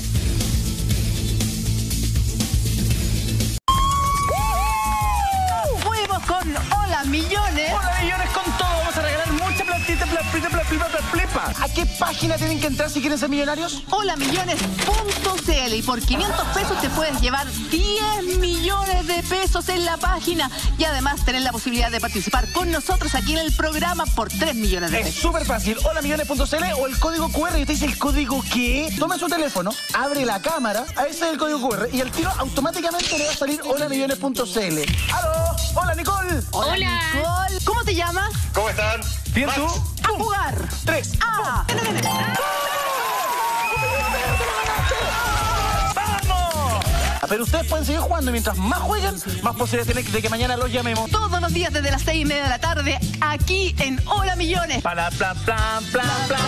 Fuimos con Hola Millones. Hola Millones con todo, vamos a regalar mucha platita, platita, platita, platita. ¿A qué página tienen que entrar si quieren ser millonarios? hola millones punto c l y por quinientos pesos te puedes llevar diez millones de pesos en la página y además tener la posibilidad de participar con nosotros aquí en el programa por tres millones de pesos. Es súper fácil, hola millones punto c l o el código cu erre y usted dice el código ¿qué? Toma su teléfono, abre la cámara, a ese es el código cu erre y al tiro automáticamente le va a salir hola millones punto c l. ¡Aló! ¡Hola Nicole! Hola, Hola. Nicole. ¿Cómo te llamas? ¿Cómo están? Bien, tú. A jugar. Tres. Ah. ¡Vamos! Pero ustedes pueden seguir jugando y mientras más jueguen, más posibilidades tienen de que mañana los llamemos. Todos los días desde las seis y media de la tarde, aquí en Hola Millones. Para plan, plan, plan, plan.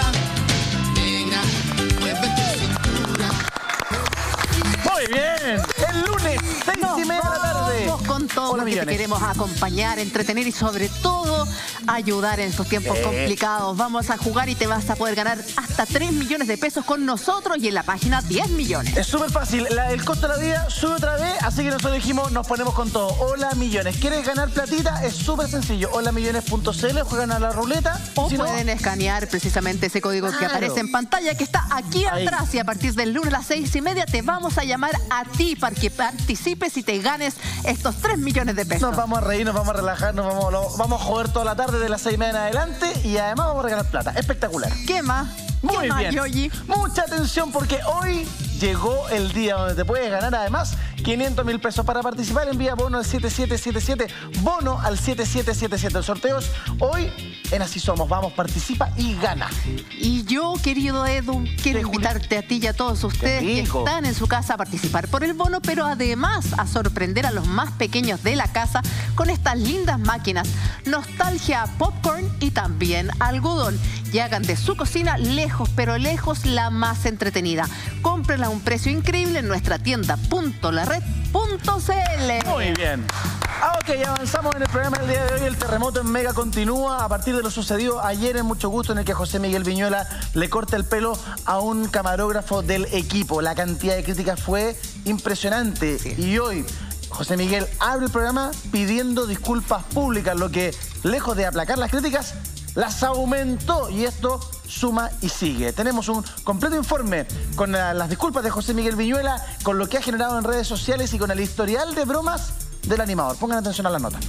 Muy bien. El lunes, seis y media de la tarde. Vamos con todo Hola, porque te millones. queremos acompañar, entretener y sobre todo ayudar en estos tiempos Eh. complicados. Vamos a jugar y te vas a poder ganar hasta tres millones de pesos con nosotros y en la página diez millones. Es súper fácil, la- el costo de la vida sube otra vez, así que nosotros dijimos, nos ponemos con todo. Hola Millones, ¿quieres ganar platita? Es súper sencillo, hola millones punto c l, juegan a la ruleta. O Si no, pueden escanear precisamente ese código que Claro. aparece en pantalla, que está aquí Ahí. atrás. Y a partir del lunes a las seis y media te vamos a llamar a ti para que participes y te ganes estos tres millones de pesos. nos vamos a reír, nos vamos a relajar, nos vamos, lo- vamos a joder toda la tarde de las seis y media en adelante y además vamos a regalar plata. Espectacular. ¿Qué más? Muy ¿Qué más, bien. Yoyi? Mucha atención porque hoy llegó el día donde te puedes ganar además quinientos mil pesos. Para participar envía bono al siete siete siete siete, bono al siete siete siete siete. El sorteo es hoy en Así Somos. Vamos, participa y gana. Y yo, querido Edu, quiero ¿Qué, Juli? invitarte a ti y a todos ustedes que rico. están en su casa a participar por el bono, pero además a sorprender a los más pequeños de la casa con estas lindas máquinas, nostalgia, popcorn y también algodón. Y hagan de su cocina lejos, pero lejos, la más entretenida. Cómprenla a un precio increíble en nuestra tienda punto la red punto c l. Muy bien. Ah, ok, avanzamos en el programa del día de hoy. El terremoto en Mega continúa a partir de lo sucedido ayer en Mucho Gusto, en el que José Miguel Viñuela le corta el pelo a un camarógrafo del equipo. La cantidad de críticas fue impresionante. Y hoy José Miguel abre el programa pidiendo disculpas públicas, lo que, lejos de aplacar las críticas, las aumentó. Y esto suma y sigue. Tenemos un completo informe con la- las disculpas de José Miguel Viñuela, con lo que ha generado en redes sociales y con el historial de bromas del animador. Pongan atención a la nota.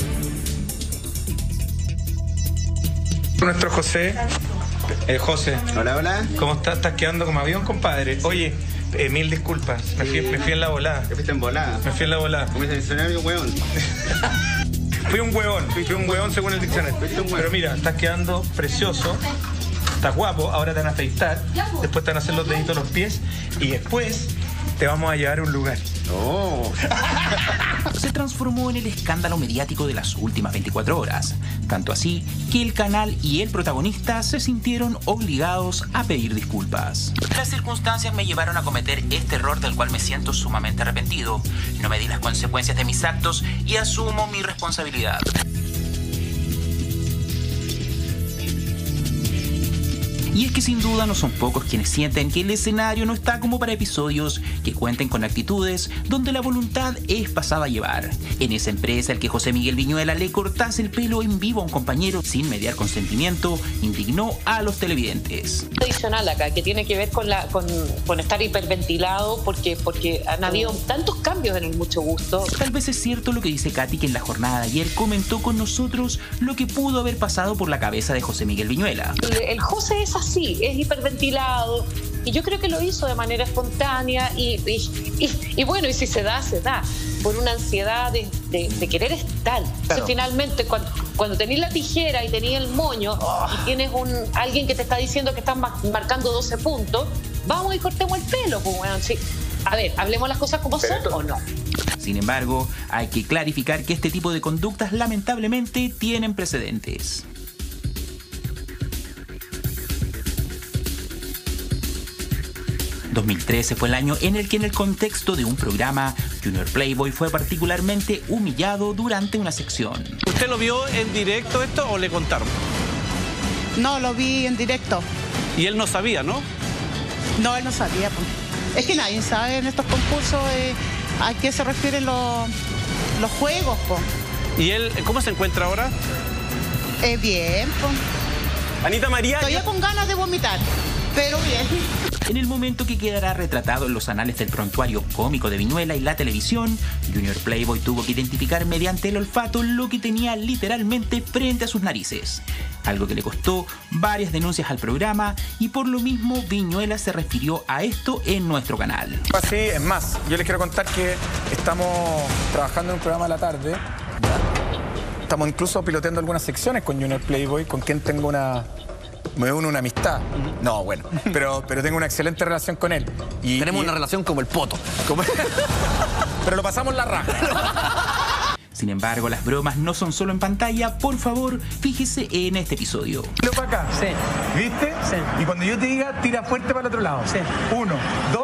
Nuestro José, eh, José. Hola, hola. ¿Cómo estás? ¿Estás quedando como avión, compadre? Oye, eh, mil disculpas. Me fui, me fui en la volada. Te fuiste en volada. Me fui en la volada. Como dice el diccionario, weón. Fui un huevón, fui un huevón según el diccionario. Pero mira, estás quedando precioso, estás guapo, ahora te van a afeitar, después te van a hacer los deditos a los pies y después te vamos a llevar a un lugar. Oh. Se transformó en el escándalo mediático de las últimas veinticuatro horas. Tanto así que el canal y el protagonista se sintieron obligados a pedir disculpas. Las circunstancias me llevaron a cometer este error del cual me siento sumamente arrepentido. No medí las consecuencias de mis actos y asumo mi responsabilidad. Y es que sin duda no son pocos quienes sienten que el escenario no está como para episodios que cuenten con actitudes donde la voluntad es pasada a llevar. En esa empresa, el que José Miguel Viñuela le cortase el pelo en vivo a un compañero sin mediar consentimiento indignó a los televidentes. Adicional acá, que tiene que ver con, la, con, con estar hiperventilado porque, porque han habido tantos cambios en el Mucho Gusto. Tal vez es cierto lo que dice Katy, que en la jornada de ayer comentó con nosotros lo que pudo haber pasado por la cabeza de José Miguel Viñuela. El, el José es así, es hiperventilado y yo creo que lo hizo de manera espontánea y, y, y, y bueno, y si se da, se da, por una ansiedad de, de, de querer estar. Claro. Entonces, finalmente, cuando, cuando tenés la tijera y tenés el moño oh. y tienes un, alguien que te está diciendo que estás marcando doce puntos, vamos y cortemos el pelo, pues bueno, sí. A ver, hablemos las cosas como son o no. Sin embargo, hay que clarificar que este tipo de conductas lamentablemente tienen precedentes. dos mil trece fue el año en el que, en el contexto de un programa, Junior Playboy fue particularmente humillado durante una sección. ¿Usted lo vio en directo esto o le contaron? No, lo vi en directo. ¿Y él no sabía, no? No, él no sabía. Pues. Es que nadie sabe en estos concursos eh, a qué se refieren los, los juegos. Pues. ¿Y él cómo se encuentra ahora? Eh, bien, pues. Anita María... Todavía con ganas de vomitar, pero bien. En el momento que quedará retratado en los anales del prontuario cómico de Viñuela y la televisión, Junior Playboy tuvo que identificar mediante el olfato lo que tenía literalmente frente a sus narices. Algo que le costó varias denuncias al programa y por lo mismo Viñuela se refirió a esto en nuestro canal. Así, es más, yo les quiero contar que estamos trabajando en un programa a la tarde. Estamos incluso piloteando algunas secciones con Junior Playboy, con quien tengo una... Me une una amistad. No, bueno, pero, pero tengo una excelente relación con él. Y, Tenemos y... una relación como el poto. Como... pero lo pasamos la raja. Sin embargo, las bromas no son solo en pantalla. Por favor, fíjese en este episodio. ¿Lo para acá? Sí. ¿Viste? Sí. Y cuando yo te diga, tira fuerte para el otro lado. Sí. Uno, dos...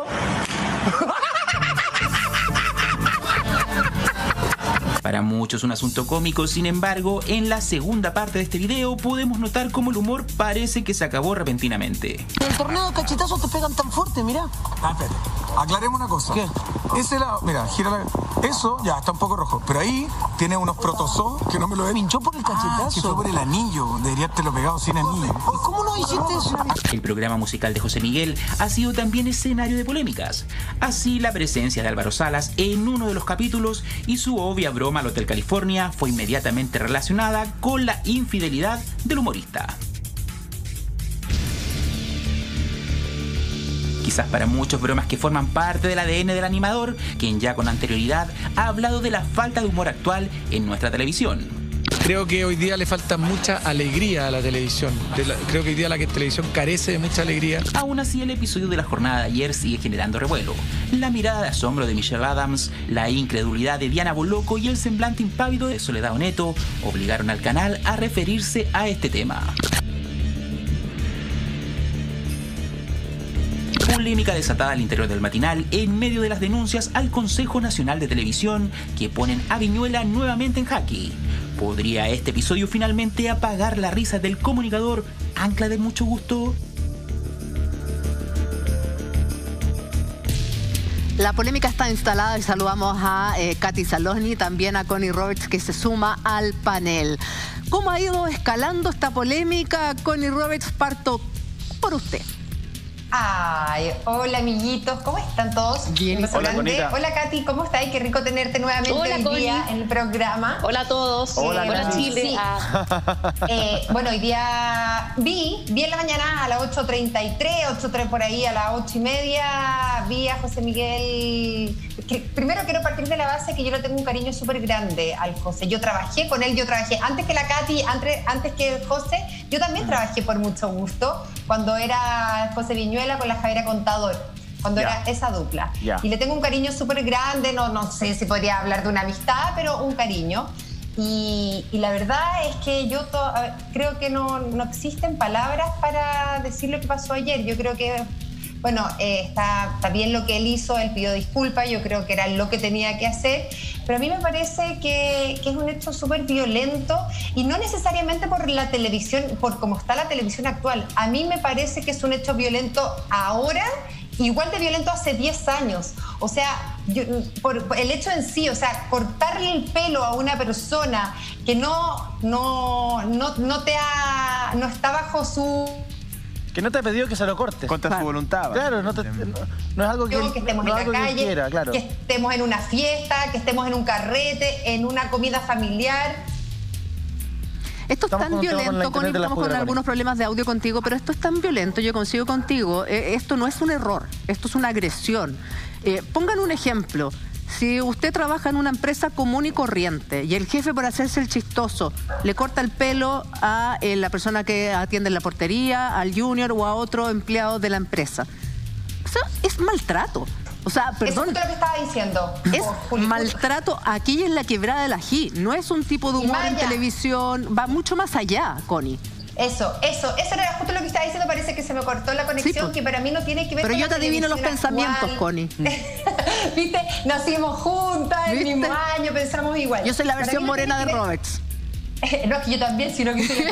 Para muchos un asunto cómico, sin embargo, en la segunda parte de este video podemos notar cómo el humor parece que se acabó repentinamente. En el torneo de cachetazos te pegan tan fuerte, mira. Ah, espérate. Aclaremos una cosa. ¿Qué? Ese lado, mira, gira la... Eso ya está un poco rojo, pero ahí tiene unos protozoos que no me lo he... Pinchó por el cachetazo. Ah, que fue por el anillo. Debería habértelo pegado sin anillo. ¿Y cómo no hiciste eso? El programa musical de José Miguel ha sido también escenario de polémicas. Así, la presencia de Álvaro Salas en uno de los capítulos y su obvia broma al Hotel California fue inmediatamente relacionada con la infidelidad del humorista. Quizás para muchos bromas que forman parte del A D N del animador, quien ya con anterioridad ha hablado de la falta de humor actual en nuestra televisión. Creo que hoy día le falta mucha alegría a la televisión. Creo que hoy día la televisión carece de mucha alegría. Aún así, el episodio de la jornada de ayer sigue generando revuelo. La mirada de asombro de Michelle Adams, la incredulidad de Diana Boloco y el semblante impávido de Soledad Oneto obligaron al canal a referirse a este tema. Polémica desatada al interior del matinal en medio de las denuncias al Consejo Nacional de Televisión que ponen a Viñuela nuevamente en jaque. ¿Podría este episodio finalmente apagar la risa del comunicador ancla de Mucho Gusto? La polémica está instalada y saludamos a eh, Katy Salosny, también a Connie Roberts, que se suma al panel. ¿Cómo ha ido escalando esta polémica? Connie Roberts, parto por usted. Ay, hola amiguitos, ¿cómo están todos? Bien, hola, Conita. Hola Katy, ¿cómo estás? Qué rico tenerte nuevamente hola, hoy Connie. Día en el programa. Hola a todos. Hola, eh, hola Chile. Sí. Ah. Eh, bueno, hoy día vi, vi en la mañana a las ocho treinta y tres, ocho tres por ahí, a las ocho y media, vi a José Miguel. Que, primero quiero partir de la base que yo le tengo un cariño súper grande al José. Yo trabajé con él, yo trabajé antes que la Katy, antes, antes que José, yo también trabajé por Mucho Gusto, cuando era José Viñuela con la Javiera Contador, cuando yeah. era esa dupla. Yeah. Y le tengo un cariño súper grande, no, no sé si podría hablar de una amistad, pero un cariño. Y, y la verdad es que yo to, ver, creo que no, no existen palabras para decir lo que pasó ayer. Yo creo que, bueno, eh, está, está bien lo que él hizo, él pidió disculpas, yo creo que era lo que tenía que hacer. pero a mí me parece que, que es un hecho súper violento y no necesariamente por la televisión, por cómo está la televisión actual. A mí me parece que es un hecho violento ahora, igual de violento hace diez años. O sea, yo, por, por el hecho en sí, o sea, cortarle el pelo a una persona que no, no, no, no te ha, no está bajo su... Que no te ha pedido que se lo cortes. Contra claro. su voluntad. Claro, no, te, no, no es algo que, que estemos no en es algo la que calle, quiera, claro. que estemos en una fiesta, que estemos en un carrete, en una comida familiar. Esto es Estamos tan violento, Connie, estamos con algunos problemas de audio contigo, pero esto es tan violento, yo consigo contigo, eh, esto no es un error, esto es una agresión. Eh, pongan un ejemplo. Si usted trabaja en una empresa común y corriente y el jefe, por hacerse el chistoso, le corta el pelo a eh, la persona que atiende en la portería, al junior o a otro empleado de la empresa, o sea, es maltrato. O sea, perdón. Eso es lo que estaba diciendo. Es maltrato aquí en la quebrada del ají. No es un tipo de humor en televisión. Va mucho más allá, Connie. Eso, eso, eso era justo lo que estaba diciendo. Parece que se me cortó la conexión, sí, pues, que para mí no tiene que ver pero con yo te adivino los pensamientos, actual. Connie. ¿Viste? Nacimos juntas, el mismo año, pensamos igual. Yo soy la versión no morena de Roberts. No, es que yo también, sino que soy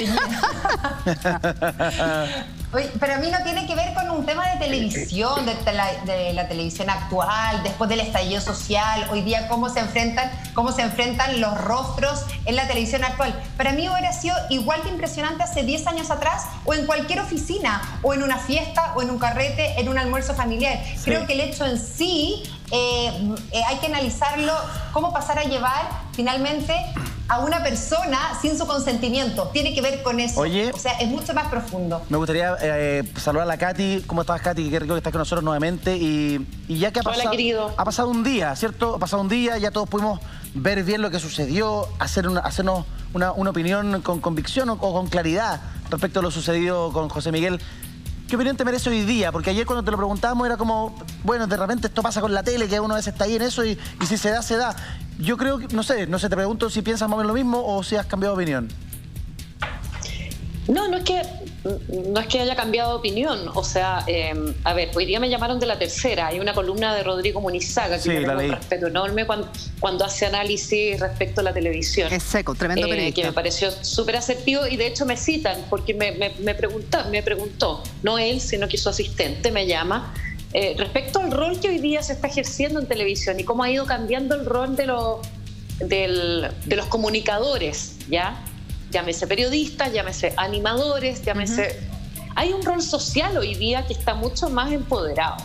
Oye, pero a mí no tiene que ver con un tema de televisión, de la, de la televisión actual, después del estallido social, hoy día cómo se enfrentan, cómo se enfrentan los rostros en la televisión actual. Para mí hubiera sido igual de impresionante hace diez años atrás, o en cualquier oficina, o en una fiesta, o en un carrete, en un almuerzo familiar. Sí. Creo que el hecho en sí, eh, eh, hay que analizarlo, cómo pasar a llevar finalmente a una persona sin su consentimiento. Tiene que ver con eso. Oye, o sea, es mucho más profundo. Me gustaría eh, saludar a la Katy. ¿Cómo estás, Katy? Qué rico que estás con nosotros nuevamente. Y, y ya que ha pasado, Hola, querido. Ha pasado un día, ¿cierto? Ha pasado un día, ya todos pudimos ver bien lo que sucedió, hacer una, hacernos una, una opinión con convicción o, o con claridad respecto a lo sucedido con José Miguel. ¿Qué opinión te merece hoy día? Porque ayer cuando te lo preguntábamos era como, bueno, de repente esto pasa con la tele, que uno a veces está ahí en eso y, y si se da, se da. Yo creo que, no sé, no sé, te pregunto si piensas más o menos lo mismo o si has cambiado de opinión. No, no es que no es que haya cambiado de opinión. O sea, eh, a ver, hoy día me llamaron de La Tercera. Hay una columna de Rodrigo Munizaga que sí, me tengo un respeto enorme cuando, cuando hace análisis respecto a la televisión. Es seco, tremendo periodista. Eh, que me pareció súper asertivo y de hecho me citan porque me, me, me, pregunta, me preguntó, no él, sino que su asistente me llama, eh, respecto al rol que hoy día se está ejerciendo en televisión y cómo ha ido cambiando el rol de, lo, del, de los comunicadores, ¿ya? Llámese periodistas, llámese animadores, llámese... Uh-huh. Hay un rol social hoy día que está mucho más empoderado.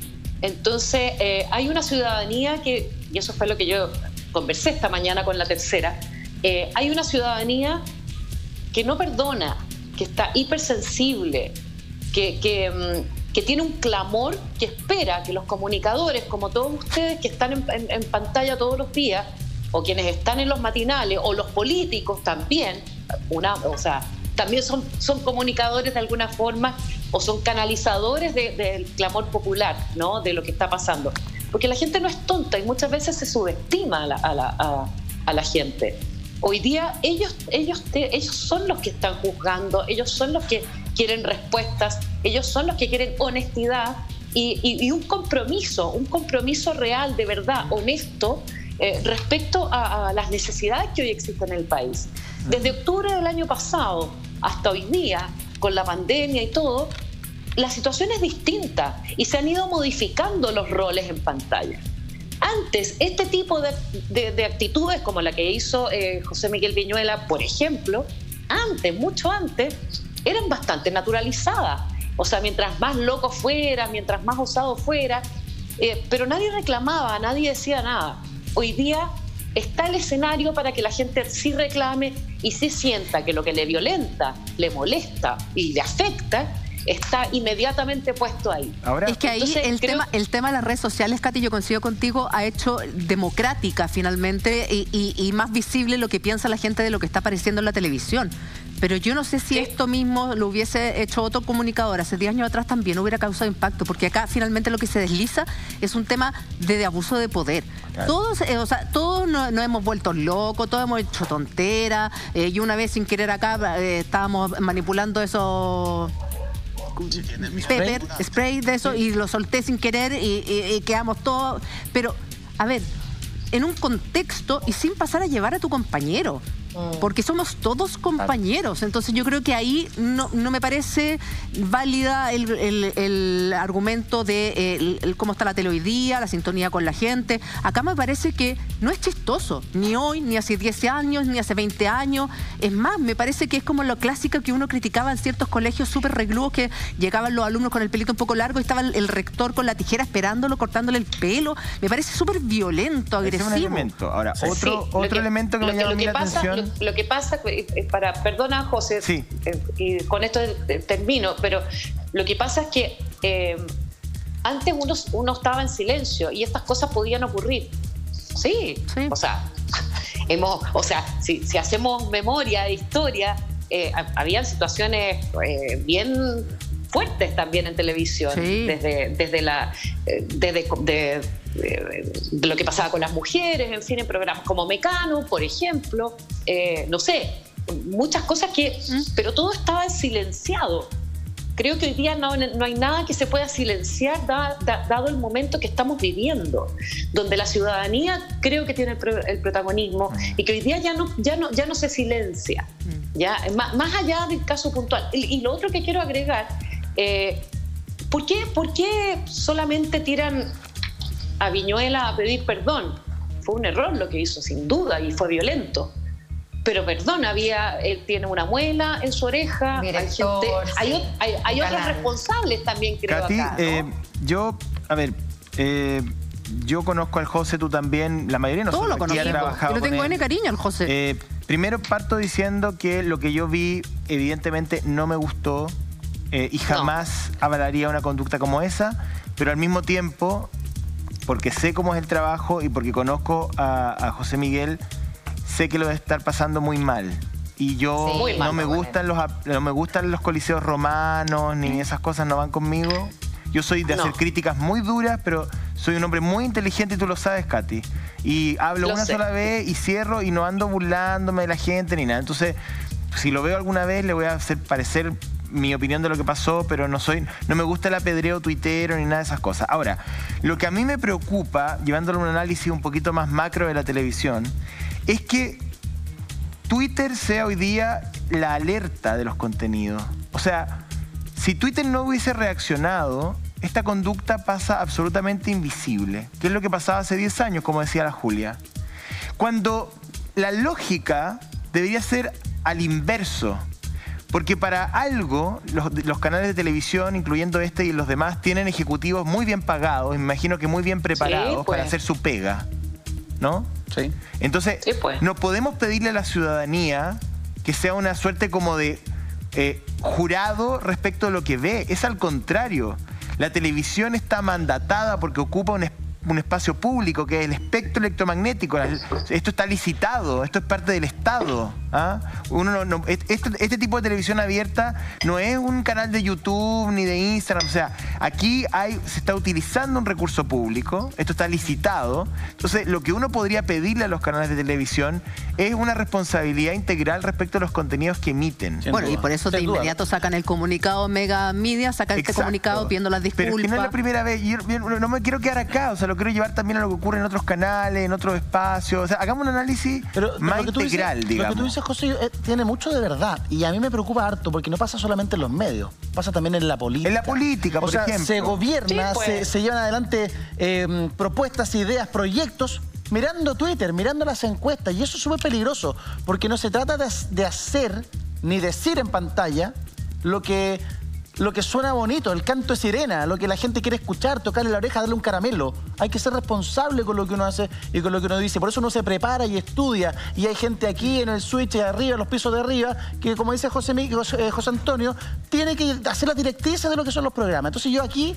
Entonces, eh, hay una ciudadanía que, y eso fue lo que yo conversé esta mañana con La Tercera, eh, hay una ciudadanía que no perdona, que está hipersensible, que, que, que tiene un clamor que espera que los comunicadores, como todos ustedes que están en, en, en pantalla todos los días, o quienes están en los matinales, o los políticos también, una, o sea, también son, son comunicadores de alguna forma, o son canalizadores de, del clamor popular, ¿no? De lo que está pasando. Porque la gente no es tonta y muchas veces se subestima a la, a la, a, a la gente. Hoy día ellos, ellos, te, ellos son los que están juzgando, ellos son los que quieren respuestas, ellos son los que quieren honestidad y, y, y un compromiso, un compromiso real, de verdad, honesto, Eh, respecto a, a las necesidades que hoy existen en el país. Desde octubre del año pasado hasta hoy día, con la pandemia y todo, la situación es distinta y se han ido modificando los roles en pantalla. Antes, este tipo de, de, de actitudes como la que hizo eh, José Miguel Viñuela, por ejemplo, antes, mucho antes, eran bastante naturalizadas. O sea, mientras más loco fuera, mientras más osado fuera, eh, pero nadie reclamaba, nadie decía nada. Hoy día está el escenario para que la gente sí reclame y sí sienta que lo que le violenta, le molesta y le afecta, está inmediatamente puesto ahí. Ahora, es que ahí Entonces, el, creo... tema, el tema de las redes sociales, Katy, yo coincido contigo, ha hecho democrática finalmente y, y, y más visible lo que piensa la gente de lo que está apareciendo en la televisión. Pero yo no sé si sí. esto mismo lo hubiese hecho otro comunicador hace diez años atrás, también hubiera causado impacto, porque acá finalmente lo que se desliza es un tema de, de abuso de poder. Claro. Todos, eh, o sea, todos nos, nos hemos vuelto locos, todos hemos hecho tonteras. Eh, y una vez sin querer acá eh, estábamos manipulando esos... pepper, spray de eso, y lo solté sin querer y, y, y quedamos todos. Pero, a ver, en un contexto y sin pasar a llevar a tu compañero. Porque somos todos compañeros. Entonces yo creo que ahí no, no me parece válida el, el, el argumento de el, el cómo está la tele hoy día, la sintonía con la gente. Acá me parece que no es chistoso, ni hoy, ni hace diez años, ni hace veinte años. Es más, me parece que es como lo clásico que uno criticaba en ciertos colegios súper reclusos, que llegaban los alumnos con el pelito un poco largo y estaba el, el rector con la tijera esperándolo, cortándole el pelo. Me parece súper violento, agresivo. Es un elemento. Ahora, Sí, otro, lo otro que- elemento que lo me llama lo a mí que la pasa, atención... Lo, lo que pasa, eh, para, perdona José, Sí. eh, y con esto eh, termino, pero lo que pasa es que eh, antes uno, uno estaba en silencio y estas cosas podían ocurrir. Sí, o sea, hemos, o sea, si, si hacemos memoria de historia, eh, ha- habían situaciones eh, bien fuertes también en televisión, Sí. desde, desde la eh, desde de, de- de lo que pasaba con las mujeres, en fin, en programas como Mecano, por ejemplo, eh, no sé, muchas cosas que, pero todo estaba silenciado. Creo que hoy día no, no hay nada que se pueda silenciar da- da- dado el momento que estamos viviendo, donde la ciudadanía creo que tiene el, pro- el protagonismo y que hoy día ya no, ya no, ya no se silencia, ya más, más allá del caso puntual. Y, y lo otro que quiero agregar, eh, ¿por qué, por qué solamente tiran a Viñuela a pedir perdón? Fue un error lo que hizo, sin duda, y fue violento. Pero perdón, había, él tiene una muela en su oreja, hay, Director, gente, hay, sí, ot- hay, hay un otros canal. responsables también, creo, Katy, acá, ¿no? eh, yo, a ver, eh, yo conozco al José, tú también, la mayoría de Todos nosotros lo aquí ha conocemos. trabajado Yo le con tengo él. N cariño al José. Eh, primero parto diciendo que lo que yo vi, evidentemente, no me gustó eh, y jamás avalaría una conducta como esa, pero al mismo tiempo, porque sé cómo es el trabajo y porque conozco a, a José Miguel, sé que lo debe estar pasando muy mal. Y yo Sí, muy mal, no me muy gustan los ap- no me gustan los coliseos romanos, ni esas cosas no van conmigo. Yo soy de No. hacer críticas muy duras, pero soy un hombre muy inteligente y tú lo sabes, Katy. Y hablo Lo una sé. sola vez y cierro y no ando burlándome de la gente ni nada. Entonces, si lo veo alguna vez, le voy a hacer parecer mi opinión de lo que pasó, pero no soy, no me gusta el apedreo tuitero ni nada de esas cosas. Ahora, lo que a mí me preocupa, llevándolo a un análisis un poquito más macro de la televisión, es que Twitter sea hoy día la alerta de los contenidos. O sea, si Twitter no hubiese reaccionado, esta conducta pasa absolutamente invisible, que es lo que pasaba hace diez años, como decía la Julia. Cuando la lógica debería ser al inverso, porque para algo los, los canales de televisión, incluyendo este y los demás, tienen ejecutivos muy bien pagados, me imagino que muy bien preparados Sí, pues. para hacer su pega, ¿no? Sí. Entonces, Sí, pues. no podemos pedirle a la ciudadanía que sea una suerte como de eh, jurado respecto a lo que ve. Es al contrario. La televisión está mandatada porque ocupa un, es- un espacio público, que es el espectro electromagnético. La- Esto está licitado, esto es parte del Estado. ¿ah? Uno no- no- este, este tipo de televisión abierta no es un canal de YouTube ni de Instagram. O sea, aquí hay, se está utilizando un recurso público, esto está licitado. Entonces, lo que uno podría pedirle a los canales de televisión es una responsabilidad integral respecto a los contenidos que emiten. Bueno, y por eso de inmediato sacan el comunicado Mega Media, sacan este Exacto. comunicado pidiendo las disculpas. Pero es que no es la primera vez. Yo, yo no me quiero quedar acá. O sea, lo quiero llevar también a lo que ocurre en otros canales, en otros espacios. O sea, hagamos un análisis más lo que tú integral, dices, digamos. Lo que tú dices, José, eh, tiene mucho de verdad. Y a mí me preocupa harto porque no pasa solamente en los medios, pasa también en la política. En la política, o por sea, ejemplo. se gobierna, Sí, pues. se, se llevan adelante eh, propuestas, ideas, proyectos, mirando Twitter, mirando las encuestas. Y eso es súper peligroso, porque no se trata de, de hacer ni decir en pantalla lo que... Lo que suena bonito, el canto de sirena, lo que la gente quiere escuchar, tocarle la oreja, darle un caramelo. Hay que ser responsable con lo que uno hace y con lo que uno dice. Por eso uno se prepara y estudia. Y hay gente aquí en el switch de arriba, en los pisos de arriba, que como dice José, Mi- José, eh, José Antonio, tiene que hacer las directrices de lo que son los programas. Entonces yo aquí...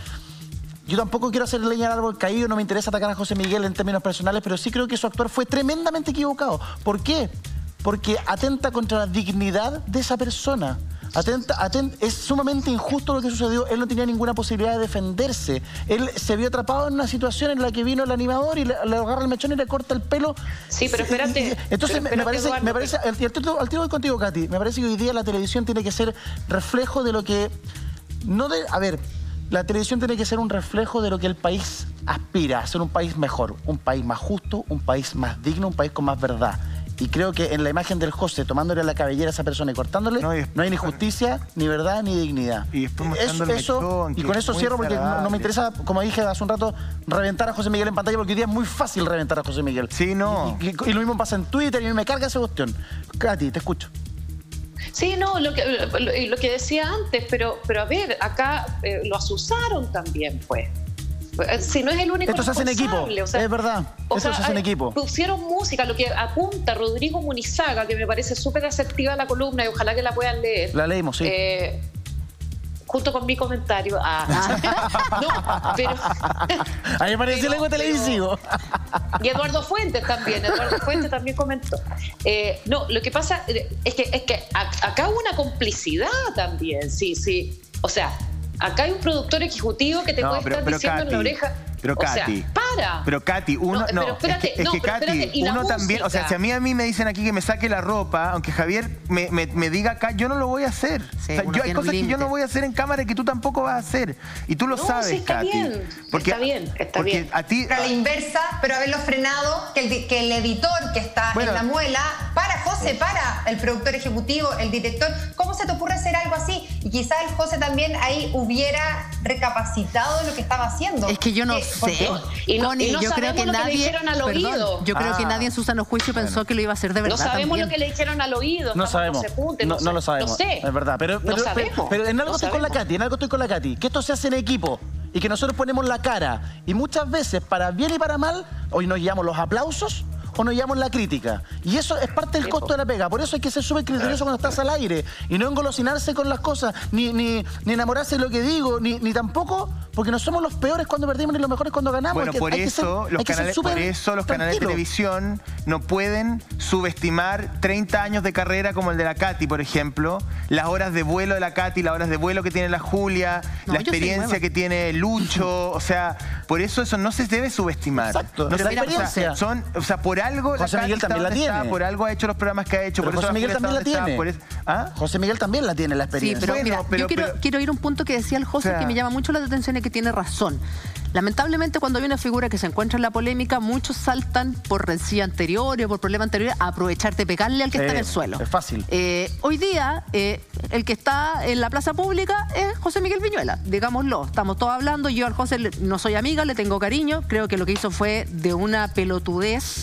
Yo tampoco quiero hacer leña al árbol caído, no me interesa atacar a José Miguel en términos personales, pero sí creo que su actuar fue tremendamente equivocado. ¿Por qué? Porque atenta contra la dignidad de esa persona. Atenta, aten- es sumamente injusto lo que sucedió. Él no tenía ninguna posibilidad de defenderse. Él se vio atrapado en una situación en la que vino el animador y le, le agarra el mechón y le corta el pelo. Sí, pero Sí, espérate. y- y- Entonces pero me, me espérate, parece, Eduardo, me parece al, al tiro, al tiro voy contigo, Katy, me parece que hoy día la televisión tiene que ser reflejo de lo que... No de, a ver, La televisión tiene que ser un reflejo de lo que el país aspira, a ser un país mejor, un país más justo, un país más digno, un país con más verdad. Y creo que en la imagen del José, tomándole la cabellera a esa persona y cortándole, no, y después, no hay ni justicia, ni verdad, ni dignidad. Y después eso, eso y con eso cierro porque no, no me interesa, como dije hace un rato, reventar a José Miguel en pantalla, porque hoy día es muy fácil reventar a José Miguel. Sí, no. Y, y, y lo mismo pasa en Twitter y a mí me carga esa cuestión. Katy, te escucho. Sí, no, lo que, lo, lo que decía antes, pero, pero a ver, acá eh, lo asusaron también, pues. Si no es el único. Esto se hace en equipo, o sea, es verdad. O Esto sea, se hace en equipo. Pusieron música, lo que apunta Rodrigo Munizaga, que me parece súper asertiva la columna y ojalá que la puedan leer. La leímos, sí. Eh, junto con mi comentario. Ah. No, pero. A mí me parece algo televisivo. Y Eduardo Fuentes también, Eduardo Fuentes también comentó. Eh, no, lo que pasa es que, es que acá hubo una complicidad también, sí, sí. O sea, acá hay un productor ejecutivo que te no, puede pero, estar pero diciendo Katy, en la oreja. Pero o Katy, sea, para. Pero Katy, uno no, no, pero espérate, es que, es no, que pero Katy, espérate, y la uno también, o sea, música. si a mí a mí me dicen aquí que me saque la ropa, aunque Javier me, me, me diga acá, yo no lo voy a hacer. Sí, o sea, yo hay cosas que yo no voy a hacer en cámara que tú tampoco vas a hacer. Y tú lo no, sabes, sí, está Katy. Bien, porque, está bien, está porque bien. A ti, pero a la inversa, pero haberlo frenado, que el, que el editor que está bueno, en la muela, para José, para el productor ejecutivo, el director, ¿cómo se te ocurre hacer algo así? Y quizás el José también ahí hubiera recapacitado lo que estaba haciendo. Es que yo no ¿Qué? sé. Y no, Connie, y no yo creo que lo nadie, que le dijeron al oído. Perdón, yo creo ah, que nadie en su sano juicio bueno. pensó que lo iba a hacer de verdad. No sabemos también. lo que le dijeron al oído. No sabemos. No, punte, no, no, no lo sabemos. No sé. Es verdad. Pero, pero, no pero, pero, pero en algo no estoy con la Katy, en algo estoy con la Katy. Que esto se hace en equipo y que nosotros ponemos la cara. Y muchas veces, para bien y para mal, hoy nos llevamos los aplausos o nos llevamos la crítica. Y eso es parte del costo de la pega. Por eso hay que ser súper criterioso cuando estás al aire. Y no engolosinarse con las cosas, ni, ni, ni enamorarse de lo que digo, ni, ni tampoco, porque no somos los peores cuando perdimos ni los mejores cuando ganamos. Bueno, que, por, eso, ser, los canales, por eso los canales de televisión no pueden subestimar treinta años de carrera como el de la Katy, por ejemplo, las horas de vuelo de la Katy, las horas de vuelo que tiene la Julia, no, la experiencia que tiene Lucho, o sea, por eso eso no se debe subestimar. Exacto, no la experiencia. O sea, son, o sea, por algo José la Miguel también la tiene. Está, por algo ha hecho los programas que ha hecho. Pero por José eso Miguel también la tiene. Está, eso, ¿ah? José Miguel también la tiene, la experiencia. Sí, pero bueno, mira, pero, yo quiero, pero, quiero ir a un punto que decía el José, o sea, que me llama mucho la atención y que tiene razón. Lamentablemente, cuando hay una figura que se encuentra en la polémica, muchos saltan por rencilla anterior o por problema anterior a aprovechar de pegarle al que eh, está en el suelo. Es fácil. Eh, hoy día, eh, el que está en la plaza pública es José Miguel Viñuela, digámoslo. Estamos todos hablando, yo al José no soy amiga, le tengo cariño. Creo que lo que hizo fue de una pelotudez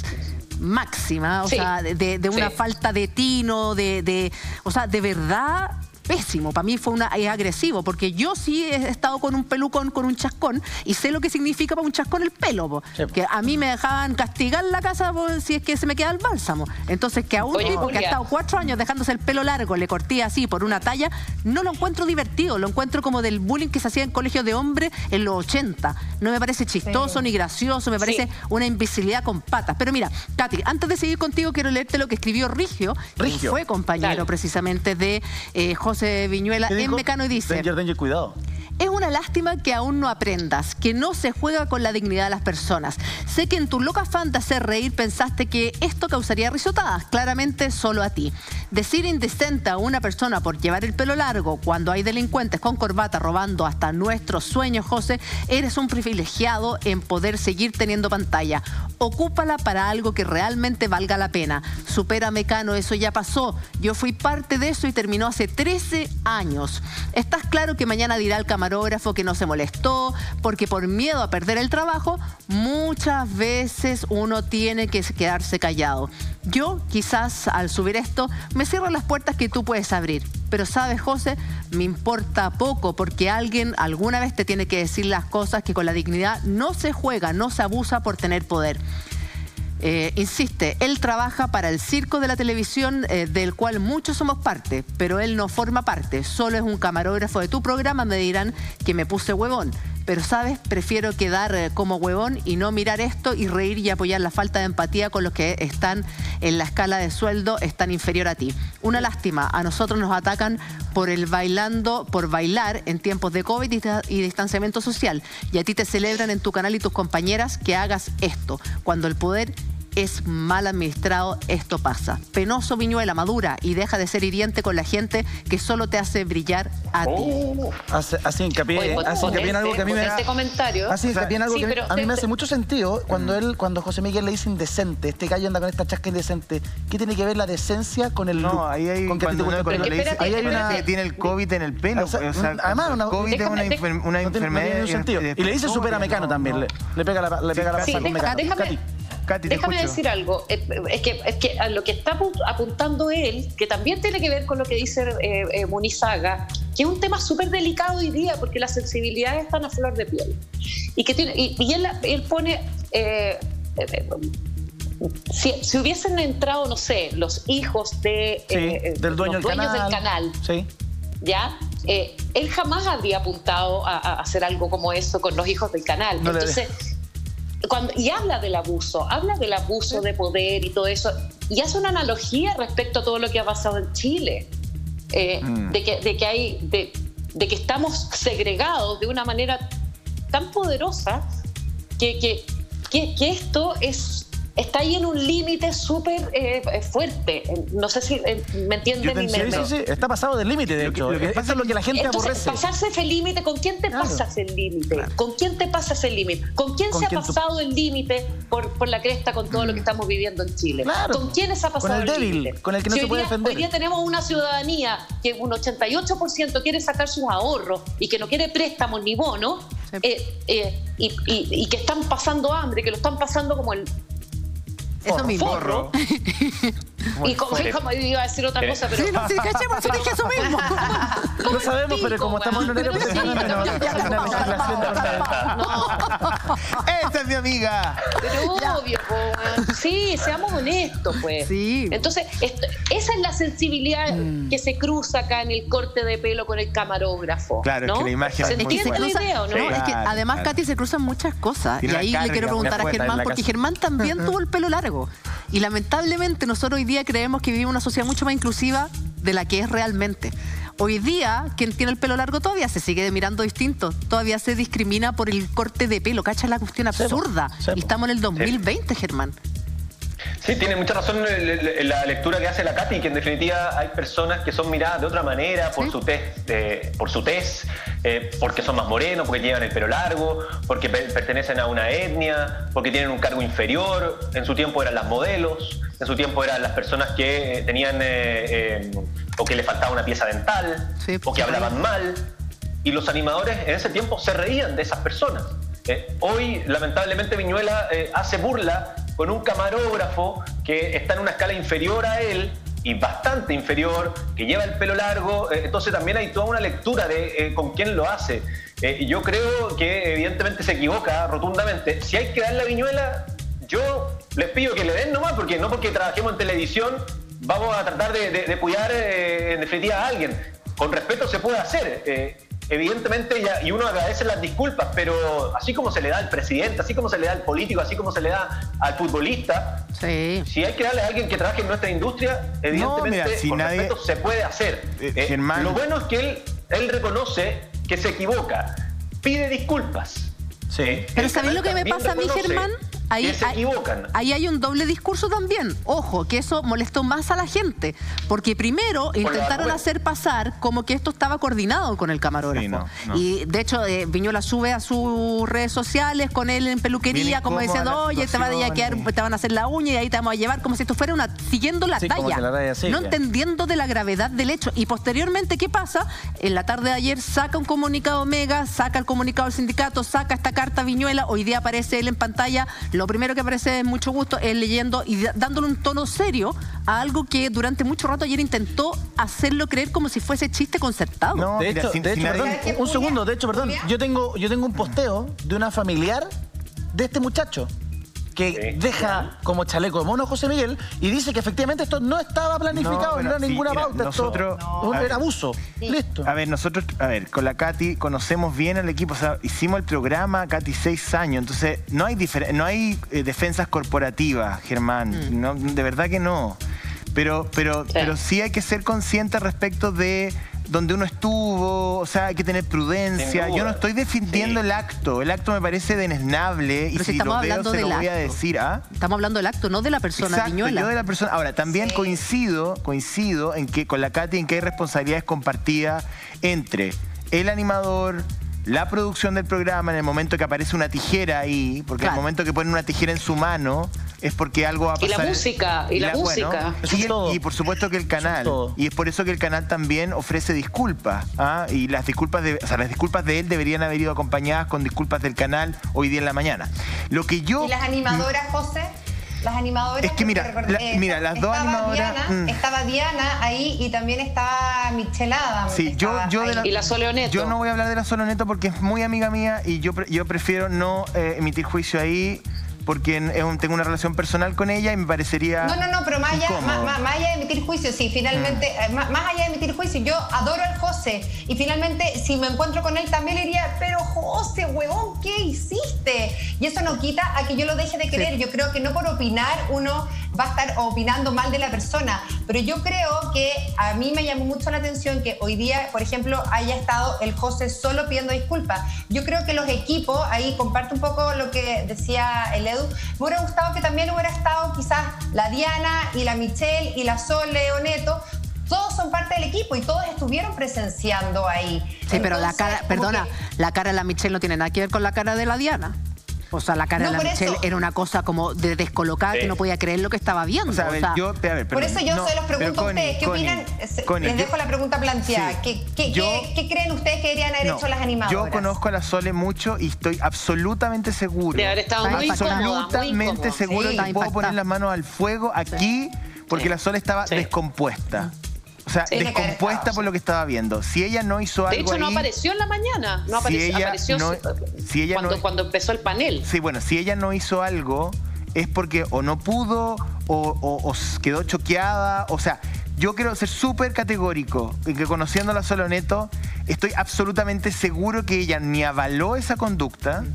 máxima, o sí, sea, de, de una sí. falta de tino, de, de, o sea, de verdad... pésimo, para mí fue una, es agresivo, porque yo sí he estado con un pelucón, con un chascón, y sé lo que significa para un chascón el pelo, po. Sí. Que a mí me dejaban castigar la casa po, si es que se me queda el bálsamo. Entonces, que a un Oye, tipo Julia. que ha estado cuatro años dejándose el pelo largo, le corté así por una talla, no lo encuentro divertido, lo encuentro como del bullying que se hacía en colegios de hombres en los ochenta. No me parece chistoso sí. ni gracioso, me parece sí. una imbecilidad con patas. Pero mira, Katy, antes de seguir contigo, quiero leerte lo que escribió Rigio, Rigio. que fue compañero Dale. precisamente de eh, José Viñuela en Mecano, y dice: danger, danger, cuidado. Es una lástima que aún no aprendas, que no se juega con la dignidad de las personas. Sé que en tu loca afán de hacer reír pensaste que esto causaría risotadas, claramente solo a ti. Decir indecente a una persona por llevar el pelo largo cuando hay delincuentes con corbata robando hasta nuestros sueños, José, eres un privilegiado en poder seguir teniendo pantalla. Ocúpala para algo que realmente valga la pena. Supera Mecano, eso ya pasó. Yo fui parte de eso y terminó hace trece años. Estás claro que mañana dirá el camarógrafo que no se molestó, porque por miedo a perder el trabajo, muchas veces uno tiene que quedarse callado. Yo, quizás, al subir esto, me cierro las puertas que tú puedes abrir. Pero, ¿sabes, José? Me importa poco, porque alguien alguna vez te tiene que decir las cosas, que con la dignidad no se juega, no se abusa por tener poder. Eh, insiste, él trabaja para el circo de la televisión eh, del cual muchos somos parte, pero él no forma parte, solo es un camarógrafo de tu programa. Me dirán que me puse huevón, pero sabes, prefiero quedar eh, como huevón y no mirar esto y reír y apoyar la falta de empatía con los que están en la escala de sueldo, están inferior a ti. Una lástima, a nosotros nos atacan por el bailando, por bailar en tiempos de COVID y, y distanciamiento social, y a ti te celebran en tu canal y tus compañeras que hagas esto, cuando el poder es mal administrado, esto pasa. Penoso, Viñuela, madura y deja de ser hiriente con la gente que solo te hace brillar a oh. ti. Hace, hace hincapié, Oye, pues, hace hincapié en algo que a mí me este comentario. Hace hincapié en algo sí, que pero, a mí te, me hace te, mucho sentido cuando él, cuando José Miguel le dice indecente. Este gallo anda con esta chasca indecente. ¿Qué tiene que ver la decencia con el look? No, ahí hay, con que cuando, no, cuando le dice, ahí hay una que tiene el COVID en el pelo. O sea, o sea, además, una, COVID es una, enfer una no enfermedad. No sentido. Y le dice superamericano no, también. No. Le, le pega la, le pega sí, la sí, deja, déjame, Katy, déjame decir algo. Es que, es que a lo que está apuntando él, que también tiene que ver con lo que dice eh, eh, Munizaga, que es un tema súper delicado hoy día porque las sensibilidades están a flor de piel. Y, que tiene, y, y él, él pone... Eh, eh, Si, si hubiesen entrado, no sé, los hijos de, sí, eh, del dueño los del dueños canal, del canal, sí. ¿ya? Eh, él jamás habría apuntado a, a hacer algo como eso con los hijos del canal. No Entonces, cuando, y habla del abuso, habla del abuso de poder y todo eso, y hace una analogía respecto a todo lo que ha pasado en Chile, eh, mm. de, que, de que hay, de, de que estamos segregados de una manera tan poderosa que, que, que, que esto es está ahí en un límite súper eh, fuerte. No sé si eh, me entienden y me... Sí, sí, sí, está pasado del límite, de hecho. Lo que, lo que pasa es lo que la gente Entonces, aborrece. Pasarse ese límite, ¿con quién te claro. pasas el límite? Claro. ¿Con quién te pasas el límite? ¿Con quién ¿Con se quién ha pasado tú? el límite por, por la cresta con todo mm. lo que estamos viviendo en Chile? Claro. ¿Con quién se ha pasado el, el límite? Con el que no si se puede día, defender. Hoy día tenemos una ciudadanía que un ochenta y ocho por ciento quiere sacar sus ahorros y que no quiere préstamos ni bonos sí. eh, eh, y, y, y que están pasando hambre, que lo están pasando como el... Eso mismo. Forro. Y como, como iba a decir otra cosa, pero... Sí, no, sí, cachemos, sí, dije eso mismo. Lo sabemos, pero como estamos en un horario... ¡Esta es mi amiga! Pero obvio, pues. Sí, seamos honestos, pues. Sí. Entonces, esto, esa es la sensibilidad mm. que se cruza acá en el corte de pelo con el camarógrafo. Claro, ¿no? es que la imagen ¿Se es muy entiende la idea o no? Sí, no, es que además, claro. Katy, se cruzan muchas cosas. Tiene y ahí le quiero preguntar a Germán, porque Germán también tuvo el pelo largo. Y lamentablemente nosotros hoy día creemos que vivimos una sociedad mucho más inclusiva de la que es realmente. Hoy día, quien tiene el pelo largo todavía se sigue mirando distinto. Todavía se discrimina por el corte de pelo. ¿Cacha la cuestión absurda? Sepo, sepo. Y estamos en el dos mil veinte, sí. Germán. Sí, tiene mucha razón en la lectura que hace la Katy, que en definitiva hay personas que son miradas de otra manera por sí. su tez, eh, por su tez, eh, porque son más morenos, porque llevan el pelo largo, porque per pertenecen a una etnia, porque tienen un cargo inferior. En su tiempo eran las modelos, en su tiempo eran las personas que tenían eh, eh, o que les faltaba una pieza dental, sí, o que hablaban mal. Y los animadores en ese tiempo se reían de esas personas. Eh, hoy, lamentablemente, Viñuela eh, hace burla con un camarógrafo que está en una escala inferior a él y bastante inferior, que lleva el pelo largo. Eh, entonces también hay toda una lectura de eh, con quién lo hace. Eh, yo creo que evidentemente se equivoca rotundamente. Si hay que darle a Viñuela, yo les pido que le den nomás, porque no porque trabajemos en televisión vamos a tratar de, de, de cuidar eh, en definitiva a alguien. Con respeto se puede hacer. Eh, Evidentemente, ya, y uno agradece las disculpas, pero así como se le da al presidente, así como se le da al político, así como se le da al futbolista, sí. si hay que darle a alguien que trabaje en nuestra industria, evidentemente, no, mira, si con nadie... respeto, se puede hacer. Eh, eh, lo bueno es que él, él reconoce que se equivoca, pide disculpas. Sí. Pero ¿sabés lo que me pasa a mí, Germán? Ahí, que se equivocan. Ahí hay un doble discurso también. Ojo, que eso molestó más a la gente. Porque primero Por intentaron hacer pasar como que esto estaba coordinado con el camarógrafo. Sí, no, no. Y de hecho, eh, Viñuela sube a sus redes sociales con él en peluquería, como diciendo, oye, te, va a quedar, te van a hacer la uña y ahí te vamos a llevar, como si esto fuera una, siguiendo la sí, talla. La talla sigue. No entendiendo de la gravedad del hecho. Y posteriormente, ¿qué pasa? En la tarde de ayer saca un comunicado Mega, saca el comunicado del sindicato, saca esta carta Viñuela, hoy día aparece él en pantalla. Lo primero que aparece es mucho gusto, es leyendo y dándole un tono serio a algo que durante mucho rato ayer intentó hacerlo creer como si fuese chiste concertado. No, de hecho, de hecho perdón, un, un segundo, de hecho, perdón, yo tengo, yo tengo un posteo de una familiar de este muchacho que sí, deja sí. como chaleco de mono a José Miguel y dice que efectivamente esto no estaba planificado, no, bueno, no era sí, ninguna mira, pauta, nosotros, esto no, era abuso. Sí. Listo. A ver, nosotros, a ver, con la Katy conocemos bien al equipo, o sea, hicimos el programa Katy seis años, entonces no hay, no hay eh, defensas corporativas, Germán, mm. no, de verdad que no. Pero, pero, sí. pero sí hay que ser conscientes respecto de donde uno estuvo, o sea, hay que tener prudencia. Yo no estoy defendiendo sí. el acto, el acto me parece denesnable y si, si lo veo se lo voy a decir. ¿Ah? Estamos hablando del acto, no de la persona. Exacto, Viñuela. yo de la persona. Ahora, también sí. coincido, coincido en que con la Katy en que hay responsabilidades compartidas entre el animador, la producción del programa, en el momento que aparece una tijera ahí, porque claro. en el momento que ponen una tijera en su mano es porque algo va a pasar. Y la música, y la, la música. Bueno, y, el, y por supuesto que el canal. Y es por eso que el canal también ofrece disculpas. ¿ah? Y las disculpas de, o sea, las disculpas de él deberían haber ido acompañadas con disculpas del canal hoy día en la mañana. Lo que yo... ¿Y las animadoras, José? Las animadoras... Es que mira, la, eh, mira las dos animadoras... Diana, mm. Estaba Diana ahí y también estaba Michelle Adams. Sí, yo, yo de la, y la Sole Oneto. Yo no voy a hablar de la Sole Oneto porque es muy amiga mía y yo, yo prefiero no eh, emitir juicio ahí porque un, tengo una relación personal con ella y me parecería... No, no, no, pero más allá, más, más allá de emitir juicio, sí, finalmente, mm. más, más allá de emitir juicio, yo adoro al José y finalmente si me encuentro con él también le diría, pero José, huevón, ¿qué hiciste? Y eso no quita a que yo lo deje de querer. Sí. Yo creo que no por opinar uno va a estar opinando mal de la persona, pero yo creo que a mí me llamó mucho la atención que hoy día, por ejemplo, haya estado el José solo pidiendo disculpas. Yo creo que los equipos, ahí comparto un poco lo que decía el Edu, me hubiera gustado que también hubiera estado quizás la Diana y la Michelle y la Sole Oneto. Todos son parte del equipo y todos estuvieron presenciando ahí. Sí, entonces, pero la cara, perdona, que... la cara de la Michelle no tiene nada que ver con la cara de la Diana. O sea, la cara no, de la Michelle eso. Era una cosa como de descolocada sí. que no puede creer lo que estaba viendo. O sea, a ver, o sea, yo, a ver, perdón, por eso yo no, se los pregunto a ustedes, ¿qué Connie, opinan? Connie, Les dejo yo, la pregunta planteada. Sí, ¿Qué, qué, yo, qué, ¿Qué creen ustedes que deberían haber no, hecho las animadoras? Yo conozco a la Sole mucho y estoy absolutamente seguro. De haber estado muy absolutamente seguro sí, que puedo poner las manos al fuego aquí porque sí. la Sole estaba sí. descompuesta. O sea, sí, descompuesta por lo que estaba viendo. Si ella no hizo algo De hecho, ahí, no apareció en la mañana. No si apareció, ella apareció no, si ella cuando, no, cuando empezó el panel. Sí, bueno, si ella no hizo algo es porque o no pudo o, o, o quedó choqueada. O sea, yo quiero ser súper categórico en que conociendo a la Sole Oneto, estoy absolutamente seguro que ella ni avaló esa conducta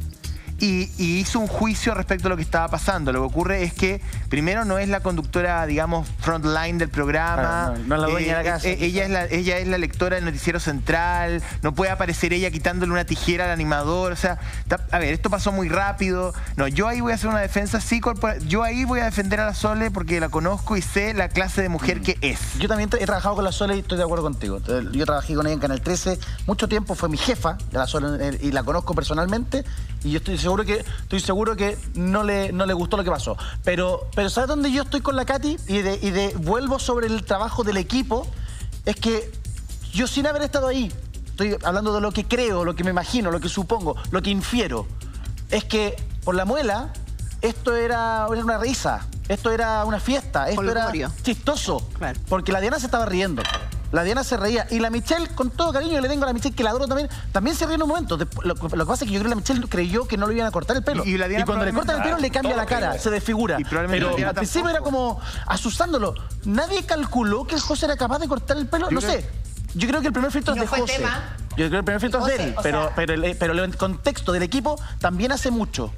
Y, y hizo un juicio respecto a lo que estaba pasando. Lo que ocurre es que, primero, no es la conductora, digamos, frontline del programa. No, no, no es la dueña eh, de la casa. Eh, ella, es la, ella es la lectora del noticiero central. No puede aparecer ella quitándole una tijera al animador. O sea, ta, a ver, esto pasó muy rápido. No, yo ahí voy a hacer una defensa sí corporativa. Yo ahí voy a defender a la Sole porque la conozco y sé la clase de mujer mm. que es. Yo también he trabajado con la Sole y estoy de acuerdo contigo. Yo trabajé con ella en Canal trece mucho tiempo, fue mi jefa de la Sole y la conozco personalmente. Y yo estoy seguro que estoy seguro que no le, no le gustó lo que pasó. Pero, pero ¿sabes dónde yo estoy con la Katy? Y de, y de vuelvo sobre el trabajo del equipo. Es que yo sin haber estado ahí, estoy hablando de lo que creo, lo que me imagino, lo que supongo, lo que infiero. Es que por la muela, esto era, era una risa, esto era una fiesta, esto Colgorio. Era chistoso. Claro. Porque la Diana se estaba riendo. La Diana se reía. Y la Michelle, con todo cariño, le tengo a la Michelle, que la adoro también, también se ríe en un momento. Lo, lo que pasa es que yo creo que la Michelle creyó que no le iban a cortar el pelo. Y, y, la y cuando le cortan el pelo, le cambia la cara, creo. Se desfigura. Y Pero al principio era como asustándolo. Nadie calculó que el José era capaz de cortar el pelo. Yo no creo... sé. Yo creo que el primer filtro es de José. Tema. Yo creo que el primer filtro es de él. Pero, sea... pero, el, pero el contexto del equipo también hace mucho.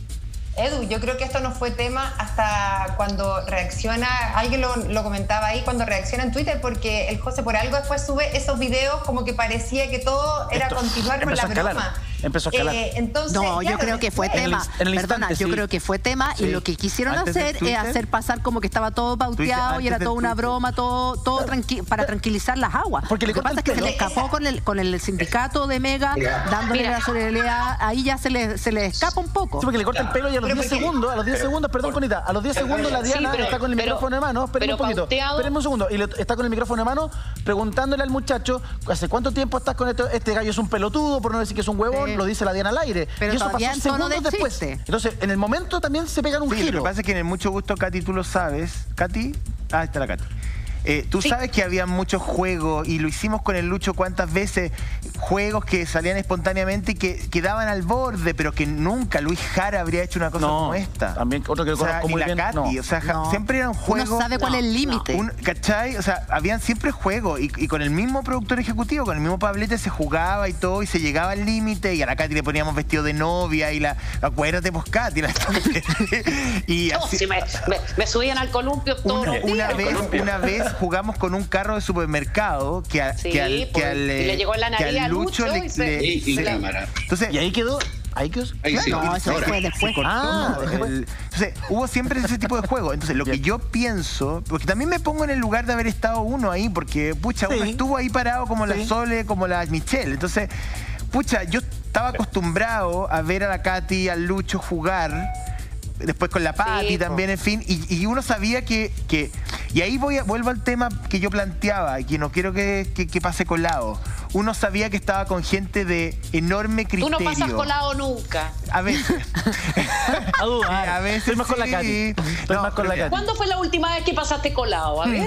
Edu, yo creo que esto no fue tema hasta cuando reacciona, alguien lo, lo comentaba ahí, cuando reacciona en Twitter, porque el José por algo después sube esos videos como que parecía que todo era esto, continuar con la broma. Empezó a escalar. Eh, entonces, no, claro, yo creo que fue tema. En el, en el Perdona, instante, yo sí. creo que fue tema sí. y lo que quisieron antes hacer es hacer pasar como que estaba todo pauteado y era toda una Twitter. broma, todo, todo tranqui para tranquilizar las aguas. Porque lo que pasa es que se le escapó con el, con el sindicato de Mega, Mira. dándole Mira. la solidaridad, ahí ya se le, se le escapa un poco. Sí, porque le corta el pelo y a los diez segundos, a los diez segundos, perdón, Conita, a los diez segundos la Diana sí, pero, está con el pero, micrófono en mano, espérenme un poquito, espérenme un segundo, y le, está con el micrófono en mano preguntándole al muchacho, ¿hace cuánto tiempo estás con este, este gallo? Es un pelotudo, por no decir que es un huevón, sí. lo dice la Diana al aire. Pero y eso pasó segundos de después. Entonces, en el momento también se pegan un sí, giro. Lo que pasa es que en el mucho gusto, Katy, tú lo sabes. Katy, ah, está la Katy. Eh, tú sí. sabes que había muchos juegos y lo hicimos con el Lucho cuántas veces, juegos que salían espontáneamente y que quedaban al borde, pero que nunca Luis Jara habría hecho una cosa no, como esta. También otro que o sea, muy la bien. Katy, No. o sea, no. siempre eran juegos. Uno sabe cuál no, es el límite. No. ¿Cachai? O sea, habían siempre juegos y, y con el mismo productor ejecutivo, con el mismo Pablete se jugaba y todo y se llegaba al límite y a la Katy le poníamos vestido de novia y la, acuérdate pues Katy. La, y así, no, si me, me, me subían al columpio todo una, el día, una vez, columpio. una vez jugamos con un carro de supermercado que, a, Sí, que al, pues, que al, y le llegó en la que nariz al a Lucho le, y se- le- Sí, sin se- cámara. Entonces, y ahí quedó. Ahí quedó. Ahí sí, no, eso ahora. fue después. Se cortó, Ah, ¿no? El- entonces, hubo siempre ese tipo de juego. Entonces, lo que yo pienso, porque también me pongo en el lugar de haber estado uno ahí, porque, pucha, Sí. uno estuvo ahí parado como la Sí. Sole, como la Michelle. Entonces, pucha, yo estaba acostumbrado a ver a la Katy, al Lucho jugar. Después con la Pati Sí, po. también, en fin, y, y uno sabía que, que... Y ahí voy a, vuelvo al tema que yo planteaba, y que no quiero que, que, que pase colado. Uno sabía que estaba con gente de enorme Tú criterio. no pasas colado nunca. A veces. A dudar. A veces Estoy más con la sí. Katy. Estoy No, más con la pero- Katy. ¿Cuándo fue la última vez que pasaste colado? A ver.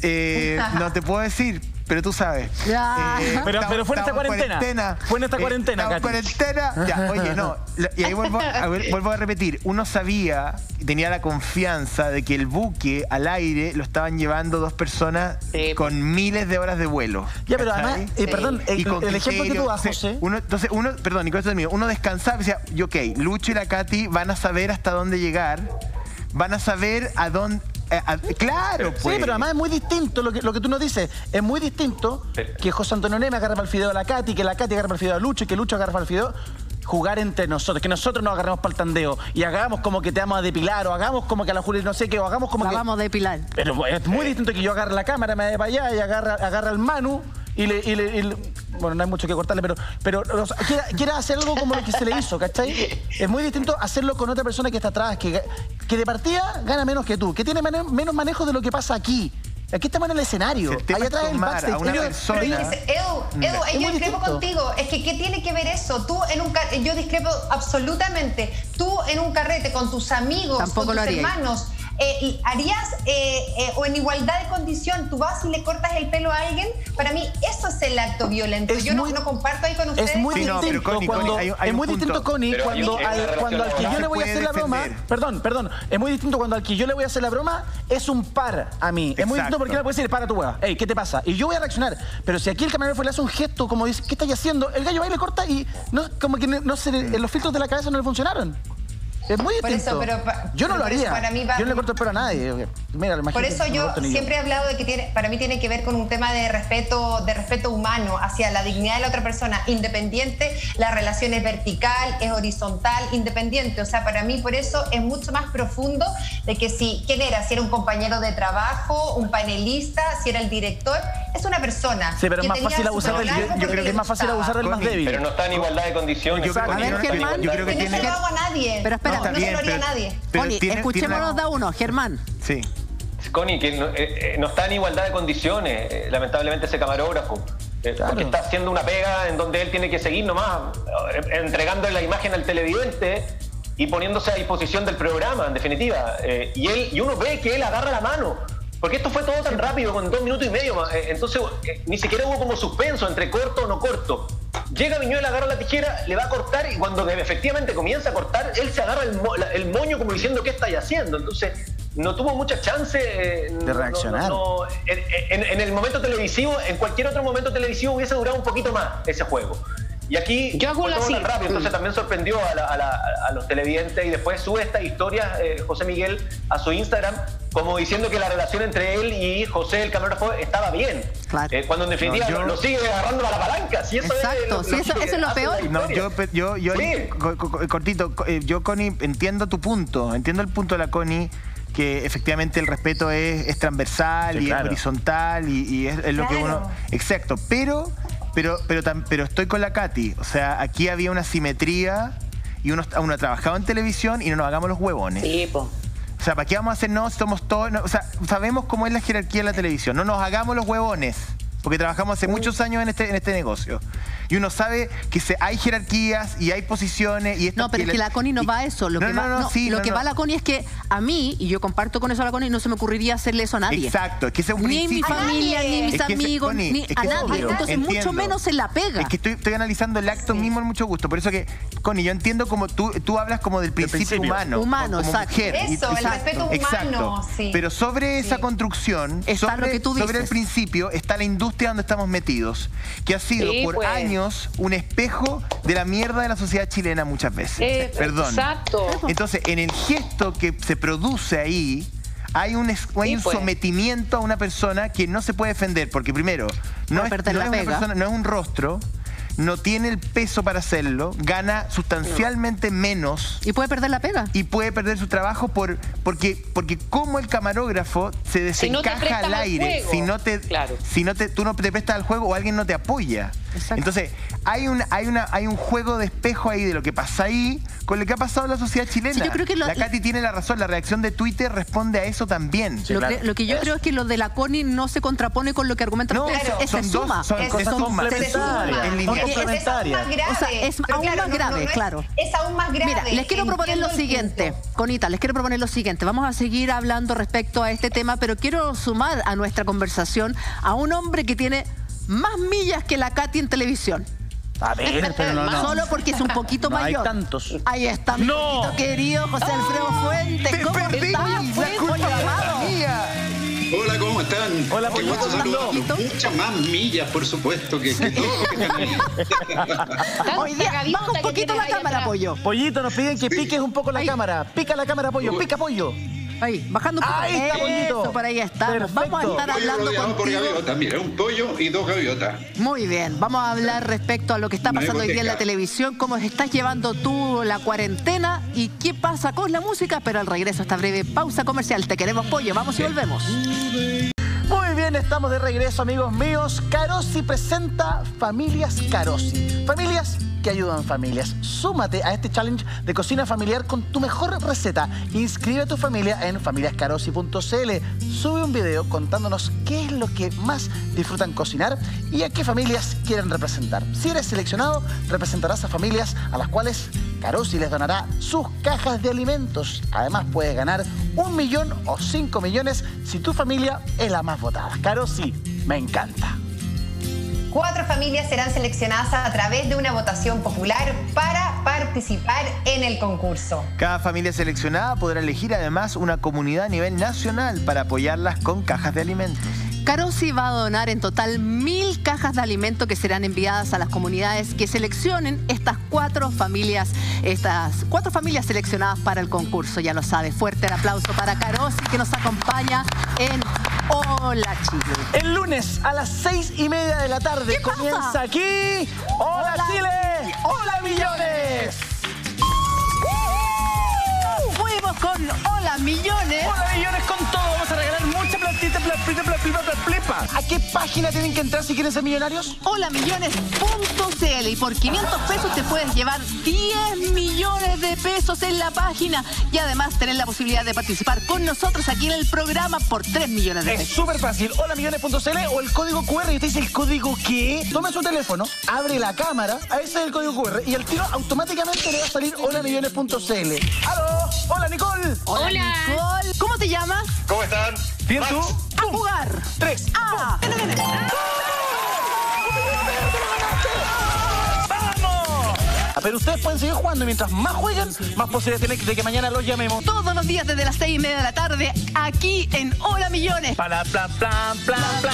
Eh, no te puedo decir, pero tú sabes. Ya. Eh, Pero- estamos- pero fue en esta estamos cuarentena. Fue en esta Eh, cuarentena, estamos en Katy. cuarentena. Ya, oye, no. lo- Y ahí vuelvo a, ver- vuelvo a repetir. Uno sabía, tenía la confianza de que el buque al aire lo estaban llevando dos personas Sí. con miles de horas de vuelo. Ya, pero ¿cachai? además, eh, perdón, el, Y con el ejemplo que criterio, tú das, entonces, José. Uno, entonces, uno, perdón, y con esto termino, uno descansaba y decía, yo, ok, Lucho y la Katy van a saber hasta dónde llegar, van a saber a dónde... eh, a- claro, pues. Sí, pero además es muy distinto lo que, lo que tú nos dices. Es muy distinto que José Antonio Neme agarre para el fideo a la Katy, que la Katy agarre para el fideo a Lucho y que Lucho agarre para el fideo. Jugar entre nosotros, que nosotros nos agarremos para el tandeo y hagamos como que te vamos a depilar, o hagamos como que a la Juli no sé qué, o hagamos como La que... vamos a depilar. Pero es muy distinto que yo agarre la cámara, me vaya para allá y agarra, agarra al Manu y le, y le- y le- Bueno, no hay mucho que cortarle, pero, pero o sea, quiera, quiera hacer algo como lo que se le hizo, ¿cachai? Es muy distinto hacerlo con otra persona que está atrás, que, que de partida gana menos que tú, que tiene mane- menos manejo de lo que pasa aquí. Aquí estamos en el escenario. El tema Ahí atrás es el tomar backstage. a una Ellos- persona- ellos- Dice, Edu, Edu, Es yo muy discrepo distinto. contigo. Es que, ¿qué tiene que ver eso? Tú en un car- yo discrepo absolutamente. Tú en un carrete con tus amigos, Tampoco con lo tus haría. hermanos, eh, y harías eh, eh, o en igualdad de condición, tú vas y le cortas el pelo a alguien. Para mí eso es el acto violento. Es yo no- muy- no, comparto ahí con ustedes. Es muy Sí, no, distinto pero Connie, cuando, Connie, hay- hay es un muy punto. distinto, Connie, Pero hay- cuando, hay una al, relación cuando al que laboral. yo le voy a Se hacer la puede broma, defender. perdón, perdón, es muy distinto cuando al que yo le voy a hacer la broma es un par a mí. Es muy Exacto. distinto porque él me puede decir, para tu hueá, hey, ¿qué te pasa? Y yo voy a reaccionar. Pero si aquí el camarógrafo le hace un gesto como dice, ¿qué estáis haciendo? El gallo va y le corta y no, como que no, no se le- los filtros de la cabeza no le funcionaron. Es muy Por distinto. eso, pero pa- yo no pero lo por eso haría. para mí va- Yo no le corto el pelo a nadie. Mira, imagínate, Por eso no le yo corto ni siempre he hablado de que tiene, para mí tiene que ver con un tema de respeto, de respeto humano hacia la dignidad de la otra persona, independiente, la relación es vertical, es horizontal, independiente. O sea, para mí por eso es mucho más profundo de que si, ¿quién era? Si era un compañero de trabajo, un panelista, si era el director, es una persona. Sí, pero es que más tenía fácil su abusar pelo del, largo yo, yo porque creo que le es más fácil gustaba. abusar del más Connie, débil. Pero no está en igualdad de condiciones. Yo creo que A ver, tiene- Germán. yo creo que Yo no se tiene- lo hago a nadie. Pero espera. no, Está no se bien, lo haría pero- a nadie. pero Connie, tiene- escuchémonos tiene de uno. Germán. Sí. Connie, que no, eh, eh, no está en igualdad de condiciones, eh, lamentablemente, ese camarógrafo. Eh, Claro. Porque está haciendo una pega en donde él tiene que seguir nomás, eh, entregándole la imagen al televidente y poniéndose a disposición del programa, en definitiva. Eh, y, él, y uno ve que él agarra la mano. Porque esto fue todo tan rápido, con dos minutos y medio más. Eh, entonces, eh, ni siquiera hubo como suspenso entre corto o no corto. Llega Viñuela, agarra la tijera, le va a cortar y cuando efectivamente comienza a cortar, él se agarra el, mo- la- el moño como diciendo ¿qué estáis haciendo? Entonces, no tuvo mucha chance eh, no- De reaccionar. no- no- en, en- en el momento televisivo, en cualquier otro momento televisivo hubiese durado un poquito más ese juego. Y aquí Yo hago fue la todo tan así. rápido, entonces Mm. también sorprendió a, la- a la- a los televidentes y después sube esta historia, eh, José Miguel, a su Instagram, como diciendo que la relación entre él y José, el camarógrafo, estaba bien. Claro. Eh, cuando en definitiva No, yo- lo, lo sigue agarrando a la palanca. Si eso Exacto, es lo- sí, lo eso- que eso es lo hace peor. la No, historia. yo, pe- yo, yo Sí. co- co- co- cortito, co- eh, yo, Connie, entiendo tu punto, entiendo el punto de la Connie, que efectivamente el respeto es, es transversal Sí, y claro. es horizontal y, y es, es lo que Claro. uno... Exacto, pero, pero, pero, tam- pero estoy con la Katy, o sea, aquí había una simetría y uno, uno ha trabajado en televisión y no nos hagamos los huevones. Sí, po. O sea, ¿para qué vamos a hacer no? Somos todos... no, o sea, sabemos cómo es la jerarquía en la televisión. No nos hagamos los huevones. Porque trabajamos hace muchos años en este, en este negocio. Y uno sabe que se, hay jerarquías y hay posiciones. Y esto- No, pero y es que la Connie no va a eso. Lo No, que, no, va, no, no, sí, lo no, que no. va a la Connie es que a mí, y yo comparto con eso a la Connie, no se me ocurriría hacerle eso a nadie. Exacto, es que ese es un Ni a mi principio. familia, ni a mis Es que ese- amigos, Connie, ni es que a es nadie. obvio, Entonces, entiendo. mucho menos en la pega. Es que estoy, estoy analizando el acto mismo en mucho gusto. Por eso que, Connie, yo entiendo como tú, tú hablas como del principio, principio. humano. Humano, como exacto. mujer. Y- Eso, el exacto, respeto humano, exacto. sí. Pero sobre esa Sí. construcción, Está sobre, lo que tú sobre el dices. principio, está la industria donde estamos metidos, que ha sido Sí, por pues. años un espejo de la mierda de la sociedad chilena muchas veces. Eh, Perdón. exacto. Entonces, en el gesto que se produce ahí, hay un, hay Sí, un pues. sometimiento a una persona que no se puede defender, porque primero, no es, perder no la es una pega. persona, no es un rostro, no tiene el peso para hacerlo, gana sustancialmente menos. Y puede perder la pega. Y puede perder su trabajo por, porque, porque como el camarógrafo se Si no te desencaja prestas al al aire, juego. si no te, Claro. si no te, tú no te prestas al juego o alguien no te apoya. Exacto. Entonces, hay un, hay, una, hay un juego de espejo ahí de lo que pasa ahí con lo que ha pasado en la sociedad chilena. Sí, yo creo que lo- la Katy tiene la razón, la reacción de Twitter responde a eso también. lo, que, lo que yo creo es que lo de la Connie no se contrapone con lo que argumenta No, usted, claro, se- son se dos- suma. son Es- cosas son- complementarias, en línea. Porque es- complementarias. es más grave. O sea, es Pero aún claro, más no- grave, no es- claro. Es aún más grave. Mira, les quiero proponer lo Entiendo el siguiente. punto. Conita, les quiero proponer lo siguiente. Vamos a seguir hablando respecto a este tema, pero quiero sumar a nuestra conversación a un hombre que tiene más millas que la Katy en televisión. A ver, pero no, no. Solo porque es un poquito No hay mayor. tantos. Ahí está mi No. poquito querido José Alfredo Fuentes. Te ¿Cómo perdí, estás, la Fuentes? culpa Oye, es amado. mía. Hola, ¿cómo están? Hola, Qué gusto Pollito. saludarlos. Muchas más millas, por supuesto, que, que todos los que están ahí. Tan Hoy día, sacadita baja un que poquito tienes la ahí cámara, atrás. pollo. Pollito, nos piden que piques un poco la Ahí. cámara. Pica la cámara, pollo. Pica, pollo. Ahí, bajando un poco. Ahí está, pollito. Eso, por ahí estamos. Perfecto. Vamos a estar Pollo hablando rodeado por contigo. gaviotas. Mira, un pollo y dos gaviotas. Muy bien, vamos a hablar respecto a lo que está Una pasando hoy día en la hipoteca. televisión, cómo estás llevando tú la cuarentena y qué pasa con la música, pero al regreso a esta breve pausa comercial. Te queremos, pollo, vamos y volvemos. Muy bien, estamos de regreso, amigos míos. Carosi presenta Familias Carosi. Familias que ayudan familias. Súmate a este challenge de cocina familiar con tu mejor receta. Inscribe a tu familia en familias carosi punto c l. Sube un video contándonos qué es lo que más disfrutan cocinar y a qué familias quieren representar. Si eres seleccionado, representarás a familias a las cuales Carosi les donará sus cajas de alimentos. Además, puedes ganar un millón o cinco millones si tu familia es la más votada. Carosi, me encanta. Cuatro familias serán seleccionadas a través de una votación popular para participar en el concurso. Cada familia seleccionada podrá elegir además una comunidad a nivel nacional para apoyarlas con cajas de alimentos. Carosi va a donar en total mil cajas de alimento que serán enviadas a las comunidades que seleccionen estas cuatro familias, estas cuatro familias seleccionadas para el concurso. Ya lo sabe, fuerte el aplauso para Carosi que nos acompaña en Hola Chile. El lunes a las seis y media de la tarde ¿Qué pasa? comienza aquí Hola, Hola. Chile, Hola Millones. Fuimos con Hola Millones. Hola Millones con todo, vamos a regalar mucha platita, platita, platita, platita. ¿A qué página tienen que entrar si quieren ser millonarios? hola millones punto c l y por quinientos pesos te puedes llevar diez millones de pesos en la página y además tener la posibilidad de participar con nosotros aquí en el programa por tres millones de Es pesos. súper fácil, hola millones punto c l o el código Q R y usted dice el código ¿qué? Toma su teléfono, abre la cámara, a ese es el código Q R y el tiro automáticamente le va a salir hola millones punto c l. ¡Aló! ¡Hola Nicole! Hola, Nicole. ¿Cómo te llamas? ¿Cómo están? Bien tú. A jugar. Tres. Ah, viene, viene. ¡Vamos! Ah, pero ustedes pueden seguir jugando y mientras más jueguen, más posibilidades tienen de que mañana los llamemos. Todos los días desde las seis y media de la tarde aquí en Hola Millones. Para plan, plan, plan, plan.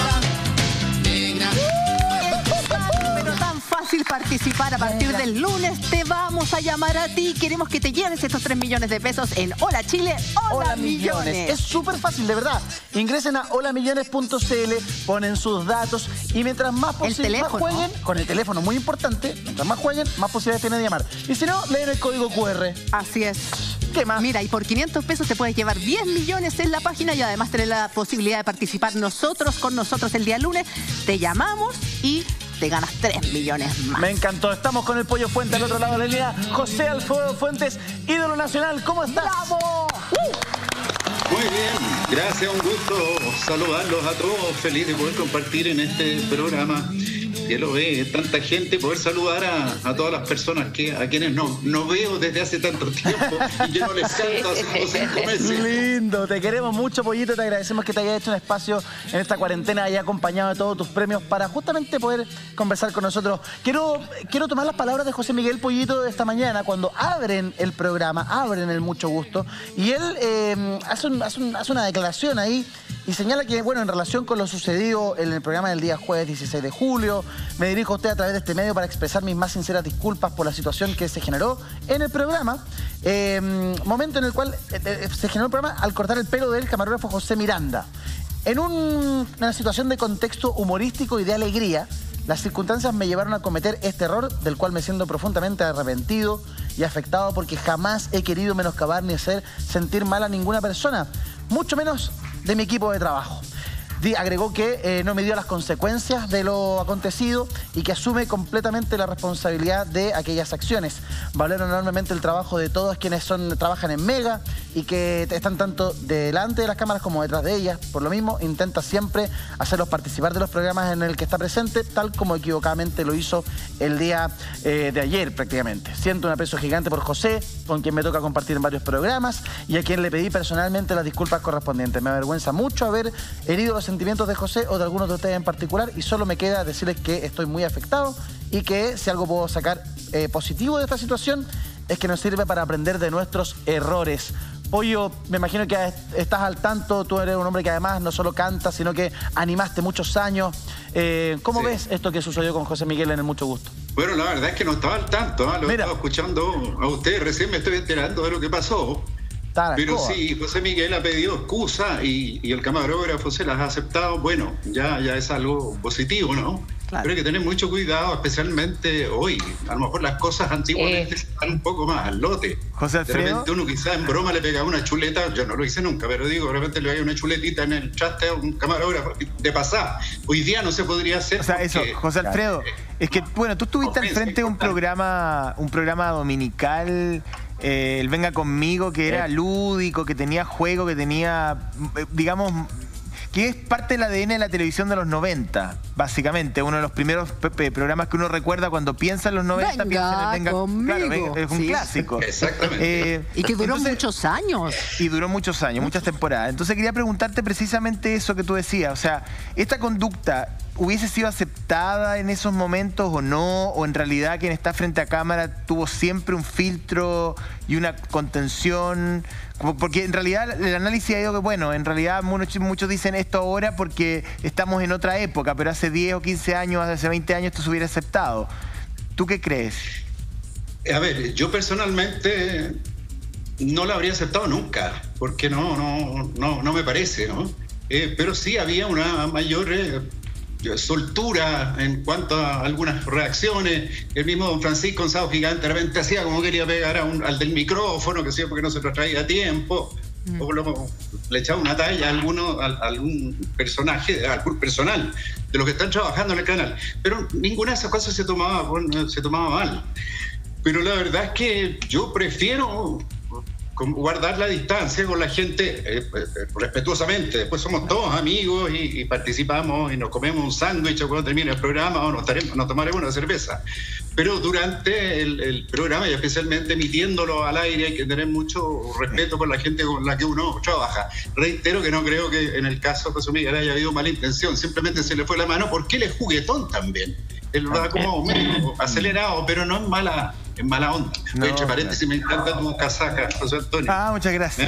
Pero tan fácil participar a partir del lunes. Te vamos a llamar a ti. Queremos que te lleves estos tres millones de pesos en Hola Chile, Hola, Hola Millones. Es súper fácil, de verdad. Ingresen a hola millones punto c l, ponen sus datos y mientras más, El teléfono. más jueguen, con el teléfono muy importante, mientras más jueguen, más posibilidades tienen de llamar. Y si no, leen el código Q R. Así es. ¿Qué más? Mira, y por quinientos pesos te puedes llevar diez millones en la página y además tener la posibilidad de participar nosotros con nosotros el día lunes. Te llamamos y te ganas tres millones más. Me encantó. Estamos con el Pollo Fuente al otro lado de la línea. José Alfredo Fuentes, ídolo nacional. ¿Cómo estás? ¡Bravo! Muy bien, gracias, un gusto saludarlos a todos. Feliz de poder compartir en este programa. Ya lo ve, tanta gente, poder saludar a, a todas las personas que a quienes no, no veo desde hace tanto tiempo y que no les canto hace como cinco meses. Lindo, te queremos mucho, Pollito. Te agradecemos que te hayas hecho un espacio en esta cuarentena y acompañado de todos tus premios para justamente poder conversar con nosotros. Quiero, quiero tomar las palabras de José Miguel Pollito de esta mañana cuando abren el programa, abren el Mucho Gusto y él eh, hace, un, hace, un, hace una declaración ahí y señala que, bueno, en relación con lo sucedido en el programa del día jueves dieciséis de julio, me dirijo a usted a través de este medio para expresar mis más sinceras disculpas por la situación que se generó en el programa. Eh, momento en el cual eh, se generó el programa al cortar el pelo del camarógrafo José Miranda. En un, una situación de contexto humorístico y de alegría, las circunstancias me llevaron a cometer este error, del cual me siento profundamente arrepentido y afectado, porque jamás he querido menoscabar ni hacer sentir mal a ninguna persona, mucho menos de mi equipo de trabajo. Agregó que eh, no me dio las consecuencias de lo acontecido y que asume completamente la responsabilidad de aquellas acciones. Valoro enormemente el trabajo de todos quienes son, trabajan en Mega y que están tanto delante de las cámaras como detrás de ellas. Por lo mismo, intenta siempre hacerlos participar de los programas en el que está presente, tal como equivocadamente lo hizo el día eh, de ayer prácticamente. Siento un aprecio gigante por José, con quien me toca compartir en varios programas y a quien le pedí personalmente las disculpas correspondientes. Me avergüenza mucho haber herido los sentimientos de José o de algunos de ustedes en particular, y solo me queda decirles que estoy muy afectado y que si algo puedo sacar eh, positivo de esta situación es que nos sirve para aprender de nuestros errores. Pollo, me imagino que estás al tanto, tú eres un hombre que además no solo canta, sino que animaste muchos años. Eh, ¿Cómo sí. ves esto que sucedió con José Miguel en El Mucho Gusto? Bueno, la verdad es que no estaba al tanto, ¿eh? Lo Mira. estaba escuchando a ustedes, recién me estoy enterando de lo que pasó. Pero sí, José Miguel ha pedido excusa y, y el camarógrafo se las ha aceptado. Bueno, ya, ya es algo positivo, ¿no? Claro. Pero hay que tener mucho cuidado, especialmente hoy. A lo mejor las cosas antiguamente eh. están un poco más al lote. José Alfredo. De repente uno quizás en broma le pega una chuleta, yo no lo hice nunca, pero digo, de repente le hay una chuletita en el chat a un camarógrafo de pasar. Hoy día no se podría hacer. O sea, eso, José Alfredo, es que, bueno, tú estuviste al frente de un programa, un programa dominical. Eh, el Venga Conmigo, que era lúdico, que tenía juego, que tenía, digamos, que es parte del A D N de la televisión de los noventa, básicamente. Uno de los primeros programas que uno recuerda cuando piensa en los noventa, Venga piensa en el Venga Conmigo. Claro, es un sí. clásico. Exactamente. Eh, y que duró entonces, muchos años. Y duró muchos años, muchas temporadas. Entonces quería preguntarte precisamente eso que tú decías. O sea, esta conducta, ¿hubiese sido aceptada en esos momentos o no? ¿O en realidad quien está frente a cámara tuvo siempre un filtro y una contención? Porque en realidad el análisis ha ido que, bueno, en realidad muchos, muchos dicen esto ahora porque estamos en otra época, pero hace diez o quince años, hace veinte años esto se hubiera aceptado. ¿Tú qué crees? A ver, yo personalmente no lo habría aceptado nunca, porque no, no, no, no me parece, ¿no? Eh, pero sí había una mayor Eh, soltura en cuanto a algunas reacciones. El mismo don Francisco Gonzalo Gigante de repente hacía como quería pegar a un, al del micrófono, que sí, porque no se lo traía a tiempo, mm. o lo, le echaba una talla a, alguno, a, a algún personaje, a algún personal de los que están trabajando en el canal. Pero ninguna de esas cosas se tomaba, bueno, se tomaba mal. Pero la verdad es que yo prefiero guardar la distancia con la gente eh, respetuosamente. Después somos todos amigos y, y participamos y nos comemos un sándwich cuando termine el programa o nos, taremos, nos tomaremos una cerveza. Pero durante el, el programa y especialmente emitiéndolo al aire hay que tener mucho respeto por la gente con la que uno trabaja. Reitero que no creo que en el caso de José Miguel haya habido mala intención, simplemente se le fue la mano porque él es juguetón también. Él va como medio acelerado, pero no es mala, en mala onda. No, entre paréntesis, me encanta tu casaca, José Antonio. Ah, muchas gracias.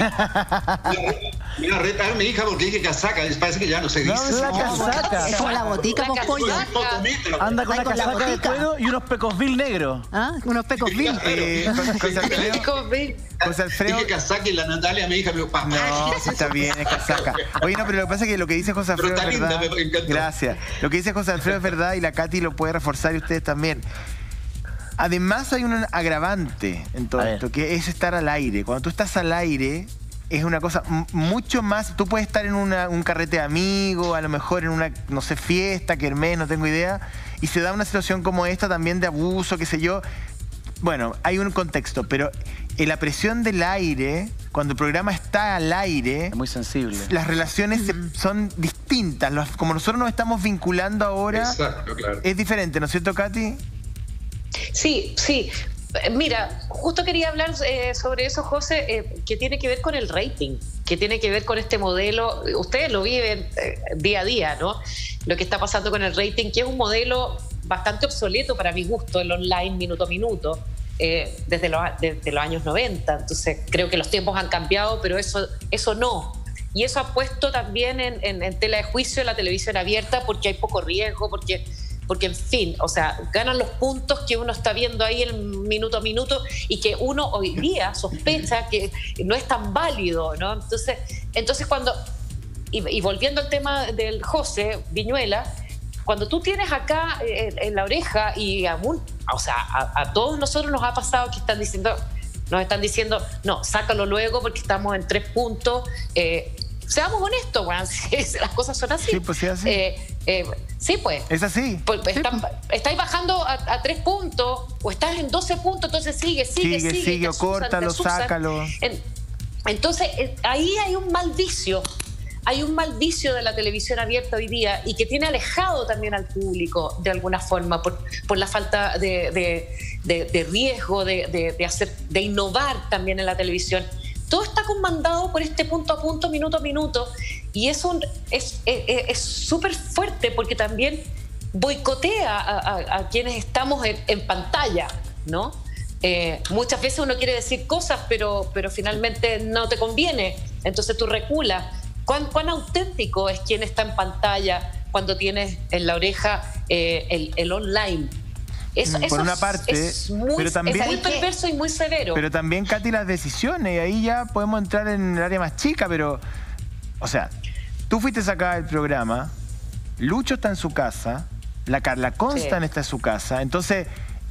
Me iba a retar mi hija porque dije casaca, parece que ya no se dice. No, es la casaca. Es como la botica, vos, pollo. Anda con la casaca de cuero y unos pecosvil negros. ¿Ah? Unos pecosvil. Eh, José Alfredo. José Alfredo. Dije casaca y la Natalia me dijo, mi papá. No, sí está bien, es casaca. Oye, no, pero lo que pasa es que lo que dice José Alfredo es verdad. Linda, me Gracias. Lo que dice José Alfredo es verdad y la Katy lo puede reforzar y ustedes también. Además hay un agravante en todo esto, que es estar al aire. Cuando tú estás al aire, es una cosa mucho más... Tú puedes estar en una, un carrete de amigos, a lo mejor en una, no sé, fiesta, kermés, no tengo idea, y se da una situación como esta también de abuso, qué sé yo. Bueno, hay un contexto, pero en la presión del aire, cuando el programa está al aire... Es muy sensible. Las relaciones mm. son distintas. Los, como nosotros nos estamos vinculando ahora, Exacto, claro. es diferente, ¿no es cierto, Katy? Sí, sí. Mira, justo quería hablar eh, sobre eso, José, eh, que tiene que ver con el rating, que tiene que ver con este modelo. Ustedes lo viven eh, día a día, ¿no? Lo que está pasando con el rating, que es un modelo bastante obsoleto para mi gusto, el online minuto a minuto, eh, desde, los, desde los años noventa. Entonces, creo que los tiempos han cambiado, pero eso, eso no. Y eso ha puesto también en, en, en tela de juicio la televisión abierta porque hay poco riesgo, porque porque en fin, o sea, ganan los puntos que uno está viendo ahí en minuto a minuto y que uno hoy día sospecha que no es tan válido, ¿no? Entonces, entonces cuando, y, y volviendo al tema del José Viñuela, cuando tú tienes acá en, en la oreja y aún, o sea, a, a todos nosotros nos ha pasado que están diciendo, nos están diciendo, no, sácalo luego porque estamos en tres puntos. Eh, seamos honestos, bueno, las cosas son así. Sí, pues sí, así. Eh, eh, sí, pues. Es así. Pues, sí, están, pues. Estáis bajando a, a tres puntos o estás en doce puntos, entonces sigue, sigue, sigue. Sigue, sigue, o córtalo, sácalo. En, entonces, eh, ahí hay un mal vicio. Hay un mal vicio de la televisión abierta hoy día y que tiene alejado también al público de alguna forma por, por la falta de, de, de, de riesgo, de, de, de, hacer, de innovar también en la televisión. Todo está comandado por este punto a punto, minuto a minuto, y eso es es súper fuerte porque también boicotea a, a, a quienes estamos en, en pantalla, ¿no? Eh, muchas veces uno quiere decir cosas, pero, pero finalmente no te conviene, entonces tú reculas. ¿Cuán, cuán auténtico es quien está en pantalla cuando tienes en la oreja eh, el, el online? Eso, Por eso una es, parte, es muy, pero también, es muy perverso y muy severo. Pero también, Katy, las decisiones, y ahí ya podemos entrar en el área más chica, pero, o sea, tú fuiste sacada del programa, Lucho está en su casa, la Carla Constant sí. está en su casa, entonces,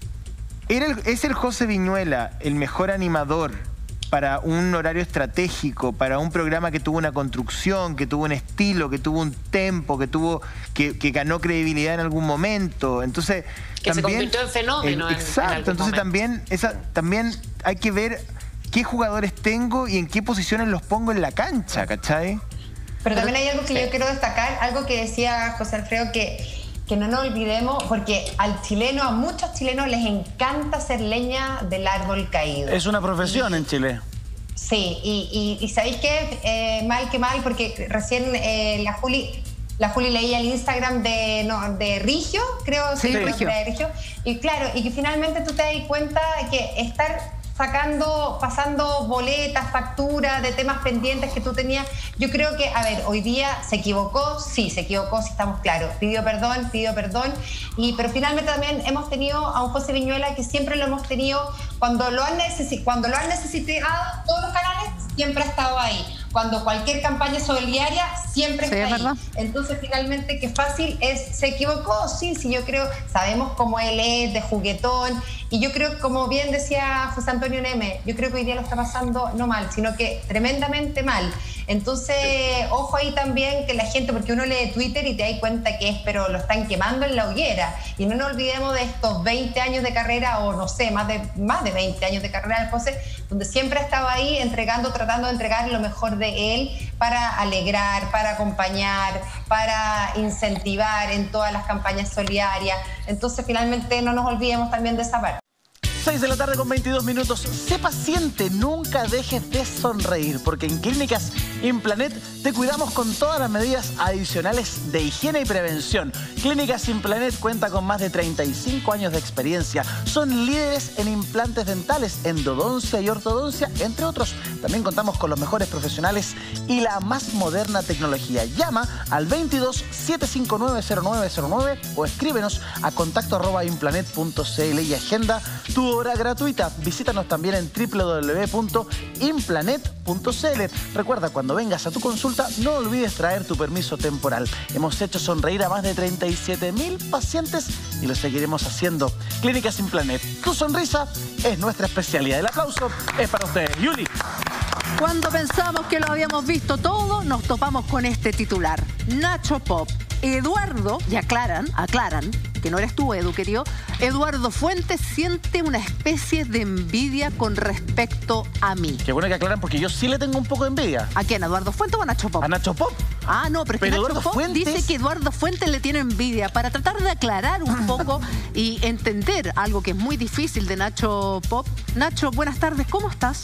¿era el, ¿es el José Viñuela el mejor animador para un horario estratégico, para un programa que tuvo una construcción, que tuvo un estilo, que tuvo un tempo, que tuvo que, que ganó credibilidad en algún momento? Entonces, que también, se convirtió en fenómeno. El, exacto, en, en entonces momento. también, esa, también hay que ver qué jugadores tengo y en qué posiciones los pongo en la cancha, ¿cachai? Pero también hay algo que yo quiero destacar, algo que decía José Alfredo, que que no nos olvidemos, porque al chileno, a muchos chilenos les encanta hacer leña del árbol caído. Es una profesión y, en Chile. Sí, y, y, y ¿sabéis qué? Eh, mal que mal, porque recién eh, la Juli... La Juli leía el Instagram de, no, de Rigio, creo, sí, sí, Rigio. de Rigio. Y claro, y que finalmente tú te das cuenta que estar sacando, pasando boletas, facturas de temas pendientes que tú tenías, yo creo que, a ver, hoy día se equivocó, sí, se equivocó, sí estamos claros, pidió perdón, pidió perdón, y, pero finalmente también hemos tenido a un José Viñuela que siempre lo hemos tenido, cuando lo han, necesi- cuando lo han necesitado, todos los canales, siempre ha estado ahí. Cuando cualquier campaña solidaria siempre sí, está ahí. ¿verdad? Entonces, finalmente, qué fácil es. ¿Se equivocó? Sí, sí, yo creo, sabemos cómo él es, de juguetón. Y yo creo, como bien decía José Antonio Neme, yo creo que hoy día lo está pasando no mal, sino que tremendamente mal. Entonces, ojo ahí también que la gente, porque uno lee Twitter y te das cuenta que es, pero lo están quemando en la hoguera. Y no nos olvidemos de estos veinte años de carrera, o no sé, más de, más de veinte años de carrera de José, donde siempre estaba ahí entregando, tratando de entregar lo mejor de él para alegrar, para acompañar, para incentivar en todas las campañas solidarias. Entonces, finalmente, no nos olvidemos también de esa parte. seis de la tarde con veintidós minutos. Sé paciente, nunca dejes de sonreír, porque en Clínicas Implanet te cuidamos con todas las medidas adicionales de higiene y prevención. Clínicas Implanet cuenta con más de treinta y cinco años de experiencia. Son líderes en implantes dentales, endodoncia y ortodoncia, entre otros. También contamos con los mejores profesionales y la más moderna tecnología. Llama al veintidós, setecientos cincuenta y nueve, cero nueve cero nueve o escríbenos a contacto arroba implanet punto cl y agenda tu hora gratuita. Visítanos también en doble u doble u doble u punto implanet punto cl. Recuerda, cuando vengas a tu consulta, no olvides traer tu permiso temporal. Hemos hecho sonreír a más de treinta y siete mil pacientes y lo seguiremos haciendo. Clínicas Implanet, tu sonrisa es nuestra especialidad. El aplauso es para ustedes. Yuli. Cuando pensamos que lo habíamos visto todo, nos topamos con este titular. Nacho Pop, Eduardo, y aclaran, aclaran, que no eres tú, Edu, querido, Eduardo Fuentes siente una especie de envidia con respecto a mí. Qué bueno que aclaran, porque yo sí le tengo un poco de envidia. ¿A quién? ¿A Eduardo Fuentes o a Nacho Pop? ¿A Nacho Pop? Ah, no, pero es que pero Nacho Eduardo Pop Fuentes... dice que Eduardo Fuentes le tiene envidia, para tratar de aclarar un poco y entender algo que es muy difícil de Nacho Pop. Nacho, buenas tardes, ¿cómo estás?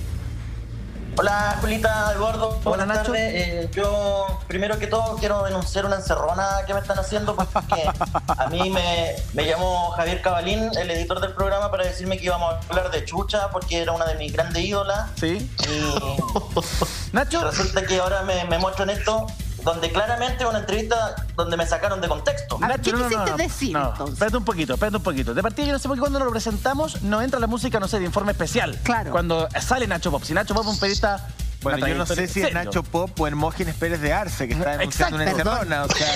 Hola, Julita, Eduardo. Hola, Buenas Nacho. tardes. Eh, yo, primero que todo, quiero denunciar una encerrona que me están haciendo, porque a mí me, me llamó Javier Cabalín, el editor del programa, para decirme que íbamos a hablar de Chucha, porque era una de mis grandes ídolas. Sí. Y Nacho. resulta que ahora me, me muestran esto. donde claramente es una entrevista donde me sacaron de contexto. A ver, ¿qué No, no, quisiste no, no. decir, No, entonces? espérate un poquito, espérate un poquito. De partida, yo no sé por qué cuando lo presentamos no entra la música, no sé, de informe especial. Claro. Cuando sale Nacho Pop. Si Nacho Pop es un periodista... Bueno, una yo no sé trayectoria- si es serio. Nacho Pop o Hermógenes Pérez de Arce, que está denunciando una Exacto, encerrona. O sea,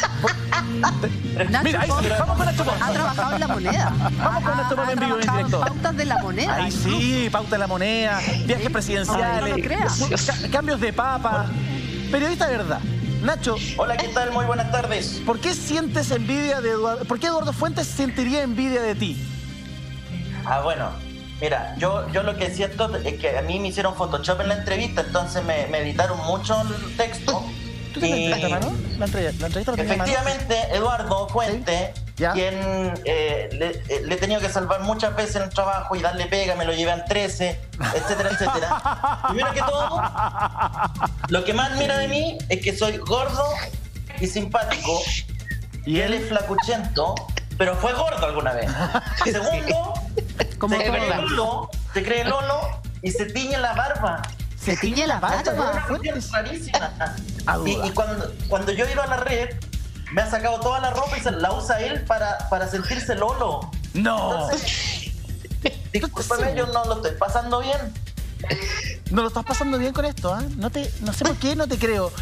Nacho Mira, ahí Pop sí, vamos con Nacho Pop. ha trabajado en La Moneda. Vamos con Nacho Pop Ha en vivo, en trabajado directo. Pautas de La Moneda. Ahí sí, pauta de la moneda, viajes presidenciales, Ay, no lo creas. ca- cambios de papa. Periodista de verdad. Nacho. Hola, ¿qué tal? Muy buenas tardes. ¿Por qué sientes envidia de Eduardo? ¿Por qué Eduardo Fuentes sentiría envidia de ti? Ah, bueno, mira, yo, yo lo que siento es que a mí me hicieron Photoshop en la entrevista, entonces me, me editaron mucho el texto. ¿Tú tienes y- la entrevista, mano? La entrevista, la entrevista la tenía a mano. Efectivamente, Eduardo Fuente, Ya. quien eh, le, eh, le he tenido que salvar muchas veces en el trabajo y darle pega, me lo llevan trece, etcétera, etcétera. Primero que todo, lo que más admira de mí es que soy gordo y simpático, y él es flacuchento, pero fue gordo alguna vez. Segundo, Como se todo. cree Lolo, se cree Lolo y se tiñe la barba. Se tiñe la Es una barba. cuestión rarísima. A Y, duda. y cuando, cuando yo he ido a la red, me ha sacado toda la ropa y se la usa él para, para sentirse Lolo. No. Entonces, discúlpame, yo no lo estoy pasando bien. No lo estás pasando bien con esto, ¿ah? No te, no sé por qué no te creo.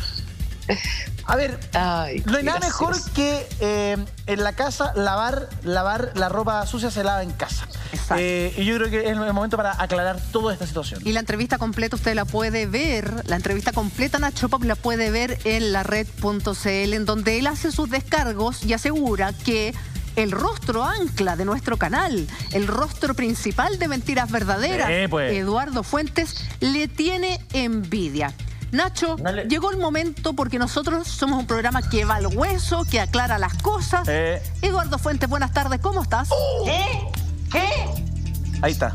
A ver, Ay, no hay nada gracioso. mejor que eh, en la casa lavar, lavar la ropa sucia se lava en casa. Eh, y yo creo que es el momento para aclarar toda esta situación. Y la entrevista completa usted la puede ver, la entrevista completa Nacho Pop la puede ver en la red punto c l, en donde él hace sus descargos y asegura que el rostro ancla de nuestro canal, el rostro principal de Mentiras Verdaderas, Sí, pues. Eduardo Fuentes, le tiene envidia. Nacho, llegó el momento porque nosotros somos un programa que va al hueso, que aclara las cosas. Eh. Eduardo Fuentes, buenas tardes, ¿cómo estás? ¿Qué? ¿Qué? Ahí está.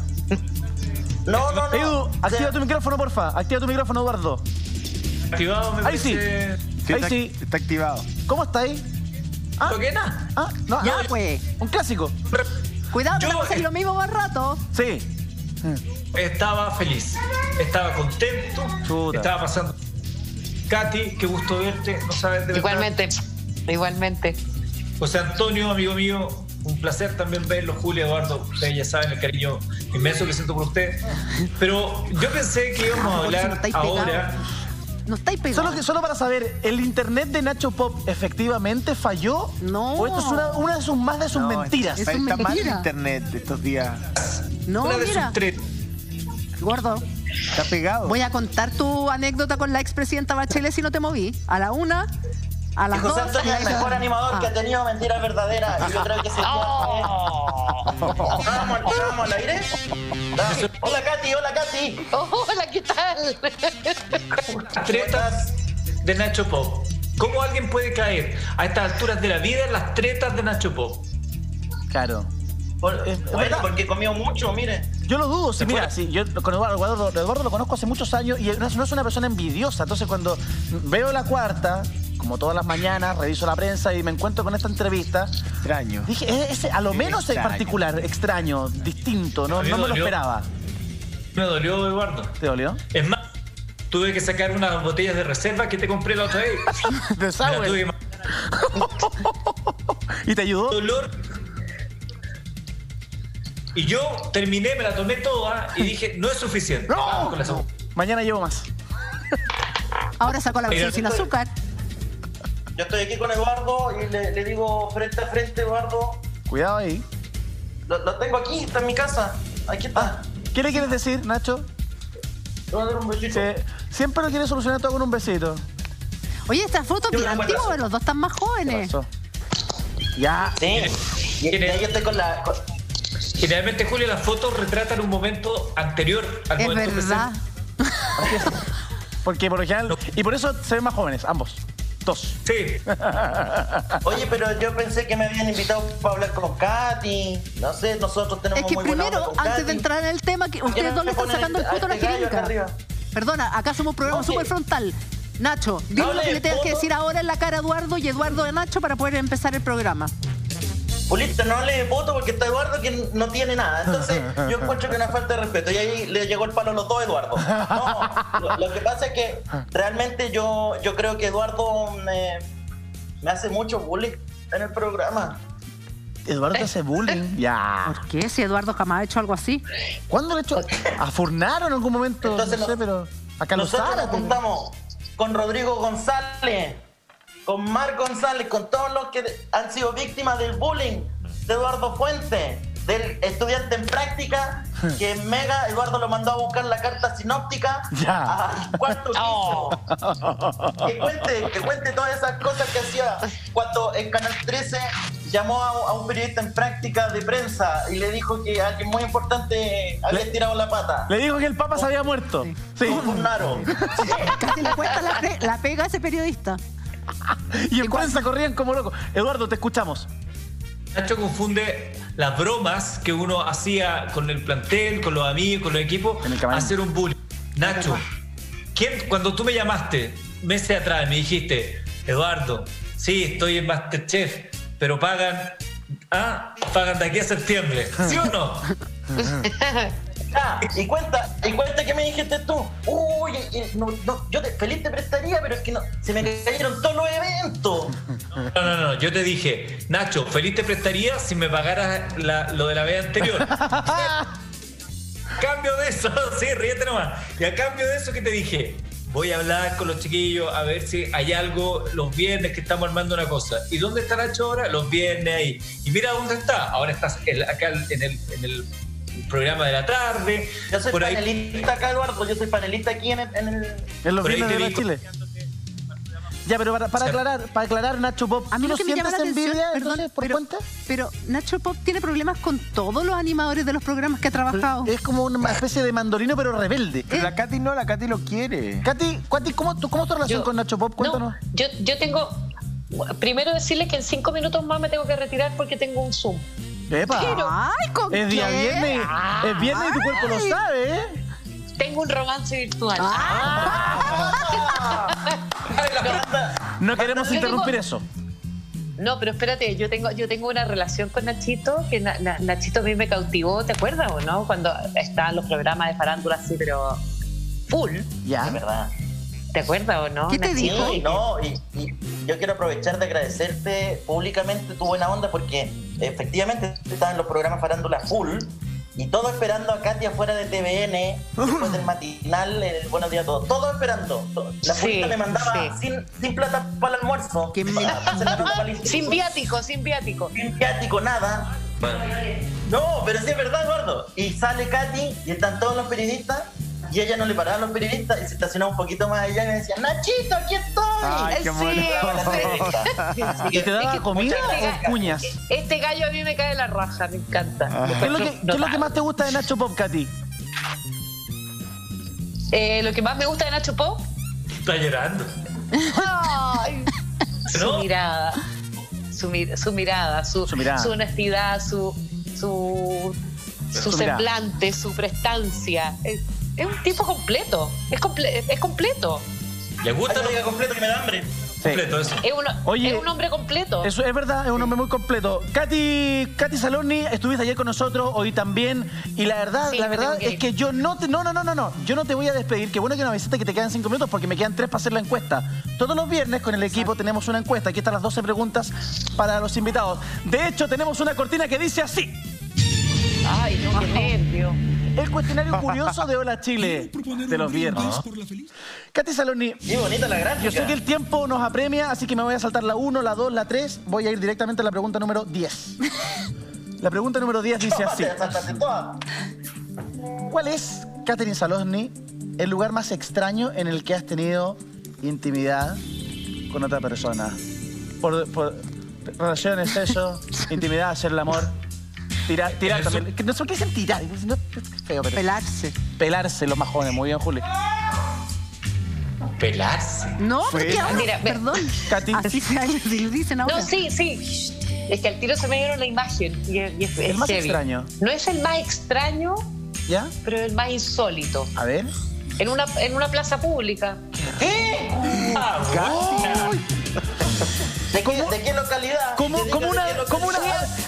No, no, no. Edu, activa tu micrófono, porfa. Activa tu micrófono, Eduardo. Activado, me Ahí sí. parece- sí, Ahí está, sí. está activado. ¿Cómo está ahí? Ah, ¿Lo que nada? ah, no, Ya, ah, pues. un clásico. Cuidado, que Yo- vamos a hacer lo mismo más rato. Sí. Estaba feliz, estaba contento, Chuta. estaba pasando. Katy, qué gusto verte, no sabes de verdad. Igualmente, igualmente. José Antonio, amigo mío, un placer también verlo. Julio, Eduardo, ustedes ya saben el cariño inmenso que siento por usted. Pero yo pensé que íbamos a Por si no hablar estáis ahora. pegados. No estáis pegados. Solo, que- solo para saber, ¿el internet de Nacho Pop efectivamente falló? No. ¿O esto es una, una de sus más de sus No, mentiras? Es Está, un está mal mentira. internet estos días. No, Una de mira, sus tres. gordo, Está pegado. voy a contar tu anécdota con la expresidenta Bachelet si no te moví. A la una, a Y las José dos. Antonio es el mejor animador que ha tenido Mentiras Verdaderas. Y yo creo que se ¿Vamos, vamos al aire? Dale. Hola, Katy, hola, Katy. Hola, ¿qué tal? Las tretas de Nacho Pop. ¿Cómo alguien puede caer a estas alturas de la vida en las tretas de Nacho Pop? Claro. Por- Es- es bueno, verdad. porque comió mucho, mire. Yo lo dudo, sí, mira, sí, yo con Eduardo, Eduardo, Eduardo lo conozco hace muchos años y no es, no es una persona envidiosa. Entonces cuando veo la cuarta, como todas las mañanas, reviso la prensa y me encuentro con esta entrevista, Extraño. dije, "Eh, ese, a lo Sí, menos es extraño. particular, extraño, distinto, no, A mí no me me lo dolió. esperaba. Me dolió, Eduardo. ¿Te dolió? Es más, tuve que sacar unas botellas de reserva que te compré la otra vez. De Me la sour. tuve que ma- ¿Y te ayudó? dolor. Y yo terminé, me la tomé toda y dije, no es suficiente. ¡No! Vamos con la segunda. Mañana llevo más. Ahora sacó la versión Mira, sin azúcar. Yo estoy aquí con Eduardo y le, le digo frente a frente, Eduardo. Cuidado ahí. Lo, lo tengo aquí, está en mi casa. Aquí está. ¿Qué le quieres decir, Nacho? Le voy a dar un besito. Sí, siempre lo quiere solucionar todo con un besito. Oye, esta foto es Yo bien me acuerdo. antigua, los dos están más ¿Qué jóvenes. pasó? Ya. Sí. Y, y ahí yo estoy con la... con- Generalmente, Julio, las fotos retratan un momento anterior al Es momento verdad. presente. Porque por lo general. Y por eso se ven más jóvenes, ambos. Dos. Sí. Oye, pero yo pensé que me habían invitado para hablar con Katy. No sé, nosotros tenemos Es que muy buena onda primero, con antes Katy. de entrar en el tema, que ustedes no dos me le están ponen sacando el a puto a la este gallo acá clínica. arriba? Perdona, acá somos un programa No, súper sí. frontal. Nacho, dime lo Hable que le tengas que todo. decir ahora en la cara a Eduardo y Eduardo a Nacho para poder empezar el programa. Pulito, no le voto porque está Eduardo que no tiene nada. Entonces, yo encuentro que es una falta de respeto. Y ahí le llegó el palo a los dos, Eduardo. No, lo, lo que pasa es que realmente yo, yo creo que Eduardo me, me hace mucho bullying en el programa. Eduardo te hace bullying. Ya. ¿Por qué? Si Eduardo jamás ha hecho algo así. ¿Cuándo le ha hecho? ¿A Furnaro en algún momento? Entonces, no sé, pero a Carlos nosotros Zárate. nos juntamos con Rodrigo González, con Mar González, con todos los que han sido víctimas del bullying de Eduardo Fuentes, del estudiante en práctica, que en Mega Eduardo lo mandó a buscar la carta sinóptica Ya. al cuarto piso. Oh. Que cuente, que cuente todas esas cosas que hacía cuando en Canal trece llamó a, a un periodista en práctica de prensa y le dijo que alguien muy importante había tirado la pata. Le dijo que el Papa se había muerto. Sí. Con Furnaro. Casi le cuesta la, pe- la pega a ese periodista. Y en prensa corrían como locos. Eduardo, te escuchamos. Nacho confunde las bromas que uno hacía con el plantel, con los amigos, con los equipos, a hacer un bullying. Nacho, ¿quién, cuando tú me llamaste meses atrás y me dijiste, Eduardo, sí, estoy en MasterChef, pero pagan, ah, pagan de aquí a septiembre, ¿sí o no? Ah, y cuenta, y cuenta que me dijiste tú. Uy, no, no, yo te, feliz te prestaría, pero es que no, se me cayeron todos los eventos. No, no, no, yo te dije, Nacho, feliz te prestaría si me pagaras la, lo de la vez anterior. Cambio de eso, sí, ríete nomás. Y a cambio de eso, ¿qué te dije? Voy a hablar con los chiquillos a ver si hay algo los viernes que estamos armando una cosa. ¿Y dónde está Nacho ahora? Los viernes ahí. Y mira dónde está. Ahora estás el, acá en el, en el programa de la tarde. Yo soy por panelista ahí. acá, Eduardo. Yo soy panelista aquí en el... En, el... En los Por ahí viernes te de vi Chile. Ya, pero para, para aclarar, para aclarar, Nacho Pop, A mí ¿tú lo no que me llama sientes la atención, envidia perdón, entonces, por pero, cuenta? pero Nacho Pop tiene problemas con todos los animadores de los programas que ha trabajado. Es como una especie de mandorino, pero rebelde. Pero la Katy no, la Katy lo quiere. Katy, Katy, ¿cómo, tú- cómo es tu relación Yo- con Nacho Pop? Cuéntanos. No, yo, yo tengo. Primero decirles que en cinco minutos más me tengo que retirar porque tengo un Zoom. Epa. Pero- Ay, ¿con Es día qué? viernes, es viernes y tu cuerpo lo Ay. sabe, ¿eh? Tengo un romance virtual. No queremos Yo interrumpir digo- eso. No, pero espérate, yo tengo, yo tengo una relación con Nachito, que Na- Na- Nachito a mí me cautivó, ¿te acuerdas o no? Cuando estaban los programas de farándula así, pero full. Ya. De verdad. ¿Te acuerdas o no? ¿Qué te Nachito? dijo? Sí, no, y, y yo quiero aprovechar de agradecerte públicamente tu buena onda porque efectivamente estás en los programas farándula full y todo esperando a Katy afuera de T V N después del matinal, el Buenos Días a Todos. Todo esperando. La Sí, pulita me mandaba sí. sin, sin plata para el almuerzo. Qué Para hacer la ruta para el Sin instituto. viático, sin viático. Sin viático, nada. No, pero sí es verdad, Eduardo. Y sale Katy y están todos los periodistas y ella no le paraba a los periodistas y se estacionaba un poquito más allá y me decía, Nachito, aquí estoy. Ay, qué Sí, bueno. ¿Y te daba comida muchas o cuñas? Este gallo a mí me cae la raja, me encanta. ¿Qué es lo que, qué es lo que más te gusta de Nacho Pop, Katy? Eh, lo que más me gusta de Nacho Pop, Está llorando. ay, su ¿No? mirada, su, mi- su mirada, su, Su mirada. su honestidad, su, su, su Su mirada. semblante, su prestancia. Es, es un tipo completo, es, comple- es completo. ¿Le gusta? Ay, no lo diga completo que me da hambre. completo eso? Es, uno- Oye, es un hombre completo. Eso es verdad, es un hombre muy completo. Katy, Katy Saloni, estuviste ayer con nosotros, hoy también. Y la verdad, Sí, la me verdad tengo que es ir. que yo no te. No, no, no, no, no. Yo no te voy a despedir. Qué bueno que nos avisaste que te quedan cinco minutos porque me quedan tres para hacer la encuesta. Todos los viernes con el equipo tenemos una encuesta. Aquí están las doce preguntas para los invitados. De hecho, tenemos una cortina que dice así. Ay, no, qué nervio. El cuestionario curioso de Hola Chile de los viernes. Katy Saloni, Qué bonita la gráfica. yo sé que el tiempo nos apremia, así que me voy a saltar la uno, la dos, la tres. Voy a ir directamente a la pregunta número diez. La pregunta número diez dice así. Te saltaste todas. ¿Cuál es, Catherine Saloni, el lugar más extraño en el que has tenido intimidad con otra persona? Por, por relaciones, sexo, intimidad, hacer el amor. Tirar, tirar Eso. también. Que No sé por qué dicen tirar. No, es feo, pero... Pelarse. Pelarse los más jóvenes. Muy bien, Juli. Pelarse. No, Fue- porque ahora, Mira, ve- perdón. Katy. Así se si lo dicen ahora. No, sí, sí. Es que al tiro se me dieron la imagen. Y, es- y es, El es más heavy. extraño. No es el más extraño, ¿Ya? pero el más insólito. A ver. En una, en una plaza pública. ¿De qué, ¿De qué localidad? Como, Que como diga una, de qué como una, localidad.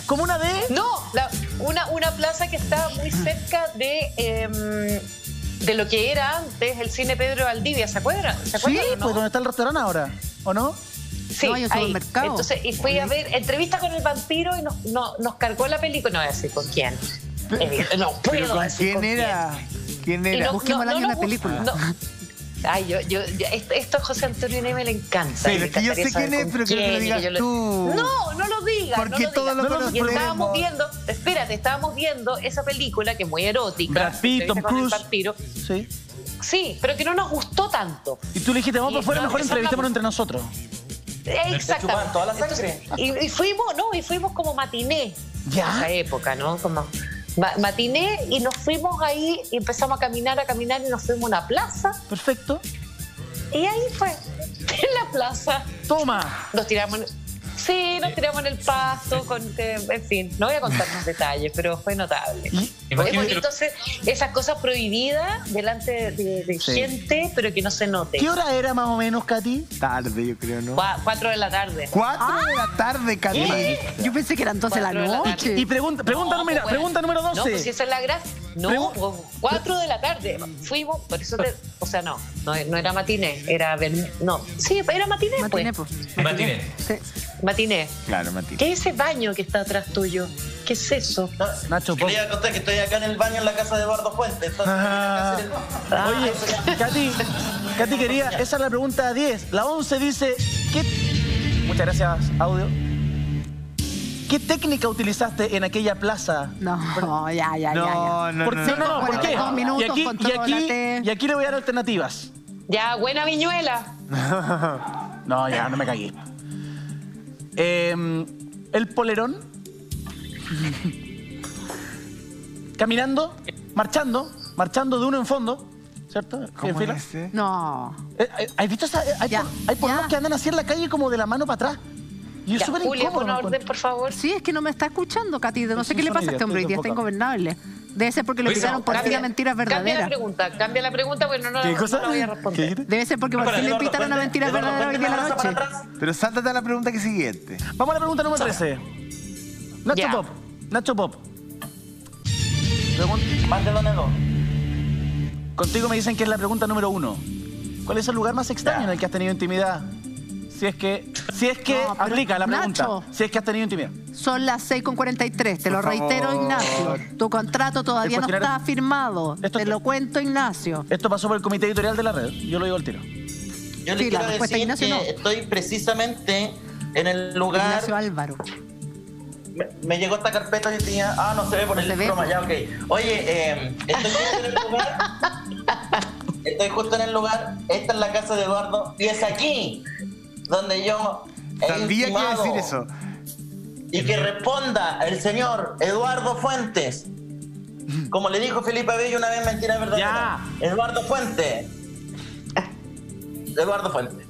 ¿Comuna de? No, la, una, una plaza que está muy cerca de, eh, de lo que era antes el cine Pedro Valdivia, ¿se acuerdan? ¿Se acuerdan Sí, o no? pues donde está el restaurante ahora, ¿o no? Sí, No, hay un ahí. supermercado. Entonces, y fui a ver entrevista con el vampiro y nos, no, nos cargó la película. No voy a decir con quién. Eh, no puedo ¿Pero con decir quién con era? ¿Quién Y era? no- Busquemos el año de la nos película. gustó, no. Ay, yo, yo, yo- esto, esto a José Antonio Neme le encanta. Sí, y le es que yo sé encantaría quién saber es, con pero quiero que lo quién y digas yo le- tú. No, no lo digas. Porque no lo todos digas. lo Y estábamos conocemos. viendo, espérate, estábamos viendo esa película que es muy erótica. Brad Pitt, Tom entrevista con el Cruise. vampiro. Sí. Sí, pero que no nos gustó tanto. Y tú le dijiste, vamos Y por fuera, no, mejor eso entrevistémonos hablamos. entre nosotros. Exactamente. chupaban toda la sangre. Entonces, y, y fuimos, no, y fuimos como matiné. ¿Ya? En esa época, ¿no? Como ma- matiné y nos fuimos ahí y empezamos a caminar, a caminar y nos fuimos a una plaza. Perfecto. Y ahí fue, en la plaza. Toma. Nos tiramos, en- sí, nos tiramos en el pasto, con, eh, en fin, no voy a contar más detalles, pero fue notable. Es Imagínate bonito hacer esas cosas prohibidas delante de, de Sí. gente, pero que no se note. ¿Qué hora era más o menos, Katy? Tarde, yo creo, ¿no? Cua- Cuatro de la tarde. Cuatro de la tarde, Katy. Yo pensé que eran doce de la Cuatro de la tarde. noche. Y pregunta, pregunta, No, número, pues, bueno. pregunta número doce. No, pues si esa es la gracia. No, Pregu- pues, cuatro de la tarde. Fuimos, por eso te, o sea, no, no, no era matiné, era ver- no, sí, era matiné, Matiné, pues. pues. Matiné. Sí. Matiné. Claro, Mati. ¿Qué es ese baño que está atrás tuyo? ¿Qué es eso? No, Nacho, que le iba a contar que estoy acá en el baño en la casa de Eduardo Fuentes. Entonces, Ah. tengo que hacer el- Oye, Katy, Katy quería, esa es la pregunta diez. La once dice, ¿qué? Muchas gracias, audio. ¿Qué técnica utilizaste en aquella plaza? No, ya, ya, ya. No, ya. no, ¿Por no, qué? no, No, no, ¿por qué? cuarenta y dos minutos, y aquí, y contrólate. aquí, y aquí le voy a dar alternativas. Ya, buena viñuela. No, ya, no me cagué. Eh, el polerón. Caminando, marchando, marchando de uno en fondo, ¿cierto? ¿Cómo ¿En fila? es ese? No. Eh, eh, ¿Has visto esa? eh, Hay, Ya, por- hay pololos ya. que andan así en la calle como de la mano para atrás. Y es Ya, súper Julia, incómodo. pon me orden, encuentro. por favor. Sí, es que no me está escuchando, Katy. No sé Sí, qué le son pasa a este ideas, hombre. Hoy estoy día está enfocado. ingobernable. Debe ser porque le Oye, tiraron no, por Cambia- día mentiras Cambia la verdaderas. pregunta, cambia la pregunta, bueno, no, ¿Qué no, cosa? no la voy a ¿Qué responder. dijiste? Debe ser porque por Para fin le Eduardo invitaron a Fuentes, mentiras Eduardo verdaderas hoy día en la Fuentes, noche. para atrás. Pero sáltate a la pregunta que siguiente. Vamos a la pregunta número trece. Nacho Ya. Pop. Nacho Pop. Pregun- Mándelo, Nelo. Contigo me dicen que es la pregunta número uno. ¿Cuál es el lugar más extraño en el que has tenido intimidad? Si es que, si es que No, pero, aplica la pregunta. Nacho. Si es que has tenido intimidad. Son las seis con cuarenta y tres. Te lo Por reitero, favor. Ignacio. Tu contrato todavía El no cuestionario- está firmado. Esto Te te- lo cuento, Ignacio. Esto pasó por el comité editorial de la red. Yo lo digo al tiro. Yo le Sí, la quiero respuesta, decir Ignacio, que no. estoy precisamente en el lugar. Ignacio Álvaro. Me, me llegó esta carpeta hoy día. Ah, no se ve por No el se ve, croma, po. ya, ok. Oye, eh, estoy justo en el lugar. Estoy justo en el lugar. Esta es la casa de Eduardo. Y es aquí donde yo he Sabía que iba a intimado. decir eso. Y que responda el señor Eduardo Fuentes. Como le dijo Felipe Abello una vez, mentira verdadera. Eduardo Fuentes. Eduardo Fuentes.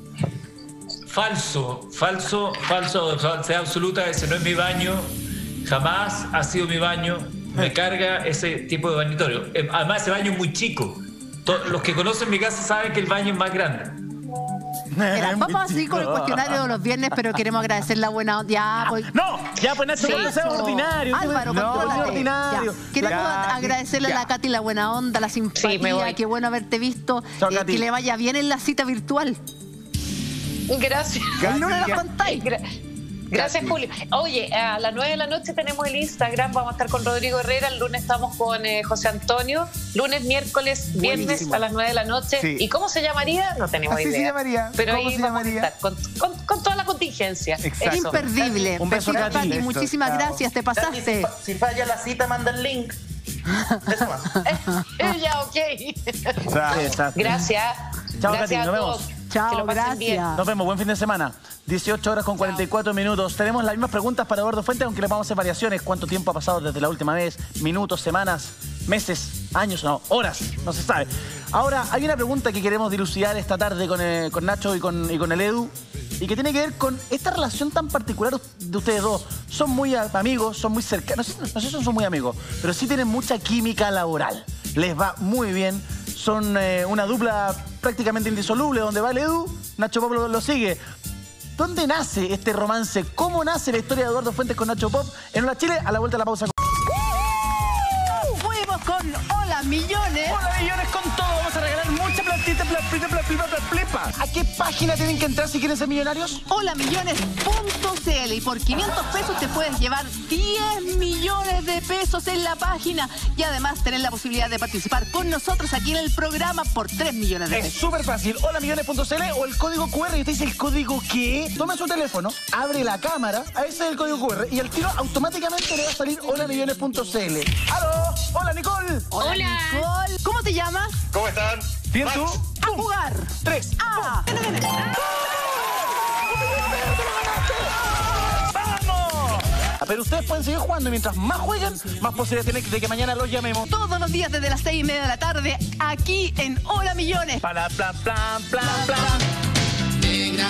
Falso, falso, falso, falsedad absoluta. Ese no es mi baño. Jamás ha sido mi baño. Me carga ese tipo de bañitorio. Eh, Además, ese baño es muy chico. To- Los que conocen mi casa saben que el baño es más grande. Mira, vamos a seguir con el cuestionario de los viernes, pero queremos agradecer la buena onda. Ya, pues. ¡No! Ya, pues Nacho, Sí, no sea Nacho. ordinario. Álvaro, no, contrólate. ordinario. Ya. Queremos Ya, agradecerle ya. a la Katy la buena onda, la Sí, me simpatía. voy. Qué bueno haberte visto. Chao, Eh, Katy. que le vaya bien en la cita virtual. Gracias. El lunes la contáis. Gra- Gracias, Katy. Julio. Oye, a las nueve de la noche tenemos el Instagram. Vamos a estar con Rodrigo Herrera. El lunes estamos con eh, José Antonio. Lunes, miércoles, viernes Buenísimo. a las nueve de la noche. Sí. ¿Y cómo se llamaría? No tenemos Así idea. se llamaría. Pero ¿Cómo ahí se vamos llamaría? a estar con, con- con toda la contingencia. Exacto. Eso. Imperdible. Un beso, Besitos, Katy. Katy. Muchísimas Chao. gracias. Te Katy, si, pasaste. fa- si falla la cita, manda el link. Eso más. Eh, ya, ok. Chao. Exacto. Gracias. Chao, Gracias Katy, a nos todos. vemos. Chao, Que lo pasen bien. gracias. Nos vemos, buen fin de semana. dieciocho horas con cuarenta y cuatro minutos. Tenemos las mismas preguntas para Eduardo Fuentes, aunque le vamos a hacer variaciones. ¿Cuánto tiempo ha pasado desde la última vez? ¿Minutos, semanas, meses, años? No, horas, no se sabe. Ahora, hay una pregunta que queremos dilucidar esta tarde con, eh, con Nacho y con, y con el Edu, y que tiene que ver con esta relación tan particular de ustedes dos. Son muy a- amigos, son muy cercanos, no sé, no sé si son muy amigos, pero sí tienen mucha química laboral. Les va muy bien. Son eh, una dupla prácticamente indisoluble. Donde va el Edu, Nacho Pablo lo sigue. ¿Dónde nace este romance? ¿Cómo nace la historia de Eduardo Fuentes con Nacho Pop? En Hola Chile, a la vuelta de la pausa. Fuimos con Hola Millones. Hola Millones con todo. Vamos a regalar mucha platita, platita, platita, platita. ¿A qué página tienen que entrar si quieren ser millonarios? hola millones punto c l y por quinientos pesos te puedes llevar diez millones de pesos en la página y además tener la posibilidad de participar con nosotros aquí en el programa por tres millones de pesos. Es súper fácil. hola millones punto c l o el código cu erre. Y usted dice el código ¿qué? Toma su teléfono, abre la cámara, a ese es el código cu erre y al tiro automáticamente le va a salir hola millones punto c l. ¡Aló! ¡Hola Nicole! Hola, Hola. Nicole. ¿Cómo te llamas? ¿Cómo están? Bien, tú. A jugar. Tres. Ah. ¡Vamos! Pero ustedes pueden seguir jugando. Mientras más jueguen, más posibilidades tienen de que mañana los llamemos. Todos los días desde las seis y media de la tarde, aquí en Hola Millones. Para plan, plan, plan, plan. Negra,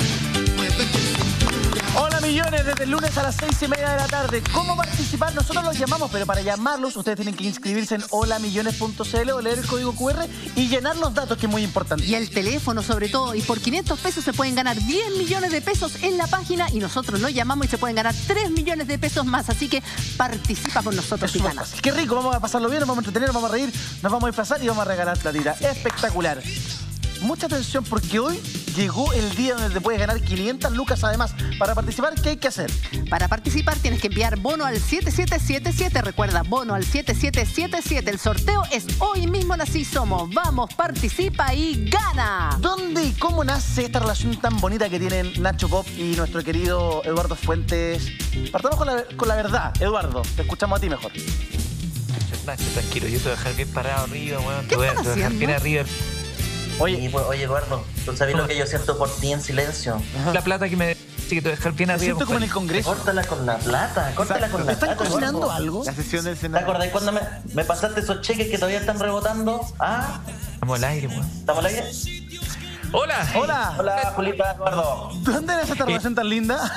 Hola Millones, desde el lunes a las seis y media de la tarde. ¿Cómo participar? Nosotros los llamamos, pero para llamarlos ustedes tienen que inscribirse en hola millones punto c l o leer el código cu erre y llenar los datos, que es muy importante. Y el teléfono sobre todo. Y por quinientos pesos se pueden ganar diez millones de pesos en la página y nosotros los llamamos y se pueden ganar tres millones de pesos más. Así que participa con nosotros y ganas. Qué rico, vamos a pasarlo bien, nos vamos a entretener, nos vamos a reír, nos vamos a disfrazar y vamos a regalar platita. Espectacular. Mucha atención porque hoy llegó el día donde te puedes ganar quinientas lucas. Además, para participar, ¿qué hay que hacer? Para participar tienes que enviar bono al siete siete siete siete. Recuerda, bono al siete siete siete siete. El sorteo es hoy mismo en Así Somos. Vamos, participa y gana. ¿Dónde y cómo nace esta relación tan bonita que tienen Nacho Pop y nuestro querido Eduardo Fuentes? Partamos con la, con la verdad. Eduardo, te escuchamos a ti mejor. Nacho, tranquilo, yo te voy a dejar bien parado arriba, weón. Te voy a te voy a dejar bien arriba. Oye, oye Eduardo, ¿tú sabes lo que yo siento por ti en silencio? Ajá. La plata que me sí que te voy a dejar bien arriba. Siento como en el Congreso. Córtala con la plata, córtala con la plata. ¿Están cocinando algo? La sesión del ¿Te Senado. acordás cuando me, me pasaste esos cheques que todavía están rebotando? ¿Ah? Estamos al aire, weón. ¿Estamos al aire? Hola. Hola. Hola, Julita, Eduardo. ¿Dónde nace esta relación tan linda?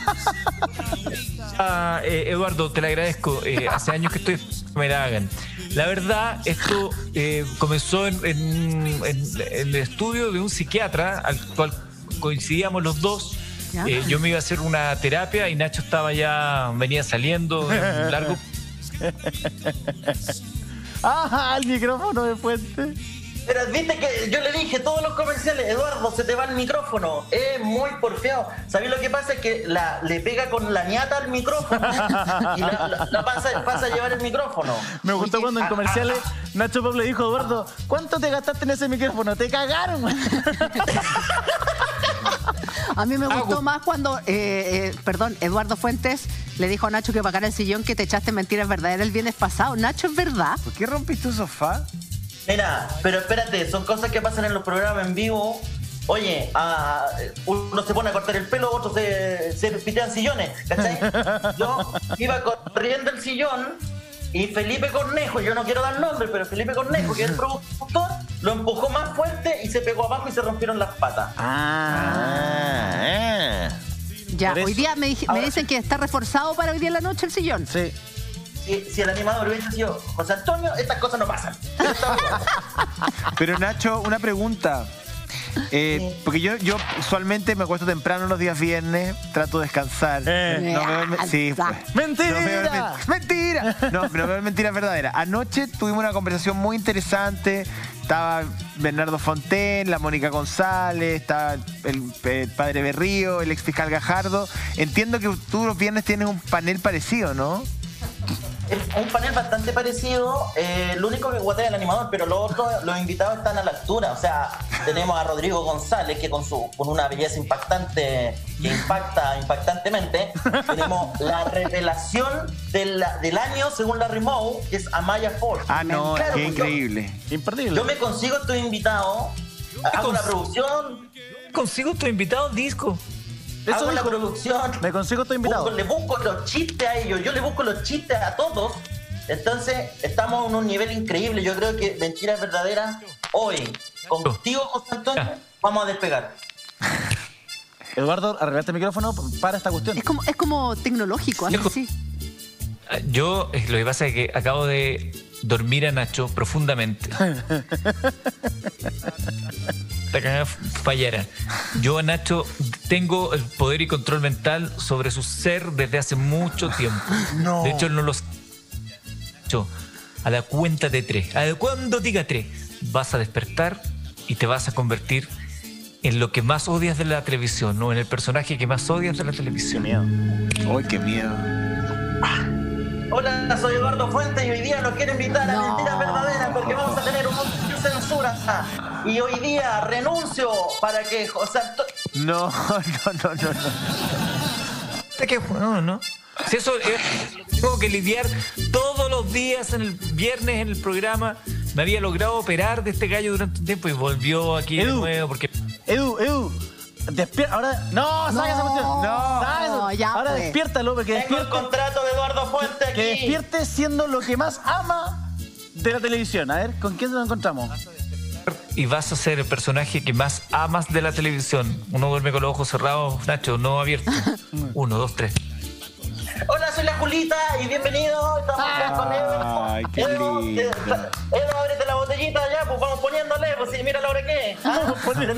Ah, eh, Eduardo, te lo agradezco. Eh, hace años que estoy me la hagan. La verdad, esto eh, comenzó en, en, en, en el estudio de un psiquiatra al cual coincidíamos los dos. Eh, yo me iba a hacer una terapia y Nacho estaba ya, venía saliendo de un largo. ¡Ah! El micrófono de Fuente. Pero viste que yo le dije todos los comerciales, Eduardo, se te va el micrófono. Es muy porfiado. ¿Sabés lo que pasa? Es que la, le pega con la ñata al micrófono y la, la, la pasa, pasa a llevar el micrófono. Me gustó cuando en comerciales Nacho Pop le dijo a Eduardo, ¿cuánto te gastaste en ese micrófono? ¡Te cagaron! A mí me gustó más cuando, eh, eh, perdón, Eduardo Fuentes le dijo a Nacho que pagara el sillón que te echaste mentiras verdaderas el viernes pasado. Nacho, ¿es verdad? ¿Por qué rompiste tu sofá? Mira, pero espérate, son cosas que pasan en los programas en vivo. Oye, ah, uno se pone a cortar el pelo, otros se, se pitean sillones, ¿cachai? Yo iba corriendo el sillón y Felipe Cornejo, yo no quiero dar nombre, pero Felipe Cornejo, que es el productor, lo empujó más fuerte y se pegó abajo y se rompieron las patas. Ah, eh. Ya, hoy día me, me Ahora, dicen que está reforzado para hoy día en la noche el sillón. Sí. Si, si el animador hubiese sido José Antonio, estas cosas no pasan. Pero Nacho, una pregunta. Eh, porque yo, yo usualmente me acuesto temprano los días viernes, trato de descansar. Eh. No veo el- sí, pues. ¡Mentira! No veo el men- ¡Mentira! No, no veo mentiras verdaderas. Anoche tuvimos una conversación muy interesante. Estaba Bernardo Fonten, la Mónica González, estaba el, el padre Berrío, el ex fiscal Gajardo. Entiendo que tú los viernes tienes un panel parecido, ¿no? Es un panel bastante parecido, eh, lo único que guatea el animador, pero los otros, los invitados están a la altura. O sea, tenemos a Rodrigo González, que con su con una belleza impactante, que impacta impactantemente. Tenemos la revelación del, del año, según Larry Moe, que es Amaya Ford. Ah, no, Claro, qué pues yo- increíble. Imperdible. Yo me consigo estos invitados, hago una producción, Consigo tu invitado disco. Eso hago la dijo. producción, Me consigo tu invitado. busco- le busco los chistes a ellos, yo le busco los chistes a todos. Entonces, estamos en un nivel increíble. Yo creo que Mentiras Verdaderas, hoy, contigo, José Antonio, vamos a despegar. Eduardo, arreglaste el micrófono para esta cuestión. Es como, es como tecnológico, así Viejo. sí. Yo, eh, lo que pasa es que acabo de dormir a Nacho profundamente. Esta cagada fallara. Yo a Nacho tengo el poder y control mental sobre su ser desde hace mucho tiempo. No. De hecho, él no lo... A la cuenta de tres, a cuando diga tres, vas a despertar y te vas a convertir en lo que más odias de la televisión, no en el personaje que más odias de la televisión. Qué miedo. Uy, qué miedo. Hola, soy Eduardo Fuentes y hoy día los quiero invitar a Mentiras Verdaderas porque vamos a tener un montón de censura. Y hoy día renuncio para que... O sea, no, no, no, no, no. ¿Qué? No, no. Si eso es, tengo que lidiar todos los días en el viernes en el programa. Me había logrado operar de este gallo durante un tiempo y volvió aquí Edu, de nuevo porque... Edu, Edu, despierta. Ahora, no, saca esa cuestión. No, no, ya. Ahora pues. despiértalo porque tengo despierte, el contrato de Eduardo Fuentes aquí. Que despierte siendo lo que más ama de la televisión. A ver, ¿con quién nos encontramos? Y vas a ser el personaje que más amas de la televisión. Uno duerme con los ojos cerrados, Nacho, no abiertos. Uno, dos, tres. Hola, soy la Julita y bienvenido. Estamos acá con Edu. Ay, qué Edu, lindo. Edu, ábrete la botellita ya, pues vamos poniéndole, pues sí, mira la hora que es. ¿Ah?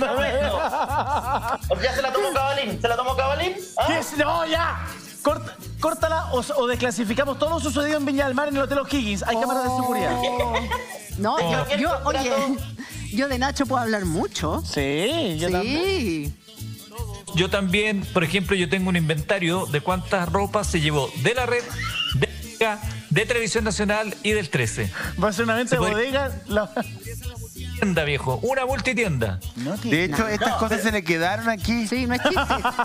Ya se la tomó Cabalín, ¿se la tomó Cabalín? ¿Ah? ¿Qué es? No, ya. Corta, córtala o, o desclasificamos todo lo sucedido en Viña del Mar en el Hotel O'Higgins. Hay oh. cámaras de seguridad. No, oh. yo, yo oye, yo de Nacho puedo hablar mucho. Sí, yo sí. también. Yo también, por ejemplo, yo tengo un inventario de cuántas ropas se llevó de la red, de, de Televisión Nacional y del trece. Va a ser una venta de bodega. La... Tienda, viejo, una multitienda. No, de hecho, estas no, cosas pero... se le quedaron aquí. Sí, no es chiste.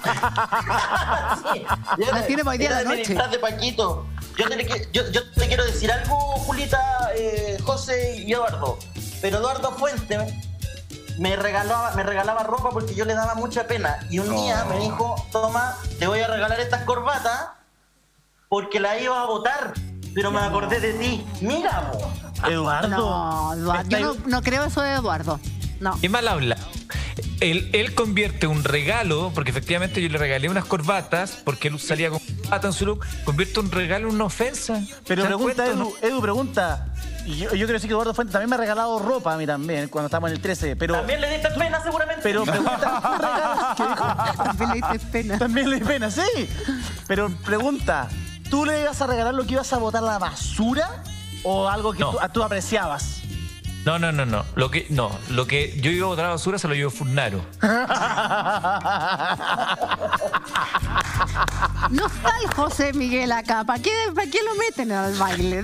Sí, las tiene para hoy día de la noche. De Paquito. Yo, te, yo, yo te quiero decir algo, Julita, eh, José y Eduardo. Pero Eduardo Fuentes me regalaba, me regalaba ropa porque yo le daba mucha pena. Y un día oh. me dijo, toma, te voy a regalar estas corbatas porque la iba a botar. Pero me acordé de ti. Mira, bo. Eduardo. No, Eduardo. Yo no, no creo eso de Eduardo. No. Qué mal habla. Él, él convierte un regalo, porque efectivamente yo le regalé unas corbatas, porque él salía con corbata en su look, convierte un regalo en una ofensa. Pero pregunta, cuento, Edu, ¿no? Edu, pregunta. Y yo, yo quiero decir que Eduardo Fuentes también me ha regalado ropa a mí también, cuando estábamos en el trece. Pero, también le diste pena, seguramente. Pero pregunta, ¿qué regalas? ¿Qué dijo? También le diste pena. También le diste pena, sí. Pero pregunta, ¿tú le ibas a regalar lo que ibas a botar a la basura o algo que no. tú, tú apreciabas? No, no, no, no. Lo que, no, lo que yo iba a botar a la basura se lo llevó Furnaro. No está el José Miguel acá. ¿Para qué, ¿para qué lo meten al baile?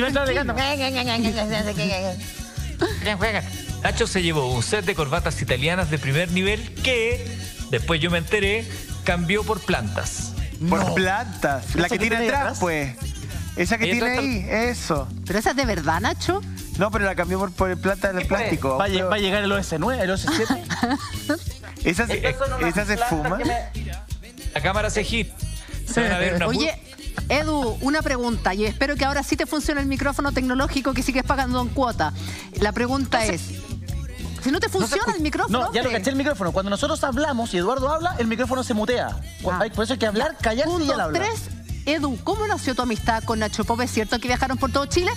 Nacho se llevó un set de corbatas italianas de primer nivel que, después yo me enteré, cambió por plantas. ¿Por no. plantas? La que tiene atrás, pues. Esa que tiene ahí, eso. ¿Pero esa es de verdad, Nacho? No, pero la cambió por, por plata del plástico. Va, va a llegar el O S nueve, el O S siete. Esa se, esa se fuma. Me... La cámara se hit. Se van a ver una Oye, Edu, una pregunta, y espero que ahora sí te funcione el micrófono tecnológico que sigues pagando en cuota. La pregunta no es... Si no te funciona no se... el micrófono, No, ya lo caché el micrófono. Cuando nosotros hablamos y Eduardo habla, el micrófono se mutea. Ah. Por eso hay que hablar, callarse y él habla. Tres, Edu, ¿cómo nació tu amistad con Nacho Pop? ¿Es cierto que viajaron por todo Chile?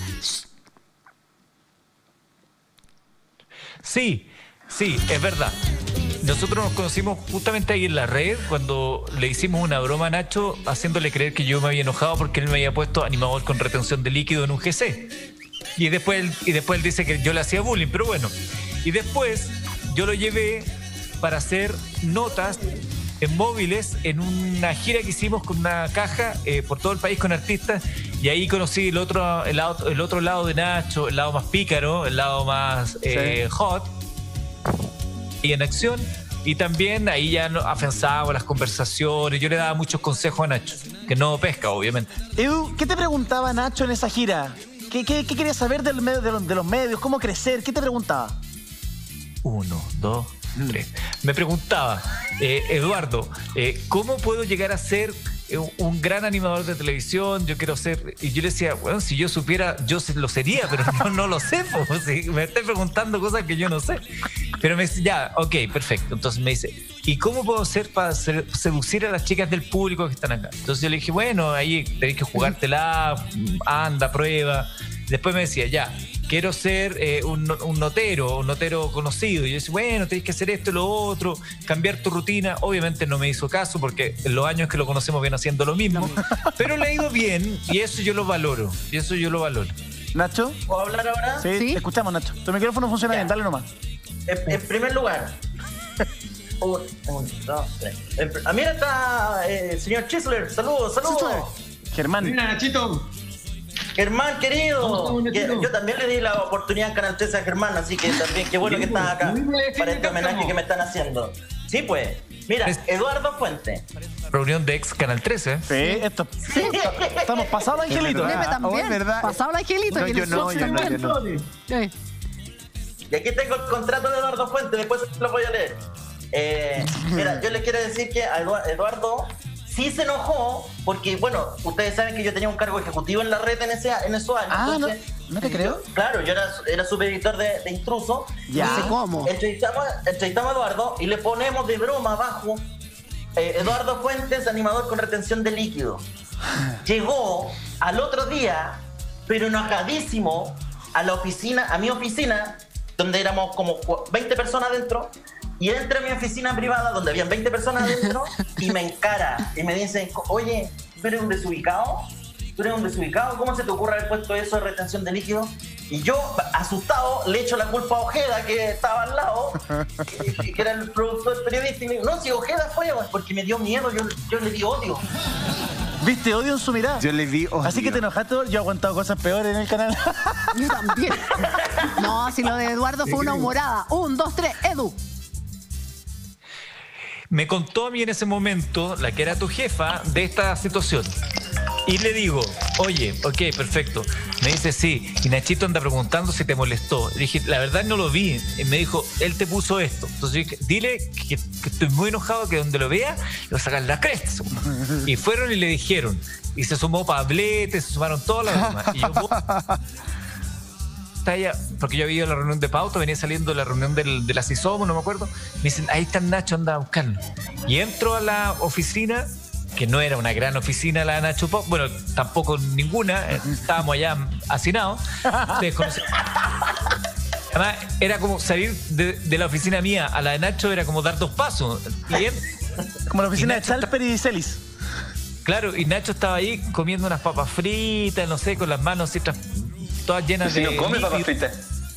Sí, sí, es verdad. Nosotros nos conocimos justamente ahí en la red cuando le hicimos una broma a Nacho haciéndole creer que yo me había enojado porque él me había puesto animador con retención de líquido en un G C. Y después, él, y después él dice que yo le hacía bullying, pero bueno. Y después yo lo llevé para hacer notas en móviles en una gira que hicimos con una caja eh, por todo el país con artistas y ahí conocí el otro, el, lado, el otro lado de Nacho, el lado más pícaro, el lado más eh, sí. hot y en acción, y también ahí ya afianzábamos las conversaciones. Yo le daba muchos consejos a Nacho, que no pesca obviamente. Edu, ¿qué te preguntaba Nacho en esa gira? ¿Qué, qué, qué querías saber del medio, de, los, de los medios? ¿Cómo crecer? ¿Qué te preguntaba? Uno, dos, tres. Me preguntaba, eh, Eduardo, eh, ¿cómo puedo llegar a ser un gran animador de televisión? Yo quiero ser... Y yo le decía, bueno, si yo supiera, yo lo sería, pero no, no lo sé. Pues, si me estoy preguntando cosas que yo no sé. Pero me dice, ya, ok, perfecto. Entonces me dice, ¿y cómo puedo hacer para seducir a las chicas del público que están acá? Entonces yo le dije, bueno, ahí tenés que jugártela, anda, prueba. Después me decía, ya, quiero ser eh, un, un notero, un notero conocido. Y yo decía, bueno, tenés que hacer esto y lo otro, cambiar tu rutina. Obviamente no me hizo caso porque en los años que lo conocemos viene haciendo lo mismo, pero le ha ido bien y eso yo lo valoro, y eso yo lo valoro. ¿Nacho? ¿Puedo hablar ahora? Sí, sí. Te escuchamos, Nacho. Tu micrófono funciona ya. Bien, dale nomás. En, en primer lugar, un, un, dos, tres. En, a mí está el eh, señor Chisler. Saludos, saludos. Germán. Mira, Nachito. Germán, querido. Que, yo también le di la oportunidad en Canal trece a Germán, así que también qué bueno que estás acá para este homenaje que me están haciendo. Sí, pues. Mira, Eduardo Fuente. Reunión de ex Canal trece. Sí, esto. Sí, estamos pasados los angelitos. También. Oh, ¿verdad? Pasado los angelitos. No, yo no, yo no, yo no. Sí. Y aquí tengo el contrato de Eduardo Fuente, después lo voy a leer. Eh, mira, yo les quiero decir que Eduardo sí se enojó porque, bueno, ustedes saben que yo tenía un cargo ejecutivo en la red en, ese, en esos años. Ah, entonces, no, no te creo. Yo, claro, yo era, era subeditor de, de Intruso. Ya. Entonces, ¿cómo? Entrevistamos, entrevistamos a Eduardo y le ponemos de broma abajo eh, Eduardo Fuentes, animador con retención de líquido. Llegó al otro día, pero enojadísimo, a la oficina, a mi oficina, donde éramos como veinte personas adentro, y entra a mi oficina privada, donde habían veinte personas adentro, y me encara, y me dice, oye, ¿tú eres un desubicado? ¿Tú eres un desubicado? ¿Cómo se te ocurre haber puesto eso de retención de líquido? Y yo, asustado, le echo la culpa a Ojeda, que estaba al lado, que, que era el productor periodístico, y le digo, no, si Ojeda fue, porque me dio miedo, yo, yo le di odio. ¿Viste odio en su mirada? Yo le vi odio. Así que te enojaste, yo he aguantado cosas peores en el canal. Yo también. No, si lo de Eduardo fue una humorada. Un, dos, tres, Edu. Me contó a mí en ese momento, la que era tu jefa, de esta situación. Y le digo, oye, ok, perfecto. Me dice, sí. Y Nachito anda preguntando si te molestó. Le dije, la verdad no lo vi. Y me dijo, él te puso esto. Entonces dije, dile que, que estoy muy enojado, que donde lo vea, le voy a sacar la cresta. Y fueron y le dijeron. Y se sumó Pablete, se sumaron todas las demás. Y yo, está ella, porque yo había ido a la reunión de Pauta, venía saliendo de la reunión del, de la CISOMO, no me acuerdo. Me dicen, ahí está Nacho, anda a buscarlo. Y entro a la oficina, que no era una gran oficina la de Nacho Pop, bueno, tampoco ninguna, estábamos allá hacinados. Además, era como salir de, de la oficina mía a la de Nacho, era como dar dos pasos. Y él, como la oficina de Chalper y Celis. Claro, y Nacho estaba ahí comiendo unas papas fritas, no sé, con las manos así, todas llenas si de... no come papas fritas.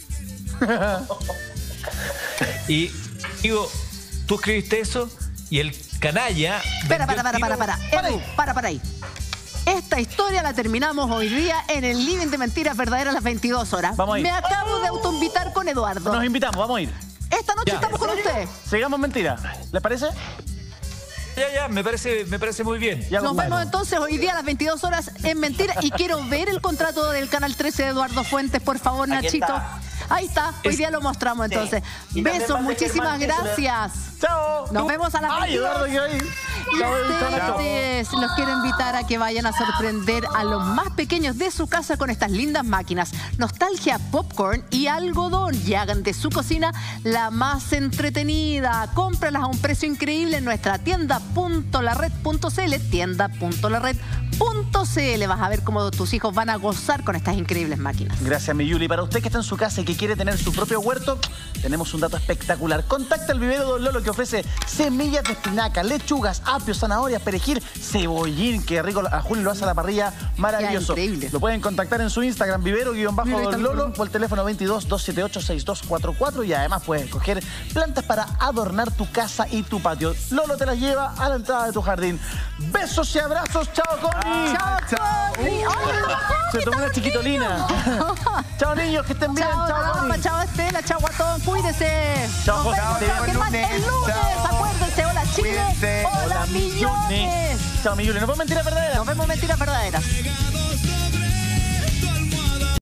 Y digo, ¿tú escribiste eso? Y el canalla... Espera, para, para, para, para. Edu, para, para ahí. Esta historia la terminamos hoy día en el Living de Mentiras Verdaderas a las veintidós horas. Vamos a ir. Me acabo de autoinvitar con Eduardo. Nos invitamos, vamos a ir. Esta noche Ya. estamos con usted. Sigamos mentira. ¿Les parece? Ya, ya, me parece, me parece muy bien. Ya, Nos bueno. vemos entonces hoy día a las veintidós horas en Mentira. Y quiero ver el contrato del Canal trece de Eduardo Fuentes, por favor, Aquí Nachito. está. Ahí está, hoy día lo mostramos Sí. entonces. Y también Besos, va a ser muchísimas Germán Kessler. gracias. ¡Chao! Nos vemos a las ¡Ay, veintidós. Eduardo, quiero ir! Y Chao, chao. ustedes los quiero invitar a que vayan a sorprender a los más pequeños de su casa con estas lindas máquinas. Nostalgia, popcorn y algodón. Y hagan de su cocina la más entretenida. Cómpralas a un precio increíble en nuestra tienda punto la red punto c l, tienda punto la red punto c l. Vas a ver cómo tus hijos van a gozar con estas increíbles máquinas. Gracias, mi Yuli. Para usted que está en su casa y que quiere tener su propio huerto, tenemos un dato espectacular. Contacta al vivero Don Lolo, que ofrece semillas de espinaca, lechugas, apio, zanahorias, perejil, cebollín. Qué rico, a Julio lo hace a la parrilla, maravilloso. Ya, increíble. Lo pueden contactar en su Instagram, vivero-don Lolo, o el teléfono veintidós, doscientos setenta y ocho, sesenta y dos cuarenta y cuatro. Y además puedes escoger plantas para adornar tu casa y tu patio. Lolo te las lleva a la entrada de tu jardín. Besos y abrazos. ¡Chao, Connie! ¡Chao, Connie! ¡Ay, Se tomó una chiquitolina. Chao, niños, que estén bien. Chao, Chao, Rafa, Connie. chao, Estela, chao, Guatón, cuídese. Chao, Nos José. vemos, Te chao, vemos el Germán. lunes. El lunes, Chao. acuérdense, hola Chile, Cuídense. hola millones. Chao, mi Yuli. Nos vemos mentiras verdaderas. Nos vemos Mentiras Verdaderas.